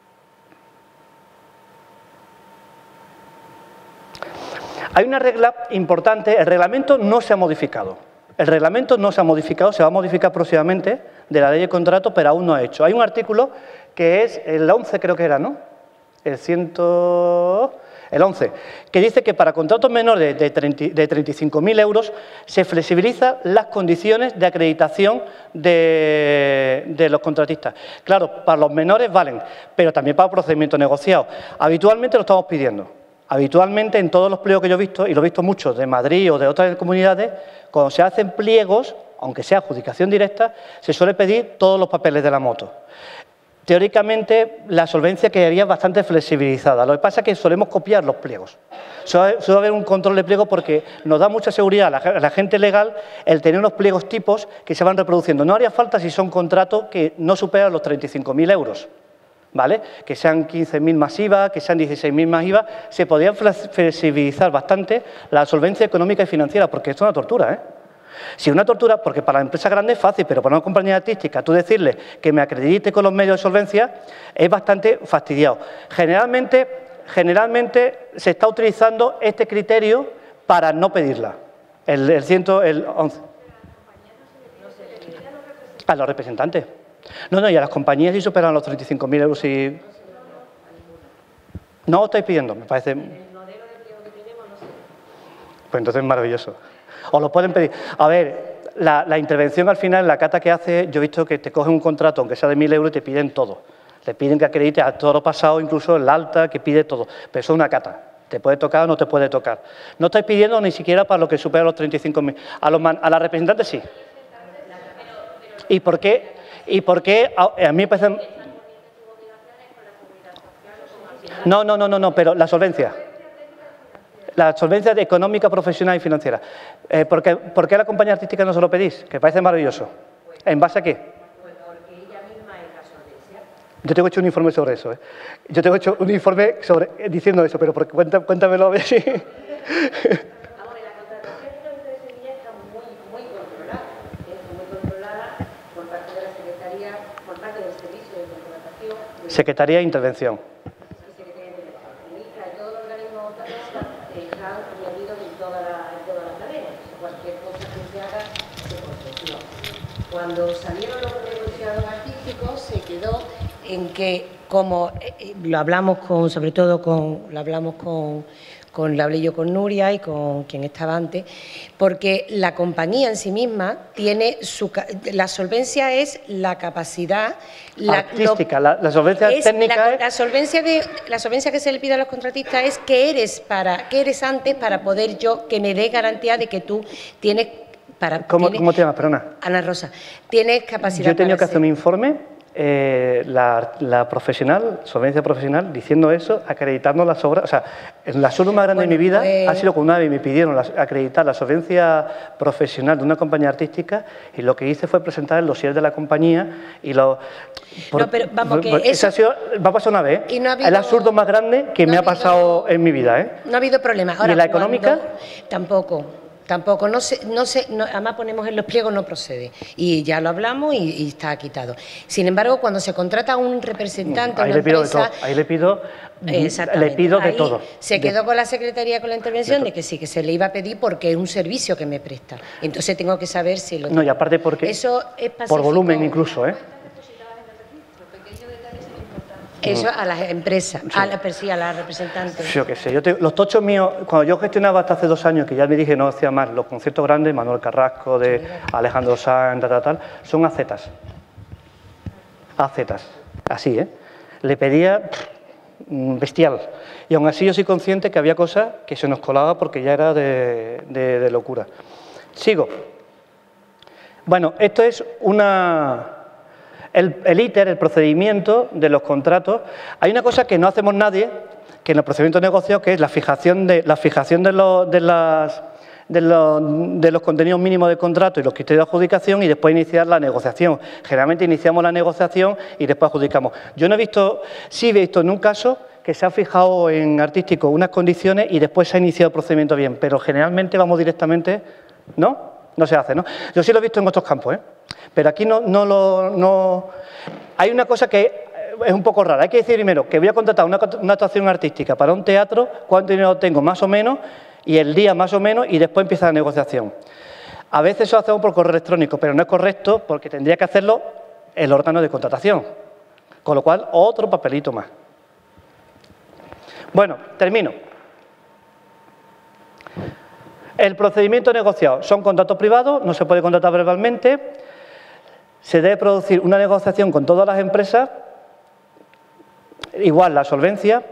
Hay una regla importante, el reglamento no se ha modificado. El reglamento no se ha modificado, se va a modificar próximamente de la ley de contrato, pero aún no ha hecho. Hay un artículo que es el once, creo que era, ¿no? El ciento... El once, que dice que para contratos menores de treinta y cinco mil euros se flexibilizan las condiciones de acreditación de, de los contratistas. Claro, para los menores valen, pero también para procedimiento negociado. Habitualmente lo estamos pidiendo. Habitualmente en todos los pliegos que yo he visto, y lo he visto mucho de Madrid o de otras comunidades, cuando se hacen pliegos, aunque sea adjudicación directa, se suele pedir todos los papeles de la moto. Teóricamente, la solvencia quedaría bastante flexibilizada. Lo que pasa es que solemos copiar los pliegos. Suele, suele haber un control de pliego porque nos da mucha seguridad a la, a la gente legal el tener unos pliegos tipos que se van reproduciendo. No haría falta si son contratos que no superan los treinta y cinco mil euros. ¿Vale? Que sean quince mil más I V A, que sean dieciséis mil más I V A, se podría flexibilizar bastante la solvencia económica y financiera, porque esto es una tortura, ¿eh? Si una tortura, porque para la empresa grande es fácil, pero para una compañía artística, tú decirle que me acredite con los medios de solvencia es bastante fastidiado. Generalmente, generalmente se está utilizando este criterio para no pedirla, el, el, ciento, el once. A los representantes. No, no, y a las compañías sí superan los treinta y cinco mil euros y... No os estáis pidiendo, me parece... Pues entonces es maravilloso. Os lo pueden pedir. A ver, la, la intervención al final, la cata que hace, yo he visto que te cogen un contrato, aunque sea de mil euros, y te piden todo. Te piden que acredites a todo lo pasado, incluso el alta, que pide todo. Pero eso es una cata. Te puede tocar o no te puede tocar. No estáis pidiendo ni siquiera para lo que supera los treinta y cinco mil. A, los man, a las representantes sí. ¿Y por qué? ¿Y por qué? A, a mí me parece... No, no, no, no, no, pero la solvencia. La solvencia económica, profesional y financiera. Eh, ¿por, qué, ¿Por qué a la compañía artística no se lo pedís? Que parece maravilloso. ¿En base a qué? Pues porque ella misma es la solvencia. Yo tengo hecho un informe sobre eso. ¿eh? Yo tengo hecho un informe sobre, eh, diciendo eso, pero porque, cuéntame, cuéntamelo a ver si... Vamos, la contratación de Sevilla está muy, muy controlada. Está muy controlada por parte de la Secretaría, por parte del Servicio de Contratación. De Secretaría de Intervención. Cuando salieron los negociados artísticos se quedó en que, como eh, lo hablamos con, sobre todo con, lo hablamos con, con, lo hablé yo con Nuria y con quien estaba antes, porque la compañía en sí misma tiene su, la solvencia es la capacidad la, artística, lo, la, la solvencia es técnica la, es... la solvencia de la solvencia que se le pide a los contratistas es que eres para, que eres antes para poder yo que me dé garantía de que tú tienes. Para, ¿Cómo, tiene, ¿Cómo te llamas? Perdona. Ana Rosa. Tienes capacidad. Yo he tenido para que hacer un informe, eh, la, la profesional, solvencia profesional, diciendo eso, acreditando las obras. O sea, la asunto más grande bueno, de mi vida pues... ha sido cuando una vez me pidieron la, acreditar la solvencia profesional de una compañía artística y lo que hice fue presentar el dossier de la compañía y lo... Por, no, pero vamos, que por, eso... ha sido, va a pasar una vez. Y no ha habido, el absurdo más grande que no me ha, habido, pasado en mi vida. ¿eh? No ha habido problema. Ahora, ¿y la económica? Tampoco. Tampoco, no sé, no sé, no, además ponemos en los pliegos no procede y ya lo hablamos y, y está quitado. Sin embargo, cuando se contrata a un representante, ahí una le pido empresa, de todo, ahí le pido, le pido de ahí todo. Se quedó de, con la Secretaría con la intervención de, de que sí, que se le iba a pedir porque es un servicio que me presta. Entonces tengo que saber si lo... No, y aparte porque... Eso es pacífico, por volumen incluso, ¿eh? Eso a las empresas, sí. a la sí, a las representantes. Yo qué sé, yo te, los tochos míos, cuando yo gestionaba hasta hace dos años, que ya me dije no hacía más, los conciertos grandes, Manuel Carrasco, de sí, Alejandro Sanz, tal, tal, son acetas. Acetas, así, ¿eh? Le pedía pff, bestial. Y aún así yo soy consciente que había cosas que se nos colaba porque ya era de, de, de locura. Sigo. Bueno, esto es una... El, el íter, el procedimiento de los contratos, hay una cosa que no hacemos nadie, que en el procedimiento de negocio, que es la fijación de, la fijación de, lo, de, las, de, lo, de los contenidos mínimos del contrato y los criterios de adjudicación y después iniciar la negociación. Generalmente iniciamos la negociación y después adjudicamos. Yo no he visto, sí he visto en un caso que se ha fijado en artístico unas condiciones y después se ha iniciado el procedimiento bien, pero generalmente vamos directamente, ¿no? No se hace, ¿no? Yo sí lo he visto en otros campos, ¿eh? Pero aquí no, no lo... No... Hay una cosa que es un poco rara. Hay que decir primero que voy a contratar una, una actuación artística para un teatro, cuánto dinero tengo más o menos, y el día más o menos, y después empieza la negociación. A veces eso lo hacemos por correo electrónico, pero no es correcto porque tendría que hacerlo el órgano de contratación. Con lo cual, otro papelito más. Bueno, termino. El procedimiento negociado son contratos privados, no se puede contratar verbalmente, se debe producir una negociación con todas las empresas, igual la solvencia.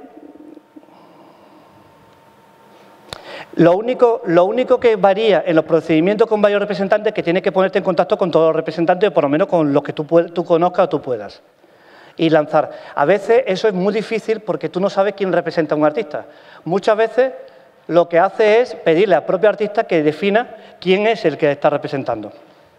Lo único, lo único que varía en los procedimientos con varios representantes es que tienes que ponerte en contacto con todos los representantes, o por lo menos con los que tú, tú conozcas o tú puedas, y lanzar. A veces eso es muy difícil porque tú no sabes quién representa a un artista. Muchas veces lo que hace es pedirle al propio artista que defina quién es el que está representando.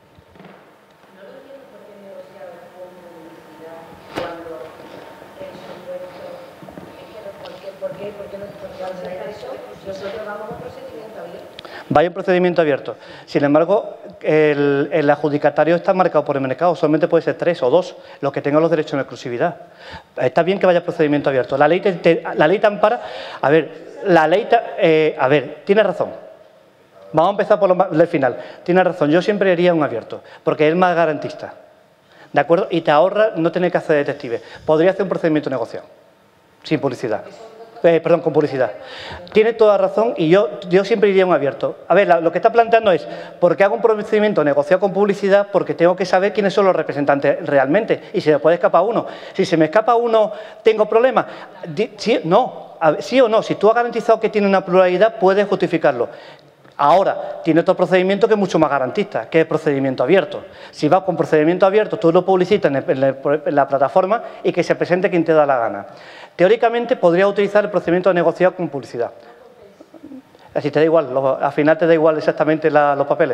Vaya un procedimiento abierto. Sin embargo, el, el adjudicatario está marcado por el mercado, solamente puede ser tres o dos los que tengan los derechos en exclusividad. Está bien que vaya procedimiento abierto. La ley te, te, la ley te ampara. A ver, la ley, te, eh, a ver, tiene razón. Vamos a empezar por lo más, el final. Tiene razón. Yo siempre haría un abierto, porque es más garantista. ¿De acuerdo? Y te ahorra no tener que hacer detective. Podría hacer un procedimiento negociado, sin publicidad. Eh, perdón, con publicidad. Tiene toda razón y yo, yo siempre iría un abierto. A ver, la, lo que está planteando es, ¿por qué hago un procedimiento negociado con publicidad? Porque tengo que saber quiénes son los representantes realmente y se me puede escapar uno. Si se me escapa uno, ¿tengo problemas? Sí, no, sí o no. Si tú has garantizado que tiene una pluralidad, puedes justificarlo. Ahora, tiene otro procedimiento que es mucho más garantista, que es el procedimiento abierto. Si vas con procedimiento abierto, tú lo publicitas en, el, en, el, en la plataforma y que se presente quien te da la gana. Teóricamente, podrías utilizar el procedimiento negociado con publicidad. Así te da igual, lo, al final te da igual exactamente la, los papeles.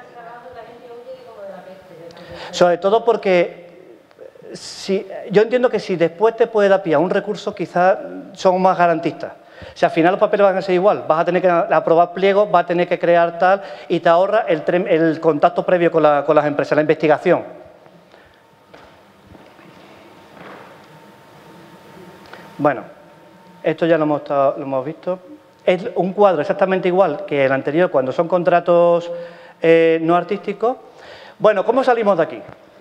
Sobre todo porque si, yo entiendo que si después te puede dar pie a un recurso, quizás son más garantistas. Si al final los papeles van a ser igual, vas a tener que aprobar pliegos, vas a tener que crear tal y te ahorra el, el contacto previo con, la, con las empresas, la investigación. Bueno, esto ya lo hemos, estado, lo hemos visto. Es un cuadro exactamente igual que el anterior cuando son contratos eh, no artísticos. Bueno, ¿cómo salimos de aquí?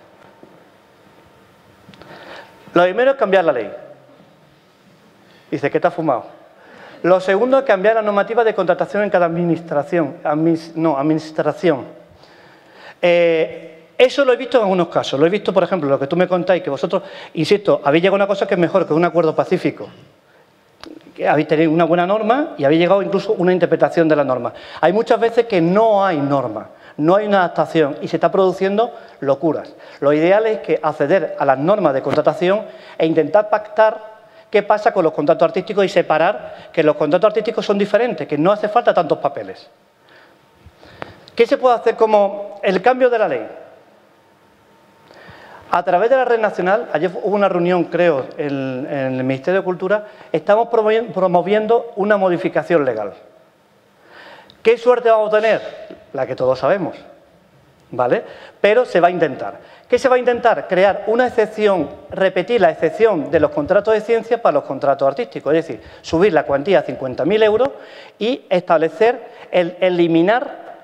Lo primero es cambiar la ley. Dice, ¿qué te has fumado? Lo segundo es cambiar la normativa de contratación en cada administración. Admis, no, administración. Eh, eso lo he visto en algunos casos. Lo he visto, por ejemplo, lo que tú me contáis, que vosotros, insisto, habéis llegado a una cosa que es mejor, que un acuerdo pacífico. Que habéis tenido una buena norma y habéis llegado incluso a una interpretación de la norma. Hay muchas veces que no hay norma, no hay una adaptación y se está produciendo locuras. Lo ideal es que acceder a las normas de contratación e intentar pactar qué pasa con los contratos artísticos y separar que los contratos artísticos son diferentes, que no hace falta tantos papeles. ¿Qué se puede hacer como el cambio de la ley? A través de la Red Nacional, ayer hubo una reunión, creo, en, en el Ministerio de Cultura, estamos promoviendo una modificación legal. ¿Qué suerte vamos a tener? La que todos sabemos, ¿vale? Pero se va a intentar. ¿Qué se va a intentar? Crear una excepción, repetir la excepción de los contratos de ciencia para los contratos artísticos, es decir, subir la cuantía a cincuenta mil euros y establecer, el, eliminar,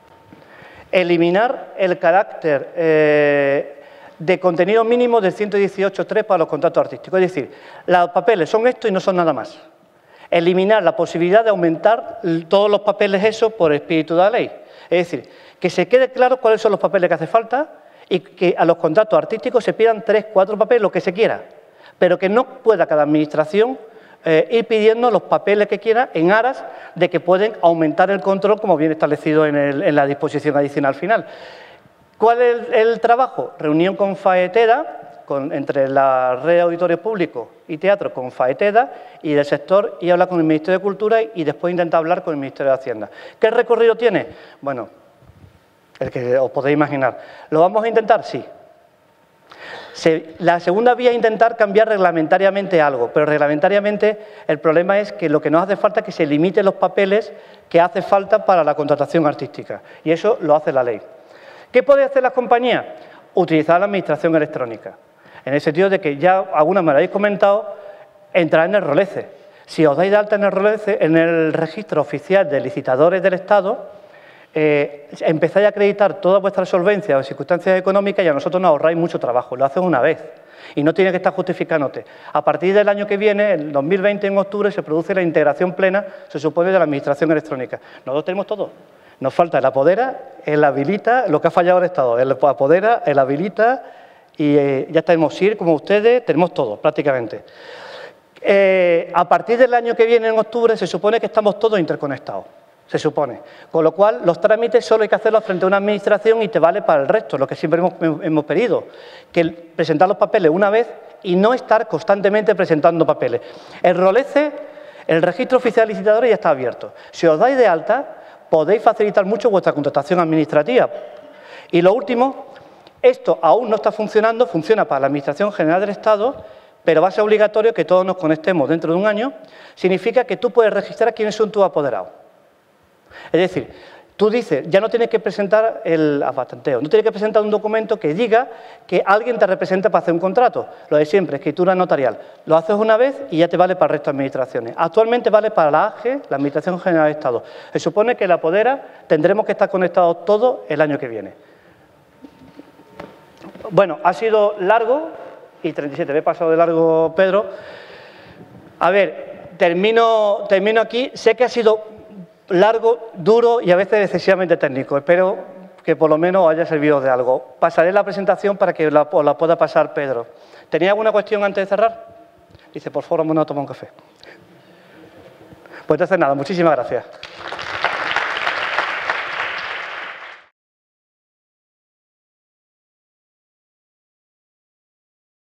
eliminar el carácter eh, de contenido mínimo del ciento dieciocho punto tres para los contratos artísticos. Es decir, los papeles son esto y no son nada más. Eliminar la posibilidad de aumentar todos los papeles esos por espíritu de la ley. Es decir, que se quede claro cuáles son los papeles que hace falta y que a los contratos artísticos se pidan tres, cuatro papeles, lo que se quiera, pero que no pueda cada administración eh, ir pidiendo los papeles que quiera en aras de que pueden aumentar el control como viene establecido en, el, en la disposición adicional final. ¿Cuál es el, el trabajo? Reunión con FAETEDA, con, entre la Red de Auditorios Públicos y Teatro con FAETEDA y del sector, y habla con el Ministerio de Cultura y después intenta hablar con el Ministerio de Hacienda. ¿Qué recorrido tiene? Bueno, el que os podéis imaginar. ¿Lo vamos a intentar? Sí. Se, la segunda vía es intentar cambiar reglamentariamente algo, pero reglamentariamente el problema es que lo que nos hace falta es que se limiten los papeles que hace falta para la contratación artística, y eso lo hace la ley. ¿Qué puede hacer las compañías? Utilizar la administración electrónica, en el sentido de que ya algunas me lo habéis comentado, entrar en el ROLECE. Si os dais de alta en el ROLECE, en el registro oficial de licitadores del Estado, Eh, empezáis a acreditar toda vuestra solvencia o circunstancias económicas y a nosotros nos ahorráis mucho trabajo, lo haces una vez y no tienes que estar justificándote. A partir del año que viene, el dos mil veinte, en octubre, se produce la integración plena, se supone, de la administración electrónica. Nosotros tenemos todo. Nos falta el apodera, el habilita, lo que ha fallado el Estado, el apodera, el habilita y eh, ya tenemos S I R como ustedes, tenemos todo prácticamente. Eh, a partir del año que viene, en octubre, se supone que estamos todos interconectados. Se supone. Con lo cual, los trámites solo hay que hacerlos frente a una administración y te vale para el resto, lo que siempre hemos, hemos pedido, que presentar los papeles una vez y no estar constantemente presentando papeles. El ROLECE, el registro oficial de licitadores, ya está abierto. Si os dais de alta, podéis facilitar mucho vuestra contratación administrativa. Y lo último, esto aún no está funcionando, funciona para la Administración General del Estado, pero va a ser obligatorio que todos nos conectemos dentro de un año. Significa que tú puedes registrar quiénes son tus apoderados. Es decir, tú dices, ya no tienes que presentar el afatanteo, no tienes que presentar un documento que diga que alguien te representa para hacer un contrato. Lo de siempre, escritura notarial. Lo haces una vez y ya te vale para el resto de administraciones. Actualmente vale para la A G E, la Administración General del Estado. Se supone que la apodera tendremos que estar conectados todos el año que viene. Bueno, ha sido largo y treinta y siete, me he pasado de largo, Pedro. A ver, termino, termino aquí. Sé que ha sido largo, duro y a veces excesivamente técnico. Espero que por lo menos haya servido de algo. Pasaré la presentación para que la, la pueda pasar Pedro. ¿Tenía alguna cuestión antes de cerrar? Dice, por favor, vamos a tomar un café. Pues entonces nada, muchísimas gracias.